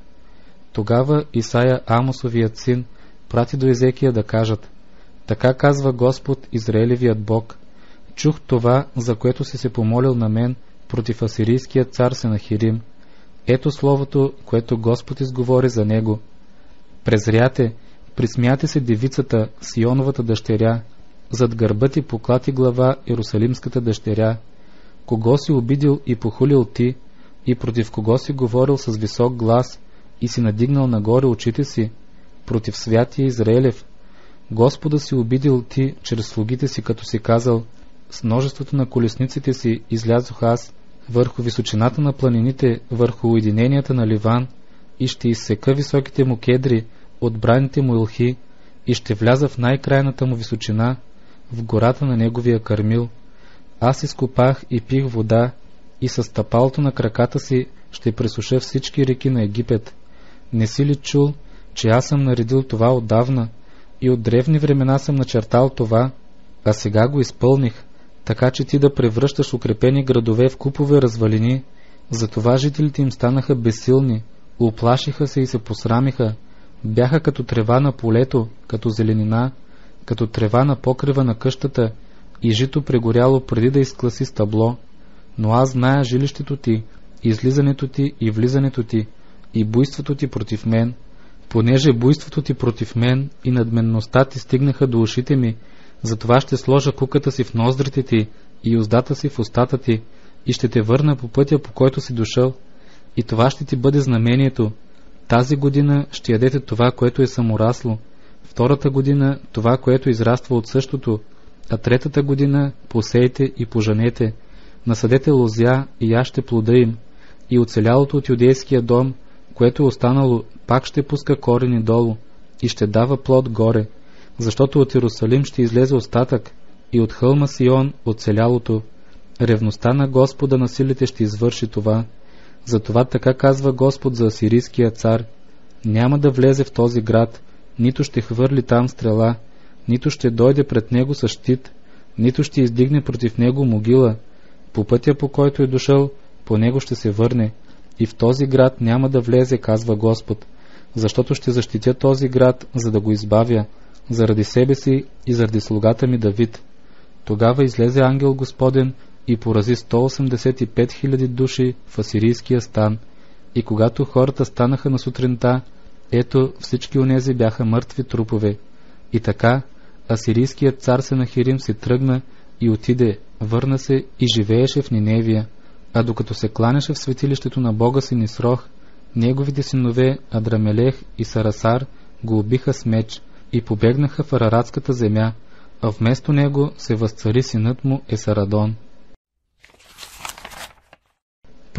Тогава Исаия, Амосовият син, прати до Езекия да кажат: така казва Господ, Израилевият Бог: чух това, за което си се помолил на мен против асирийския цар Сенахирим. Ето словото, което Господ изговори за него. Презряте, присмяте се девицата, Сионовата дъщеря, зад гърба ти поклати глава Иерусалимската дъщеря. Кого си обидил и похулил ти, и против кого си говорил с висок глас и си надигнал нагоре очите си? Против святия Израилев. Господа си обидил ти чрез слугите си, като си казал: с множеството на колесниците си излязох аз върху височината на планините, върху уединенията на Ливан, и ще изсека високите му кедри от браните му илхи, и ще вляза в най-крайната му височина, в гората на неговия Кармил. Аз изкопах и пих вода, и с стъпалото на краката си ще пресуша всички реки на Египет. Не си ли чул, че аз съм наредил това отдавна, и от древни времена съм начертал това, а сега го изпълних, така че ти да превръщаш укрепени градове в купове развалини? Затова жителите им станаха безсилни, уплашиха се и се посрамиха, бяха като трева на полето, като зеленина, като трева на покрива на къщата, и жито прегоряло преди да изкласи стъбло. Но аз зная жилището ти, излизането ти и влизането ти, и буйството ти против мен. Понеже буйството ти против мен и надменността ти стигнаха до ушите ми, затова ще сложа куката си в ноздрите ти и уздата си в устата ти, и ще те върна по пътя, по който си дошъл. И това ще ти бъде знамението. Тази година ще ядете това, което е саморасло, втората година това, което израства от същото, а третата година посейте и пожанете, насадете лозя и яще плода им, и оцелялото от юдейския дом, което е останало, пак ще пуска корени долу и ще дава плод горе, защото от Иерусалим ще излезе остатък и от хълма Сион оцелялото. Ревността на Господа на силите ще извърши това. Затова така казва Господ за асирийския цар: няма да влезе в този град, нито ще хвърли там стрела, нито ще дойде пред него с щит, нито ще издигне против него могила. По пътя, по който е дошъл, по него ще се върне, и в този град няма да влезе, казва Господ, защото ще защитя този град, за да го избавя, заради себе си и заради слугата ми Давид. Тогава излезе ангел Господен и порази сто осемдесет и пет хиляди души в асирийския стан, и когато хората станаха на сутринта, ето всички онези бяха мъртви трупове. И така асирийският цар Сенахирим се тръгна и отиде, върна се и живееше в Ниневия. А докато се кланяше в светилището на бога си Нисрох, неговите синове Адрамелех и Сарасар го убиха с меч и побегнаха в Араратската земя, а вместо него се възцари синът му Есарадон.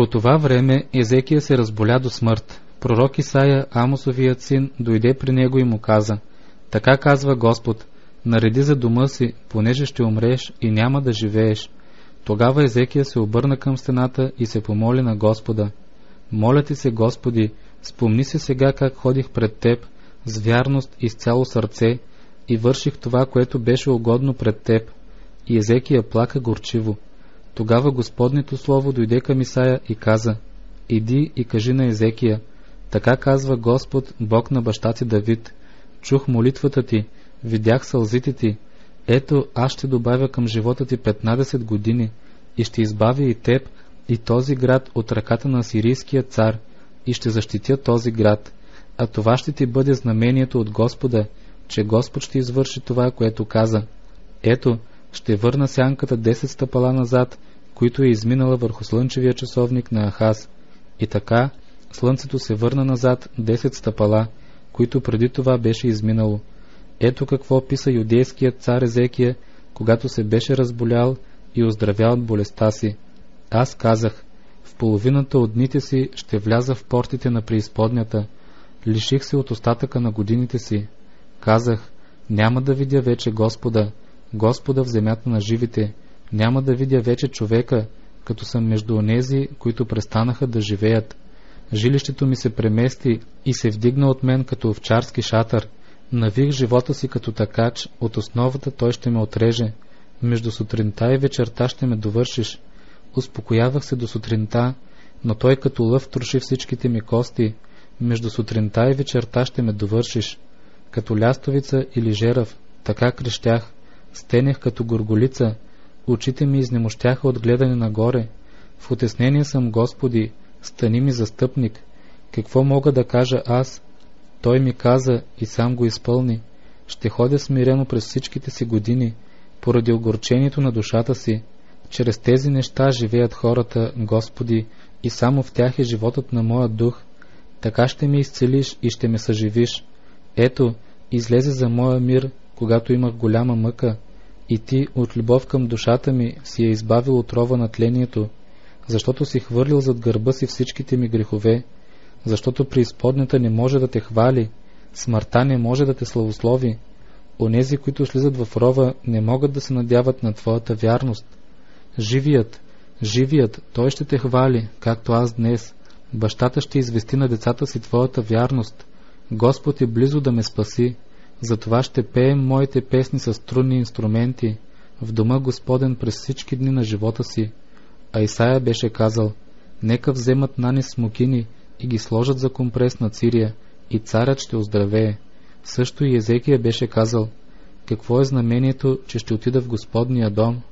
По това време Езекия се разболя до смърт. Пророк Исаия, Амосовият син, дойде при него и му каза: така казва Господ, нареди за дома си, понеже ще умреш и няма да живееш. Тогава Езекия се обърна към стената и се помоли на Господа: моля ти се, Господи, спомни се сега как ходих пред теб с вярност и с цяло сърце и върших това, което беше угодно пред теб. И Езекия плака горчиво. Тогава Господнето слово дойде към Исаия и каза: иди и кажи на Езекия: така казва Господ, Бог на баща ти Давид, чух молитвата ти, видях сълзите ти, ето аз ще добавя към живота ти петнадесет години и ще избавя и теб и този град от ръката на асирийския цар и ще защитя този град, а това ще ти бъде знамението от Господа, че Господ ще извърши това, което каза. Ето, ще върна сянката десет стъпала назад, които е изминала върху слънчевия часовник на Ахаз. И така, слънцето се върна назад десет стъпала, които преди това беше изминало. Ето какво писа юдейският цар Езекия, когато се беше разболял и оздравял от болестта си. Аз казах: в половината от дните си ще вляза в портите на преизподнята. Лиших се от остатъка на годините си. Казах: няма да видя вече Господа, Господа в земята на живите, няма да видя вече човека, като съм между онези, които престанаха да живеят. Жилището ми се премести и се вдигна от мен като овчарски шатър. Навих живота си като такач, от основата той ще ме отреже. Между сутринта и вечерта ще ме довършиш. Успокоявах се до сутринта, но той като лъв троши всичките ми кости. Между сутринта и вечерта ще ме довършиш. Като лястовица или жерав, така крещях. Стенех като горголица, очите ми изнемощяха от гледане нагоре. В утеснение съм, Господи, стани ми застъпник. Какво мога да кажа аз? Той ми каза и сам го изпълни. Ще ходя смирено през всичките си години, поради огорчението на душата си. Чрез тези неща живеят хората, Господи, и само в тях е животът на моя дух. Така ще ме изцелиш и ще ме съживиш. Ето, излезе за моя мир, когато имах голяма мъка, и ти от любов към душата ми си е избавил от рова на тлението, защото си хвърлил зад гърба си всичките ми грехове, защото преизподнята не може да те хвали, смъртта не може да те славослови. Онези, които слизат в рова, не могат да се надяват на твоята вярност. Живият, живият, той ще те хвали, както аз днес. Бащата ще извести на децата си твоята вярност. Господ е близо да ме спаси. Затова ще пеем моите песни с струнни инструменти в дома Господен през всички дни на живота си. А Исаия беше казал: нека вземат нани смокини и ги сложат за компрес на Цирия, и царят ще оздравее. Също и Езекия беше казал: какво е знамението, че ще отида в Господния дом?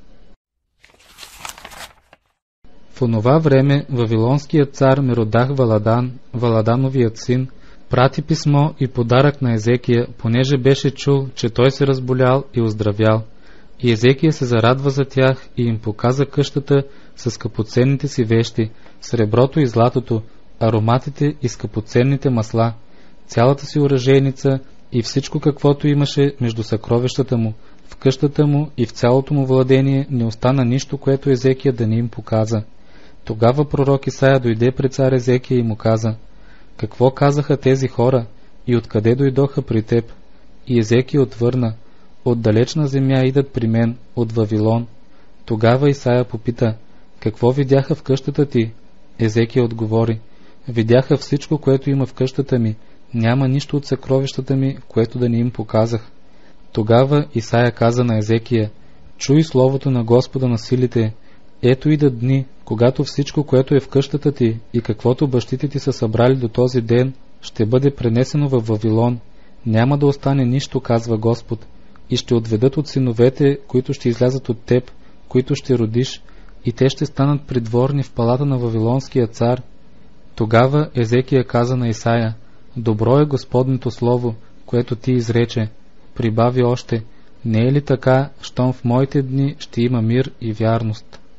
В онова време вавилонският цар Меродах Валадан, Валадановият син, прати писмо и подарък на Езекия, понеже беше чул, че той се разболял и оздравял. И Езекия се зарадва за тях и им показа къщата с скъпоценните си вещи, среброто и златото, ароматите и скъпоценните масла, цялата си оръжейница и всичко каквото имаше между съкровищата му. В къщата му и в цялото му владение не остана нищо, което Езекия да не им показа. Тогава пророк Исаия дойде при цар Езекия и му каза: какво казаха тези хора и откъде дойдоха при теб? И Езекия отвърна: от далечна земя идат при мен, от Вавилон. Тогава Исаия попита: какво видяха в къщата ти? Езекия отговори: видяха всичко, което има в къщата ми, няма нищо от съкровищата ми, което да не им показах. Тогава Исаия каза на Езекия: чуй словото на Господа на силите. Ето идат дни, когато всичко, което е в къщата ти и каквото бащите ти са събрали до този ден, ще бъде пренесено в Вавилон. Няма да остане нищо, казва Господ, и ще отведат от синовете, които ще излязат от теб, които ще родиш, и те ще станат придворни в палата на вавилонския цар. Тогава Езекия каза на Исаия: добро е Господното слово, което ти изрече. Прибави още: не е ли така, щом в моите дни ще има мир и вярност?